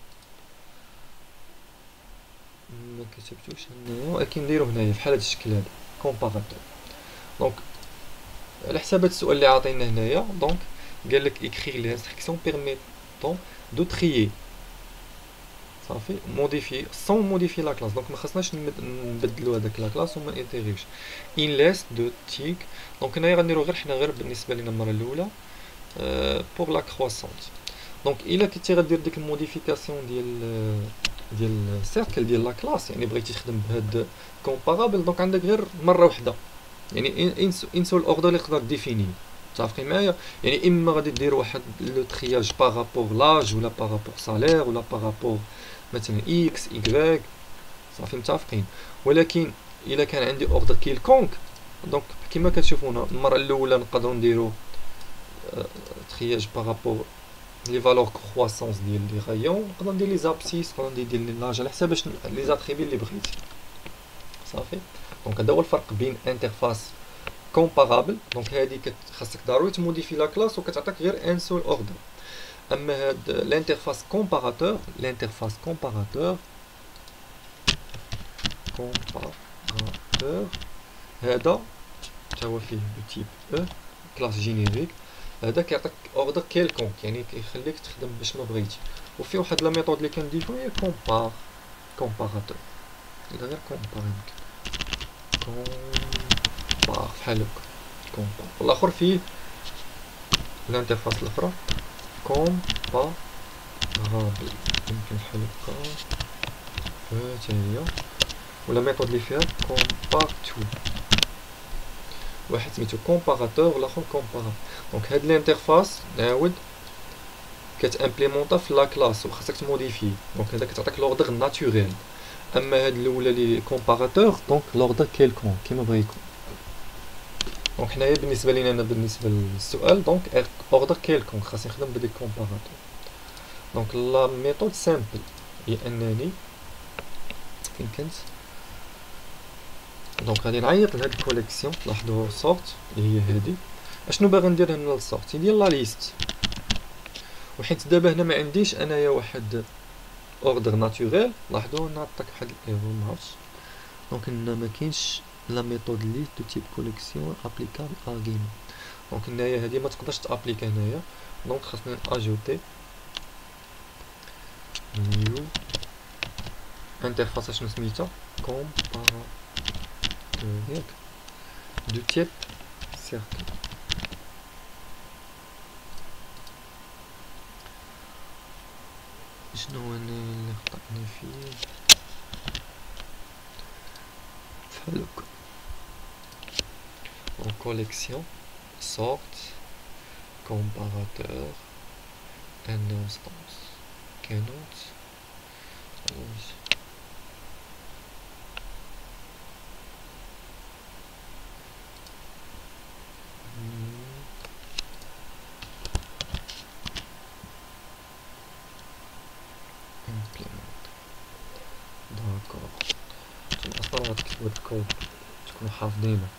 ما كتبتوش هنايا ولكن نديرو هنايا بحال هاد الشكل هذا كومباراتور. دونك على حساب هاد السؤال اللي عاطينا هنايا دونك قال لك اكري لي انستركسيون بيرميتون دو تريي صافي موديفي سون موديفي لا كلاس. دونك ما خصناش نبدلو هذاك لا كلاس وما انتيغيوش ان ليست دو تيك. دونك هنايا غنديرو غير حنا غير بالنسبه لينا المره الاولى بور لا كروسونت. دونك الا كنتي غدير ديك الموديفيكاسيون ديال السيركل ديال لا كلاس يعني بغيتي تخدم بهاد كومبارابل دونك عندك غير مره واحده يعني انسو الاوردر اللي تقدر ديفيني متفقين معايا. يعني اما غادي دير واحد لو ترياج بارابور لاج ولا بارابور سالير ولا بارابور مثلا اكس ايكغيك صافي متفقين. ولكن الا كان عندي اوردر كيلكونك دونك كيما كتشوفونا المره الاولى نقدروا نديرو ترياج بارابور لي فالور كرواسونس ديال لي غايون، نقدر ندير لي زابسيس، نقدر ندير لي لاج على حساب لي زاتريبي اللي بغيتي. صافي دونك هذا هو الفرق بين انترفاس كومبارابل. دونك هذه خاصك ضروري تموديفي لا كلاس وكتعطيك غير ان سول اوردر. اما هاد الانترفاس كومباراتور، الانترفاس كومباراتور هذا تا هو فيه دو تيب او كلاس جينيريك. هذا كيعطيك اوردر كيلكونك يعني كيخليك تخدم باش ما بغيتي. وفي واحد لا ميثود اللي كنديرو هي كومباراتور، الا غير كومبار كومبار بحال هكا كومبار. والاخر فيه الانترفاس الاخرى كومبارابل يمكن بحال هكا حتى هي. ولا ميثود اللي فيها كومبارتو، واحد سميتو كومباراتور والاخر كومبارابل. دونك هاد الانترفاس نعاود كتامبليمونطا في لا كلاس وخاصك تموديفي. دونك هذا كتعطيك لوردر ناتوريل. اما هاد الاولى لي كومباراتور دونك لوردر كيلكون كيما بغا يكون. دونك حنايا بالنسبه لينا انا بالنسبه للسؤال دونك اوردر كيلكون خاصني نخدم بدي كومباراتور. دونك لا ميثود سامبل هي انني فين كنت دونك غادي نعيط لهاد الكوليكسيون. لاحظوا سورت اللي هي هادي. اشنو باغي ندير هنا للسورت ديال لا ليست. وحيت دابا هنا ما عنديش انايا واحد اوردر ناتوريل. لاحظوا نعطيك واحد الايرور معرفتش. دونك هنا ما كاينش لا ميثود ليست دو تيب كوليكسيون ابليكابل ارغيومون. دونك هنايا هادي ما تقدرش تابليكا هنايا. دونك خاصني اجوتي نيو انترفاس شنو سميتها كومباراتور ياك دو تيب سيركل. شنو انا اللي خطأني فيه بحال هكا en collection sort comparateur un instance cannot implement. داكوغ اصلا غتكتبو هاد الكود تكونو حافظينه.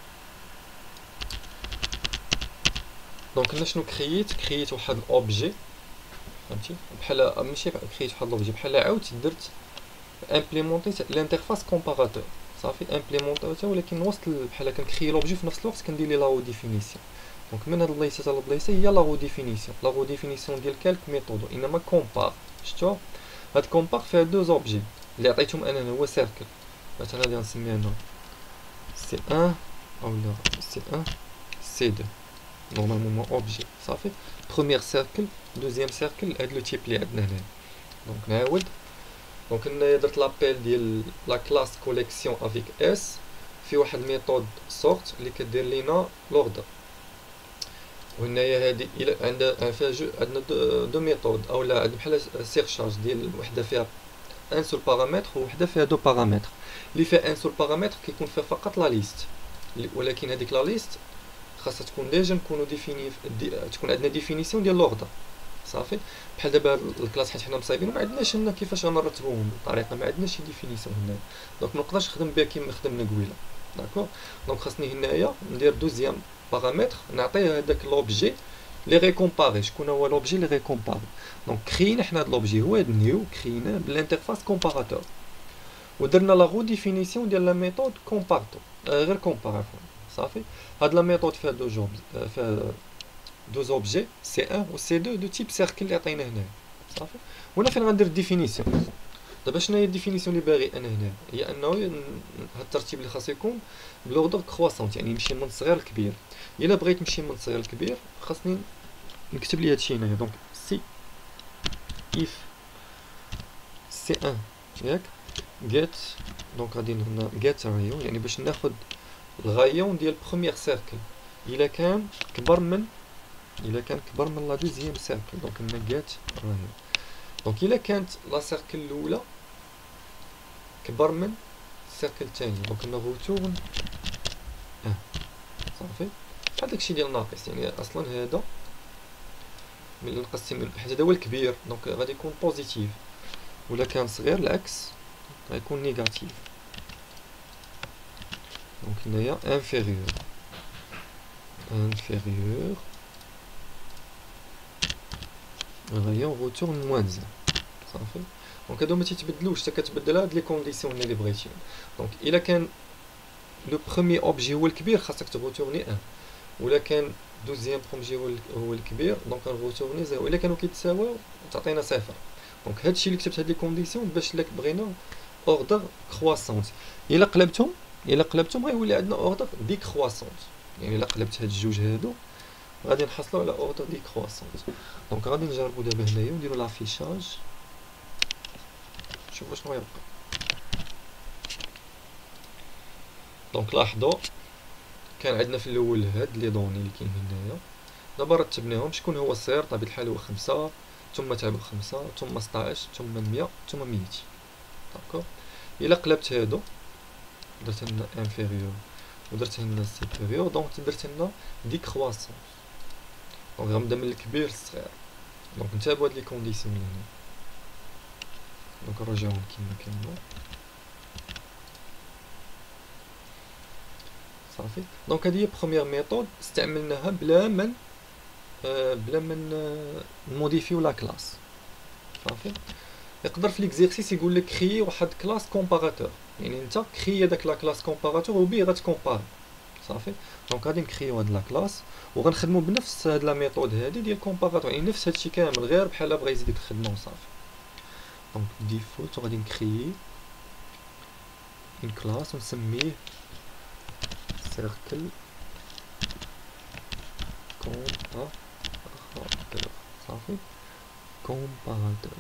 دونك هنا شنو كرييت واحد الاوبجي فهمتي بحال ماشي كرييت واحد الاوبجي بحال عاودت درت امبليمونطيت الانترفاس كومباراتور. صافي امبليمونطيتها ولكن وسط بحال كنكري لوبجي في نفس الوقت كندير ليه لا ديفينيسيون. دونك من هاد البلايصه حتى البلايصه هي لا ديفينيسيون. لا ديفينيسيون ديال كالك ميثود انما كومبار. شفتوا هاد كومبار فيها دوز اوبجي اللي عطيتهم انا هو سيركل. مثلا غادي نسميها هنا سي 1 اولا سي 1 سي 2 نورمالمون اوبجي. صافي بروميير سيركل دوزيام سيركل هاد لو تيب اللي عندنا هنا. دونك نعاود دونك هنايا درت لابيل ديال لا كلاس كوليكسيون افيك اس في واحد ميثود سورت اللي كدير لينا لوردر. وهنايا هادي الى عندها فيها عندنا دو ميثود اولا بحال سيرشارج ديال وحده فيها ان سول بارامتر ووحده فيها دو بارامتر. اللي فيها ان سول بارامتر كيكون فيها فقط لا ليست، ولكن هذيك لا ليست خاصها تكون ديجا نكونو تكون عندنا ديفينيسيون ديال لوردر. صافي بحال دابا الكلاس حيت حنا مصايبين ما عندناش هنا كيفاش غنرتبوهم بطريقه ما عندناش شي ديفينيسيون هنا. دونك ما نقدرش نخدم بها كيما خدمنا قبيله. داكوغ دونك خاصني هنايا ندير دوزيام بارامتر نعطيه هذاك لوبجي لي ريكومباري. شكون هو لوبجي لي ريكومباري؟ دونك كرينا حنا هاد لوبجي هو هاد نيو كريناه بالانترفاس كومباراتور ودرنا لا غو ديفينيسيون ديال لا ميثود كومبارتو غير كومبار عفوا. صافي هاد لا ميثود فيها فيها دوز اوبجي سي 1 و سي 2 دو تيب سيركل اللي عطينا هنا. صافي وهنا فين غندير ديفينيسيون. دابا شنو هي الديفينيسيون اللي باغي انا هنا؟ هي انه هاد الترتيب اللي خاص يكون بلوردر كرواسونت يعني يمشي من صغير لكبير. الا بغيت نمشي من صغير لكبير خاصني نكتب لي هادشي هنايا. دونك سي اف سي 1 ياك get دونك غادي هنا get رايون يعني باش ناخد الغايون ديال بروميير سيركل الا كان كبر من لا دوزيام سيركل. دونك هنا get رايون. دونك الا كانت لا سيركل الاولى كبر من السيركل الثاني، دونك نغوتورن صافي بحال داكشي ديال ناقص، يعني اصلا هذا ملي نقسم حيت هذا هو الكبير دونك غادي يكون بوزيتيف، ولا كان صغير العكس غيكون نيجاتيف. دونك هنايا انفيريور غادي نغوتورن موان زان صافي. دونك هادو ما تيتبدلوش حتى كتبدل هاد لي كونديسيون اللي بغيتيهم. دونك الا كان لو بروميي اوبجي هو الكبير خاصك تغوتورني 1، ولا كان دوزيام اوبجي هو الكبير دونك نغوتورني 0. الا كانوا كيتساواو تعطينا صفر. دونك هادشي اللي كتبت هاد لي كونديسيون باش لك بغينا اوردر كرواسونت. الا قلبتهم غيولي عندنا اوردر ديكرواسونت، يعني الا قلبت هاد الجوج هادو غادي نحصلوا على اوردر ديكرواسونت. دونك غادي نجربوا دابا هنايا ونديروا لافيشاج، شوفوا شنو غيبقى. دونك لاحظوا كان عندنا في الاول هاد لي دوني اللي كاين هنايا، دابا رتبناهم. شكون هو الصغير؟ بطبيعه الحال هو 5 ثم تاع 5 ثم 16 ثم 100 ثم 200. داكوغ. الا قلبت هادو درت لنا انفيريور ودرت لنا سيبيريور، دونك درت لنا ديكرواسونس. دونك غنبدا من الكبير للصغير. دونك نتابعوا هاد لي كونديسيون اللي هنا، دونك نرجعوهم كيما كانوا صافي. دونك هذه هي بروميير ميثود استعملناها بلا من نموديفيو لا كلاس صافي. يقدر في ليكزيرسيس يقول لك كريي واحد كلاس كومباراتور، يعني انت كريي داك لا كلاس كومباراتور وبيه غتكومباري صافي. دونك غادي نكريو هاد لا كلاس وغنخدمو بنفس هاد لا ميثود هادي ديال كومباراتور، يعني نفس هادشي كامل غير بحال بغا يزيد يخدمو صافي. دونك ديفولت غادي نكريي اون كلاس ونسميه سيركل كومباراتور صافي. كومباراتور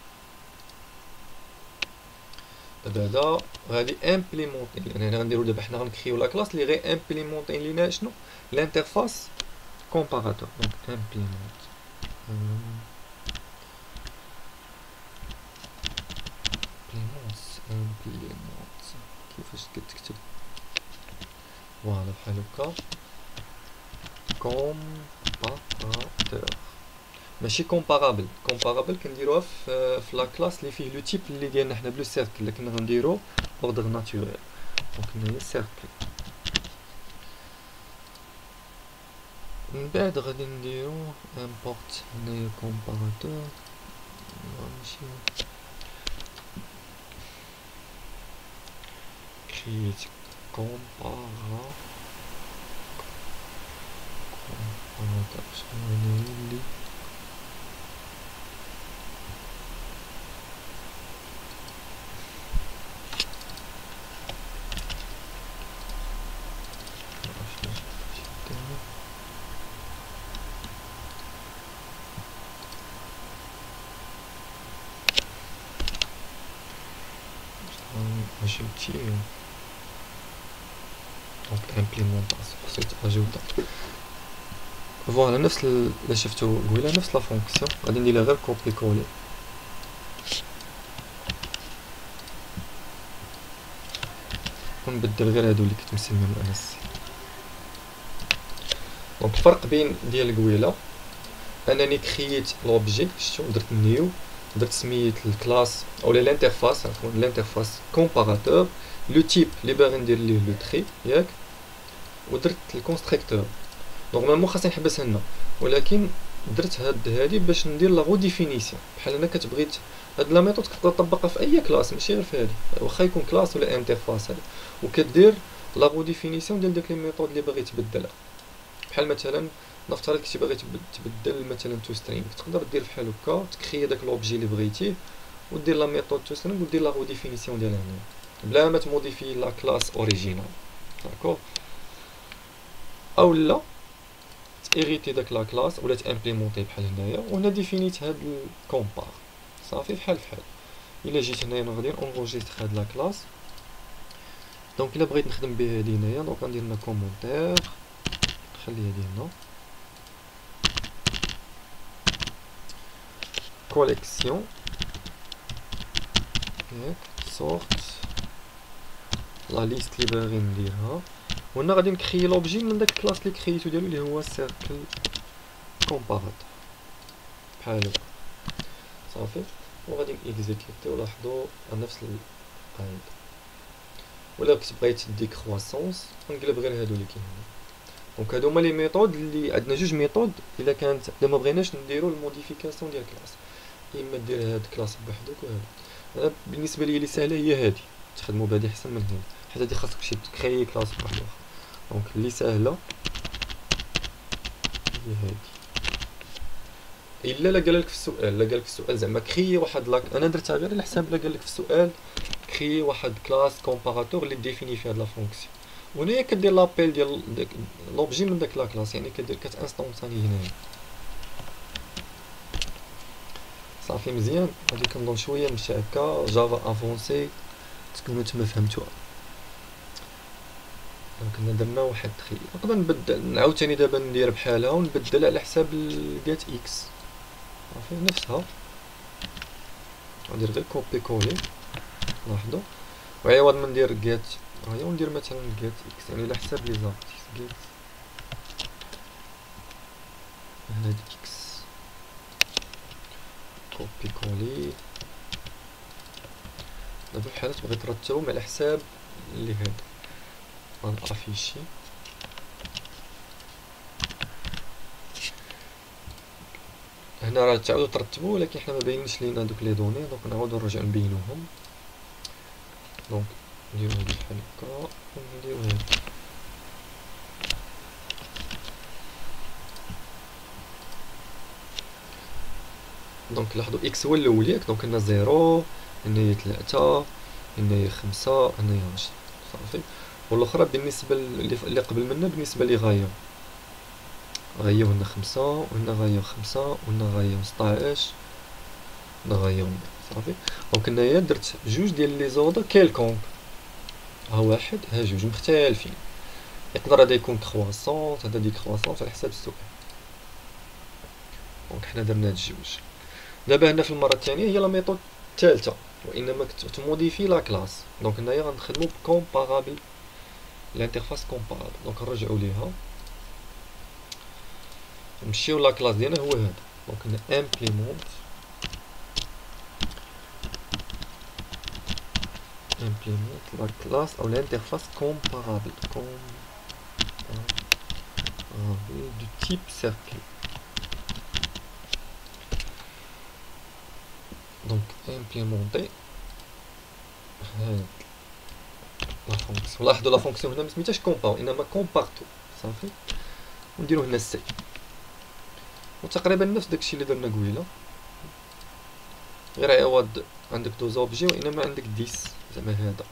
دابا هذا غادي امبليمونطي، يعني هنا غنديرو دابا حنا غنكريو لا كلاس اللي غير امبليمونطي لينا شنو الانترفاس كومباراتور. دونك امبليمونت كيفاش كتكتب فوالا بحال هكا كومباراتور ماشي كومبارابل. كومبارابل كنديروها في لا كلاس اللي فيه لو تيب اللي ديالنا حنا بلو سيركل، لكن غنديرو اوردر ناتوريل. دونك هنايا سيركل، من بعد غادي نديرو امبورت هنايا كومباراتور ماشي كرييت كومباراتور شنو هنايا اللي ajouter donc implémentation ensuite ajouter فوالا نفس اللي شفتو قبيله نفس لا فونكسيون. غادي ندير غير كوبي كولي ونبدل غير هادو اللي كنت مسميهم انا السي. دونك الفرق بين ديال قبيله انني كرييت لوبجي شتو درت نيو درت سميت الكلاس اولا الانترفاس عفوا الانترفاس كومباراتور لو تيب اللي باغي ندير ليه لو تري ياك ودرت الكونستركتور. نورمالمون خاصني نحبس هنا ولكن درت هادي باش ندير لا غو ديفينيسيون. بحال انا كتبغيت هاد لا ميثود تقدر تطبقها في اي كلاس ماشي غير في هادي، واخا يكون كلاس ولا انترفاس هادي، وكدير لا غو ديفينيسيون ديال داك لي ميثود اللي باغي تبدلها. بحال مثلا نفترض كنتي باغي تبدل مثلا تو سترينغ، تقدر دير بحال هكا تكري داك لوبجي اللي بغيتيه ودير لا ميثود تو سترينغ ودير لا غو ديفينيسيون ديالها هنا بلا ما تموديفي لا كلاس اوريجينال داكور. او لا تيريتي داك لا كلاس ولا تامبليمونطي بحال هنايا وهنا ديفينيت هاد الكومبار صافي بحال الا جيت هنايا غادي اونغوجيستر هاد لا كلاس. دونك الا بغيت نخدم به هادي هنايا دونك غندير لنا كومونتير نخلي هادي هنا كوليكسيون ياك سورت لا ليست اللي باغي نديرها، وهنا غادي نكري لوبجي من داك الكلاس اللي كريتو ديالو اللي هو سيركل كومباراتور بحال هكا صافي. وغادي نيكزيكيوتيو. لاحظوا نفس القاعده، ولا كنت بغيت دي كرواسونس نقلب غير هادو اللي كاينين. دونك هادو هما لي ميثود اللي عندنا جوج ميثود الا كانت الا ما بغيناش نديرو الموديفيكاسيون ديال كلاس، اما دير هاد كلاس بوحدك وهادو. انا بالنسبه لي اللي سهله هي هادي، تخدموا بهادي احسن من هادي، حيت هادي خاصك تمشي تكري كلاس بوحدها. دونك اللي سهله هي هادي. الا قالك في السؤال، لا قالك في السؤال زعما كري واحد لاك، انا درتها غير على حساب لا قالك في السؤال كري واحد كلاس كومباراتور اللي ديفيني فيها هاد لا فونكسيون، وهنايا كدير لابيل ديال داك لوبجي من داك لا كلاس، يعني كدير كتانستونساني هنايا صافي. مزيان. غادي كنظن شويه نمشي هكا جافا افونسي تكونوا نتوما فهمتوها. كنا درنا واحد تخيل، نقدر نبدل نعاوتاني دابا ندير بحالها ونبدل على حساب الجيت اكس صافي نفسها. غندير غير كوبي كولي لاحظوا، وعوض ما ندير جيت هاهي وندير مثلا جيت اكس، يعني على حساب لي زارتيست جيت هاد اكس كوبي كولي. دابا بحال تبغي ترتبهم على حساب اللي هاد غنافيشي. هنا راه تعاودوا ترتبوا، ولكن حنا ما باينينش لينا دوك لي دوني، دونك نعاودو نرجعو نبينوهم. دونك نديرو هادي بحال هكا ونديرو هادي. دونك لاحظوا اكس هو الاول ياك، دونك هنا 0 هنايا 3 هنايا 5 هنايا 10 صافي. والاخرى بالنسبه اللي قبل منا بالنسبه لي غايه هنا 5 وهنا غايه 5 وهنا غايه 16 هنا غايه صافي. دونك هنايا درت جوج ديال لي زودا كيلكونك، ها واحد ها جوج مختلفين، يقدر هذا يكون كرواسونط هذا دي كرواسونط على حساب السؤال. دونك حنا درنا هاد الجوج. دابا هنا في المره الثانيه هي لا ميثود الثالثه، وانما تموديفي لا كلاس. دونك هنايا غنخدمو بكومبارابل الانترفاس كومبارابل. دونك نرجعو ليها نمشيو لا كلاس ديالنا هو هذا. دونك هنا امبليمونت لا كلاس او الانترفاس كومبارابل دو تيب سيركل. دونك امبليمونتي هاد لا فونكسيون. لاحظوا لا فونكسيون هنا مسميتهاش كومباو انما كومبارتو صافي. ونديرو هنا سي، وتقريبا نفس داكشي اللي درنا قبيله، غير عوض عندك دوز اوبجي وانما عندك 10 زعما هذا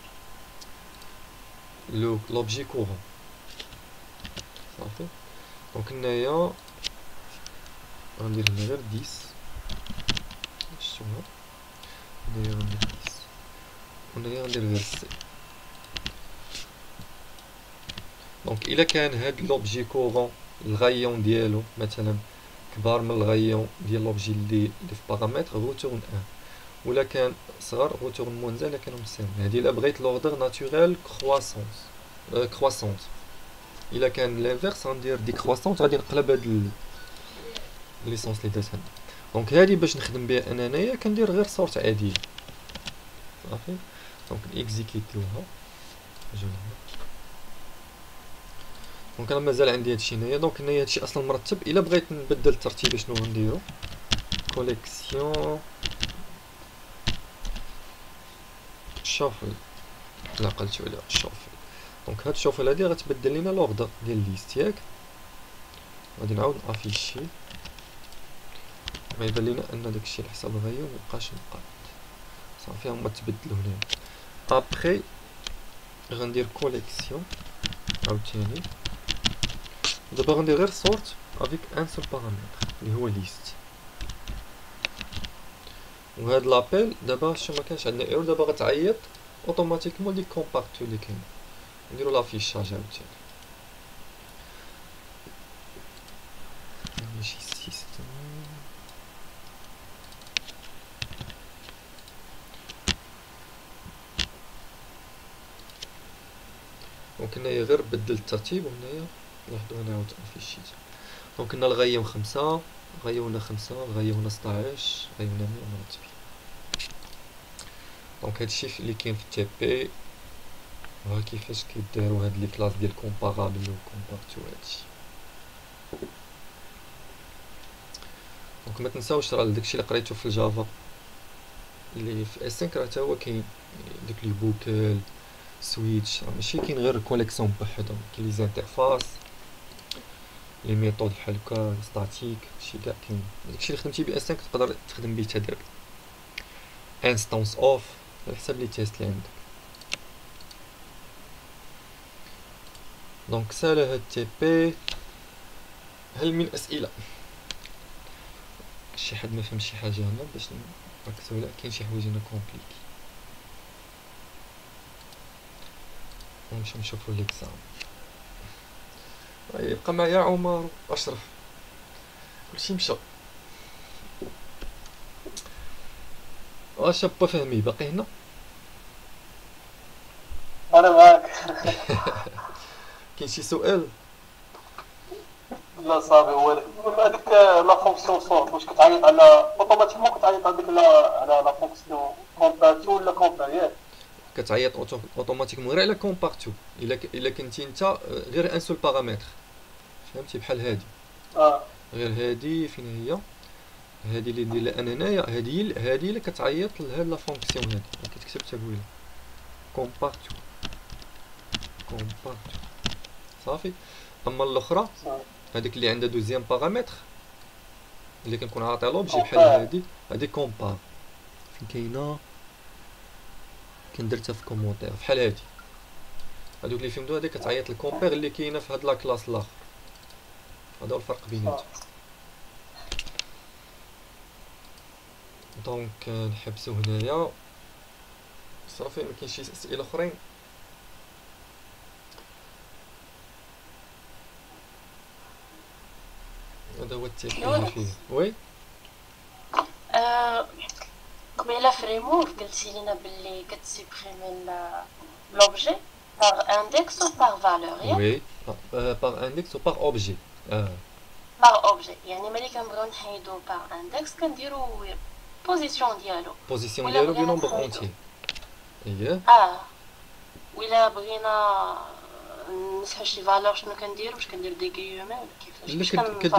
لوبجي كورون صافي. دونك هنايا غندير هنا غير 10 شويه، هنايا غندير 10 وهنايا غندير غير سي. دونك الا كان هاد لوبجي كورون الغايون ديالو مثلا كبار من الغايون ديال لوبجي اللي في بارامتر غوتورن 1، ولا كان صغر غوتورن موان زال كانوا مساويين. هادي الا بغيت لوردر ناتوريل كرواسونت. الا كان لانفيرس غندير دي كرواسونت، غادي نقلب هاد ليسونس اللي درت هنا. دونك هادي باش نخدم بها انايا كندير غير صورت عاديه صافي. دونك نيكزيكيتيوها نجيو لهنا. دونك انا مازال عندي هادشي هنايا. دونك هنايا هادشي اصلا مرتب. الا بغيت نبدل الترتيب شنو غنديرو؟ كوليكسيون شوفل، لا قلتو عليها شوفل. دونك هاد الشوفل هادي غتبدل لينا لوردر ديال الليست ياك. غادي نعاود نافيشي، غيبان لينا ان داكشي على حساب الغاية مبقاش مقاد صافي. هما تبدلو هنايا. ابخي غندير كوليكسيون عاوتاني. دابا غندير غير سورت افيك ان سول بارامتر اللي هو ليست. وهاد لابيل دابا شنو مكانش عندنا ايرور، دابا غتعيط اوتوماتيكمون لي كومبارتو اللي كاين. نديرو لافيشاج عاوتاني ماشي سيستم. دونك هنايا غير بدل الترتيب، وهنايا لاحظوا انا عاود افيشيت. دونك هنا الغاية 5، الغاية هنا 5، الغاية هنا 16، الغاية هنا 100 مرتبين. دونك هادشي اللي كاين في التي بي، وها كيفاش كيدارو هاد لي كلاس ديال كومبارابل و كومبارتو هادشي. دونك ما تنساوش راه داكشي اللي قريتو في الجافا اللي في اس 5 راه تا هو كاين داك لي بوكل سويتش، راه ماشي كاين غير كوليكسيون بوحدهم، كاين لي زانترفاس لي ميثود بحال هكا ستاتيك، شي كاع كاين. داكشي اللي خدمتي ب اس 5 تقدر تخدم بيه حتى دابا. انستانس اوف على حساب لي تيست اللي عندك. دونك سالا هاد تي بي. هل من اسئله؟ شي حد ما فهم شي حاجه هنا باش نركزوا؟ لا كاين شي حوايج هنا كومبليكي. نمشيو نشوفو ليكزام. يبقى معايا عمر اشرف، كلشي مشى. واش با فهمي باقي هنا؟ انا معاك. كاين شي سؤال؟ لا صافي. هو هذيك لا فونكسيون سورت واش كتعيط على اوتوماتيكمون كتعيط على ديك على لا فونكسيون كومبارتو ولا كومبار ياك؟ كتعيط اوتوماتيكمون غير على كومبارتو. الا كنتي انت غير ان سول بارامتر، فهمتي؟ بحال هادي، غير هادي فين هي؟ هادي اللي ندير انا هنايا، هادي اللي كتعيط لهاد لا فونكسيون هادي، كتكتب تبويله كومبارتو صافي. اما الاخرى هذيك اللي عندها دوزيام بارامتر اللي كنكون عاطي لوبجي بحال هادي كومبار. فين كاينه؟ كندرتها في كومونتير بحال هادي. هادوك اللي فهمتو هادي كتعيط الكومبير اللي كاينه في هاد لا كلاس الاخر. هذا هو الفرق بيناتهم. دونك نحبسو هنايا صافي. ما كاينش شي اسئله اخرين؟ هذا هو التكليف فيه. وي قبيله في ريموف قلتي لينا باللي كتسيبريمي لوبجي باغ اندكس و باغ فالور ياك؟ وي باغ اندكس و باغ اوبجي. باغ اوبجي يعني ملي كنبغيو نحيدو باغ اندكس كنديرو بوزيسيون ديالو بي نومبر اونتي. اييه. ولا بغينا نمسحو شي فالور شنو كندير؟ واش كندير دي كيومي ولا كيفاش؟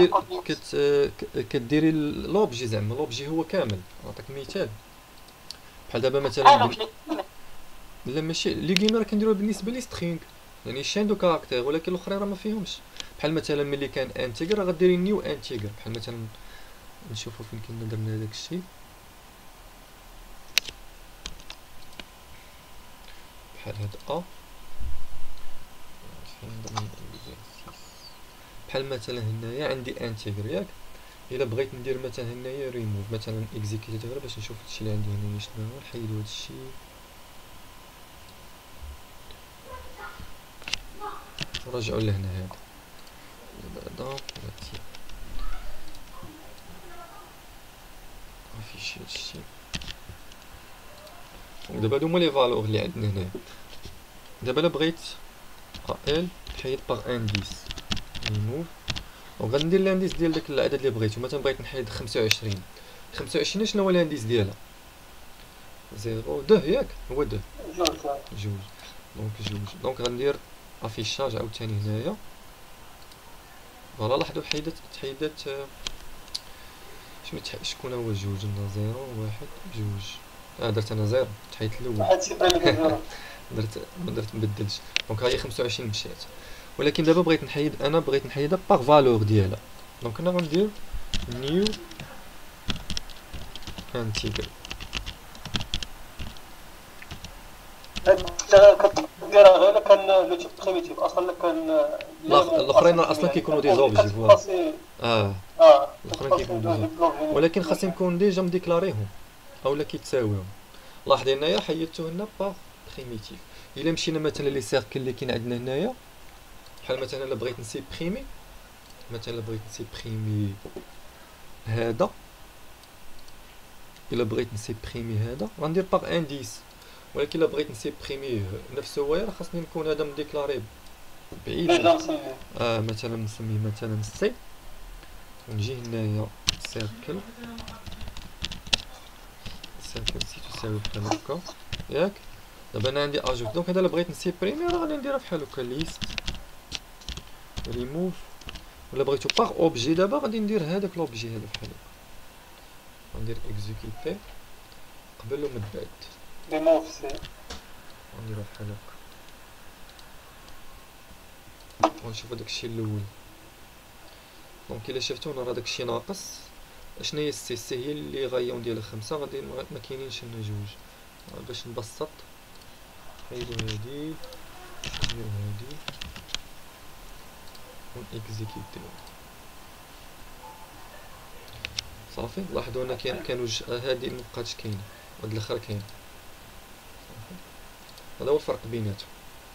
كديري لوبجي، زعما لوبجي هو كامل. نعطيك مثال بحال دابا مثلا لا ماشي لي كيما راه كنديروها بالنسبه لي سترينغ، يعني شين دو كاركتير، ولكن الاخرين راه ما فيهمش. بحال مثلا ملي كان انتيغر غديري نيو انتيغر. بحال مثلا نشوفو فين كنا درنا داك الشيء. بحال هاد بحال مثلا هنايا عندي انتيغر ياك. الا بغيت ندير مثلا هنايا ريموف مثلا اكزيكيوت غير باش نشوف هادشي اللي عندي هنايا شنو هو. نحيدو هادشي نرجعو لهنا. هذا بعدا افيشي هادشي. دابا هادو هما لي فالور اللي عندنا هنايا. دابا الا بغيت ال تحيد باغ انديس ريموف، وغندير الانديس ديال داك العدد اللي بغيتو. مثلا بغيت نحيد 25 شنو هو الانديس ديالها؟ 0 2 ياك؟ هو 2 جوج. دونك غندير افيشاج عاوتاني هنايا. فوالا لاحظوا تحيدات شكون هو جوج؟ 0 1 2. درت انا 0 تحيدت الاول. درت مبدلش. دونك ها هي 25 مشات. ولكن دابا بغيت نحيدها باغ فالور ديالها. دونك انا غندير نيو انتيغر. كديرها غير كان لو تيب بريميتيف اصلا كان. الاخرين اصلا كيكونوا دي زوبجي. فوالا الاخرين كيكونوا دي زوبجي، ولكن خاصهم يكون ديجا مديكلاريهم اولا كيتساويهم. لاحظي هنايا حيدتو هنا باغ بريميتيف. الا مشينا مثلا لي سيركل اللي كاين عندنا هنايا، بحال مثلا الا بغيت نسيبريمي هذا، الا بغيت نسيبريمي هذا غندير باغ انديس. ولكن الا بغيت نسيبريميه نفسه هو راه خاصني نكون هذا مديكلاري بعيد ديجا مسمي. مثلا نسميه مثلا سي، ونجي هنايا سيركل سي تساوي بحال هكا ياك. دابا انا عندي اجوت، دونك هذا الا بغيت نسيبريمي راه غادي نديرها بحال هكا ليست ريموف، ولا بغيتو باغ اوبجي دابا غادي ندير هذاك لوبجي هذا بحال هكا، غندير اكزيكيتي قبل ومن بعد ريموف سي. غنديرها بحال هكا ونشوفو داكشي الاول. دونك الا شفتو هنا راه داكشي ناقص. اشنا هي السي؟ السي هي اللي غايون ديالها 5، غادي ما كاينينش هنا جوج. باش نبسط نحيدو هادي نديرو هادي ونكزيكيتيو صافي. لاحظوا ان كانوا هادي مبقاتش كاينه وهاد الاخر كاين. هذا هو الفرق بيناتهم.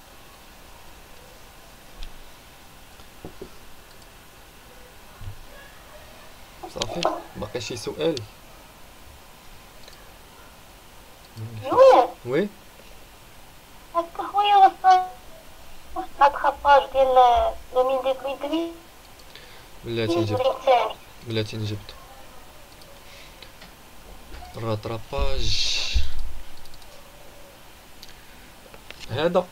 صافي باقي شي سؤال؟ يونس وي هكا خويا وصل لاتخاباج ديال 2018 بلاتي نجبد راتراباج هذا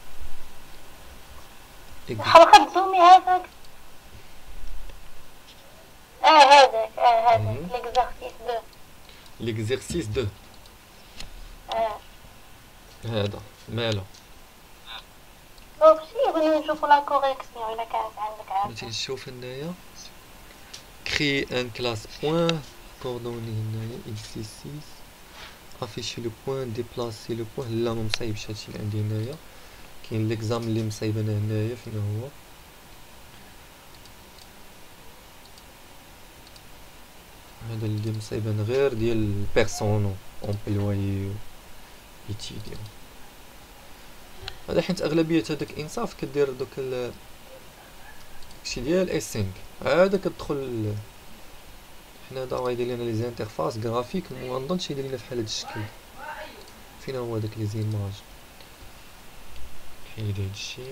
حلقة زومي هذاك. هذاك ليكزارسيس 2. ليكزيرسيس 2 هذا مالو. دونك شي بغينا نشوفو لا كوريكسيون الا كانت عندك عاد. بغيتي نشوف هنايا كري ان كلاس بوين كوردوني هنايا اكس6 افيشي لو بوين ديبلاسي لو بوين. لا ما مصايبش هادشي اللي عندي هنايا. كاين ليكزام اللي مصايب انا هنايا فين هو. هذا اللي مصايب انا غير ديال بيرسونو امبلويي ايتيديون. هذا حيت اغلبيه هذاك انصاف كدير دوك شي ديال اس 5 عاد كتدخل. حنا دا غايدير لنا لي زانترفاس غرافيك ما نظنش يدير لنا بحال هذا الشكل. فين هو داك لي زيماج؟ حيد هادشي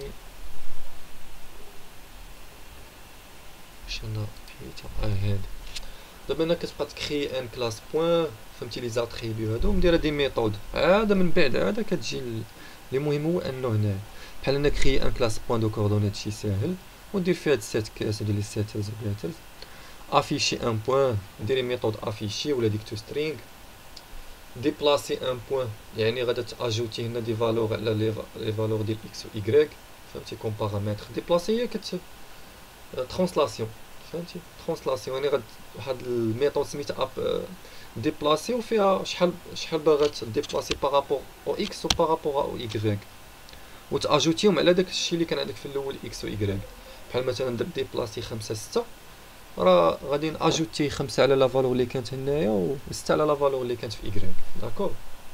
شنو حيدها هادي. دابا انا كتبقى تكري ان كلاس بوين فهمتي لي زاتريبيو هادو ومدير دي ميثود عاد من بعد عاد كتجي لي مهم هو انه هنا بحال انا كري ان كلاس بوين دو كوردوني هادشي ساهل وندير فيها هاد السيت كاس ديال لي سيتلز بلاتلز افيشي ان بوين ديري ميثود افيشي ولا ديك تو سترينغ ديبلاسي ان بوين يعني غادا تاجوتي هنا دي فالور على لي فالور ديال اكس و ايغريك فهمتي كوم بارامتر. ديبلاسي هي ترانسلاسيون فهمتي ترانسلاسيون يعني غاد واحد الميثود سميتها اب ديبلاسي وفيها شحال باغا ديبلاسي بارابور او اكس و بارابور او ايغريك وتاجوتيهم على داك الشيء اللي كان عندك في الاول اكس و ايغريك. بحال مثلا درت ديبلاسي 5 6 راه غادي ناجوتي 5 على لا فالور اللي كانت هنايا و 6 على لا فالور اللي كانت في ايغريك داكور.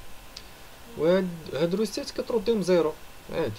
وهاد روسيت كترديهم زيرو عادي.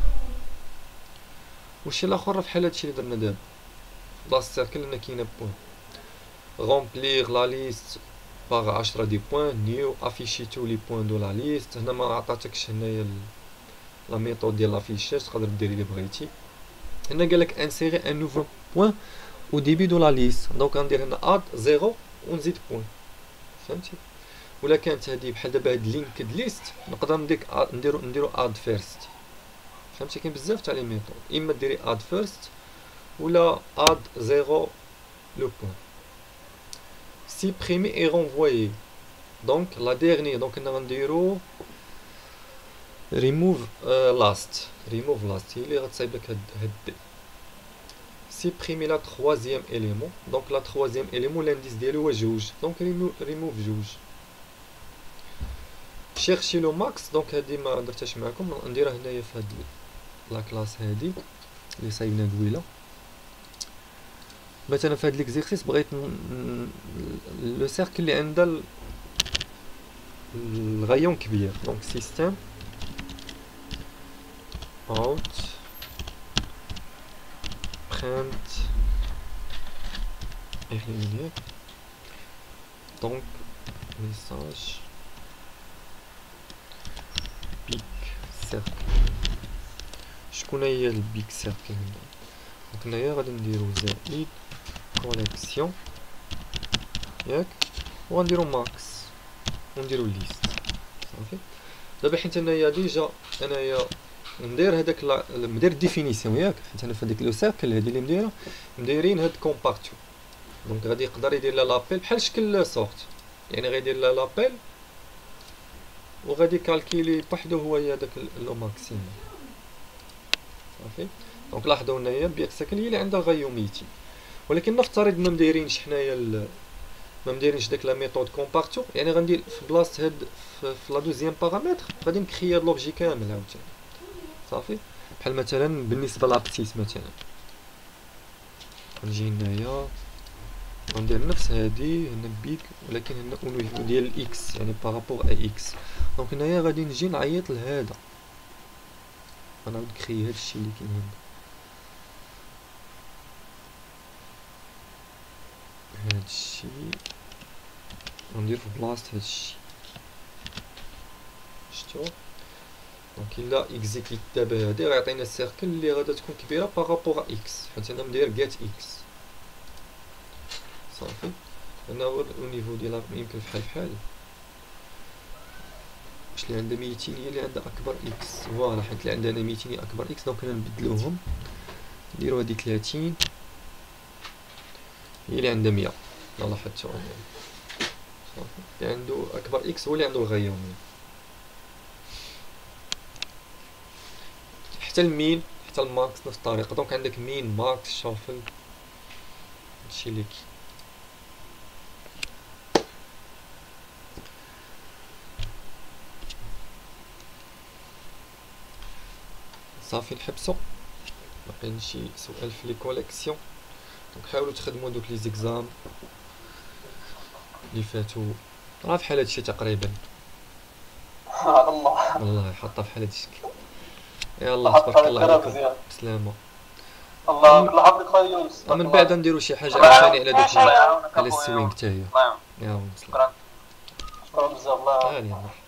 والشيء الاخر بحال هادشي اللي درنا دابا بلاص سيركل هنا كاينه بوين غومبليغ لا ليست باغ 10 دي بوين نيو افيشي تو لي بوين دو لا ليست. هنا ما عطاتكش هنايا لا ميثود ديال لافيشاج تقدر ديري اللي بغيتي. هنا قالك انسيري ان نوفو بوين او ديبي دو لا ليست دونك غندير هنا اد زيرو ونزيد بوين فهمتي. ولا كانت هادي بحال دابا هاد لينكد ليست نقدر نديرو اد فيرست فهمتي. كاين بزاف تاع لي ميثود اما ديري اد فيرست ولا اد زيرو لو بوين supprimer et renvoyer. Donc la dernière donc on غنديرو remove last هي اللي غتصايب لك هاد supprimer la troisième élément donc la troisième élément l'indice ديالو هو جوج donc remove جوج. chercher le max donc هادي ما درتهاش معكم نديرها هنايا في هاد لا كلاس هادي اللي صايبنا قبيله. مثلا في هاد ليكزيرسيس بغيت لو سيركل اللي عندها الغيون كبير دونك سيستم اوت برينت éliminer donc message سيركل. شكون هي البيك سيركل هنا؟ دونك هنايا غادي نديرو زائد كوليكسيون ياك، وغنديرو ماكس ونديرو ليست صافي. دابا حيت انايا ديجا انايا ندير هذاك ندير ديفينيسيون ياك، حيت انا في هذيك لو سيركل هادي اللي مديره مدايرين هاد كومبارتيو، دونك غادي يقدر يدير لها لابيل بحال شكل سورت، يعني غيدير لها لابيل وغادي كالكيلي بوحدو هو هذاك لو ماكسيموم صافي. دونك لاحظوا هنايا بيك سيركل هي اللي عندها غايو 200، ولكن نفترض ما مدايرينش حنايا ما مدايرينش داك لا ميثود كومبارتيو، يعني غندير في بلاصه هاد في لا دوزيام بارامتر غادي نكري هاد لوبجي كامل عاوتاني صافي. بحال مثلا بالنسبه لابتيس مثلا غنجي هنايا غندير نفس هادي هنا بيك، ولكن هنا او نيفو ديال الاكس يعني بارابور ا اكس. دونك هنايا غادي نجي نعيط لهذا، غنعاود نكري هادشي اللي كاين هنا، هادشي غندير في بلاصة هادشي شتو. دونك الا اكزيكيت دابا هادي غيعطينا السيركل اللي غادا تكون كبيره بارابور اكس، حيت انا مداير جات اكس صافي. هنا هو النيفو ديالها يمكن بحال واش اللي عندها 200 هي اللي عندها اكبر اكس، فوالا حيت اللي عندها 200 هي اكبر اكس. دونك انا نبدلوهم نديرو هادي 30 هي اللي عندها 100 لا لاحظتو صافي. اللي عنده اكبر اكس هو اللي عنده الغاية 100. حتى المين حتى الماكس نفس الطريقه، دونك عندك مين ماكس شافل هادشي اللي كاين. صافي نحبسو، باقي شي سؤال في لي كوليكسيون. دونك حاولوا تخدموا دوك لي زيكزام اللي فاتوا، راه بحال هادشي تقريبا على الله. والله حاطه بحال هاد الشكل. يلاه تبارك الله عليكم، بسلامه. الله كل عام بخير يونس. من بعد نديرو شي حاجه عاوتاني على داك على السوينغ حتى هي. الله يعاونك. يلا شكرا بزاف. الله يلا.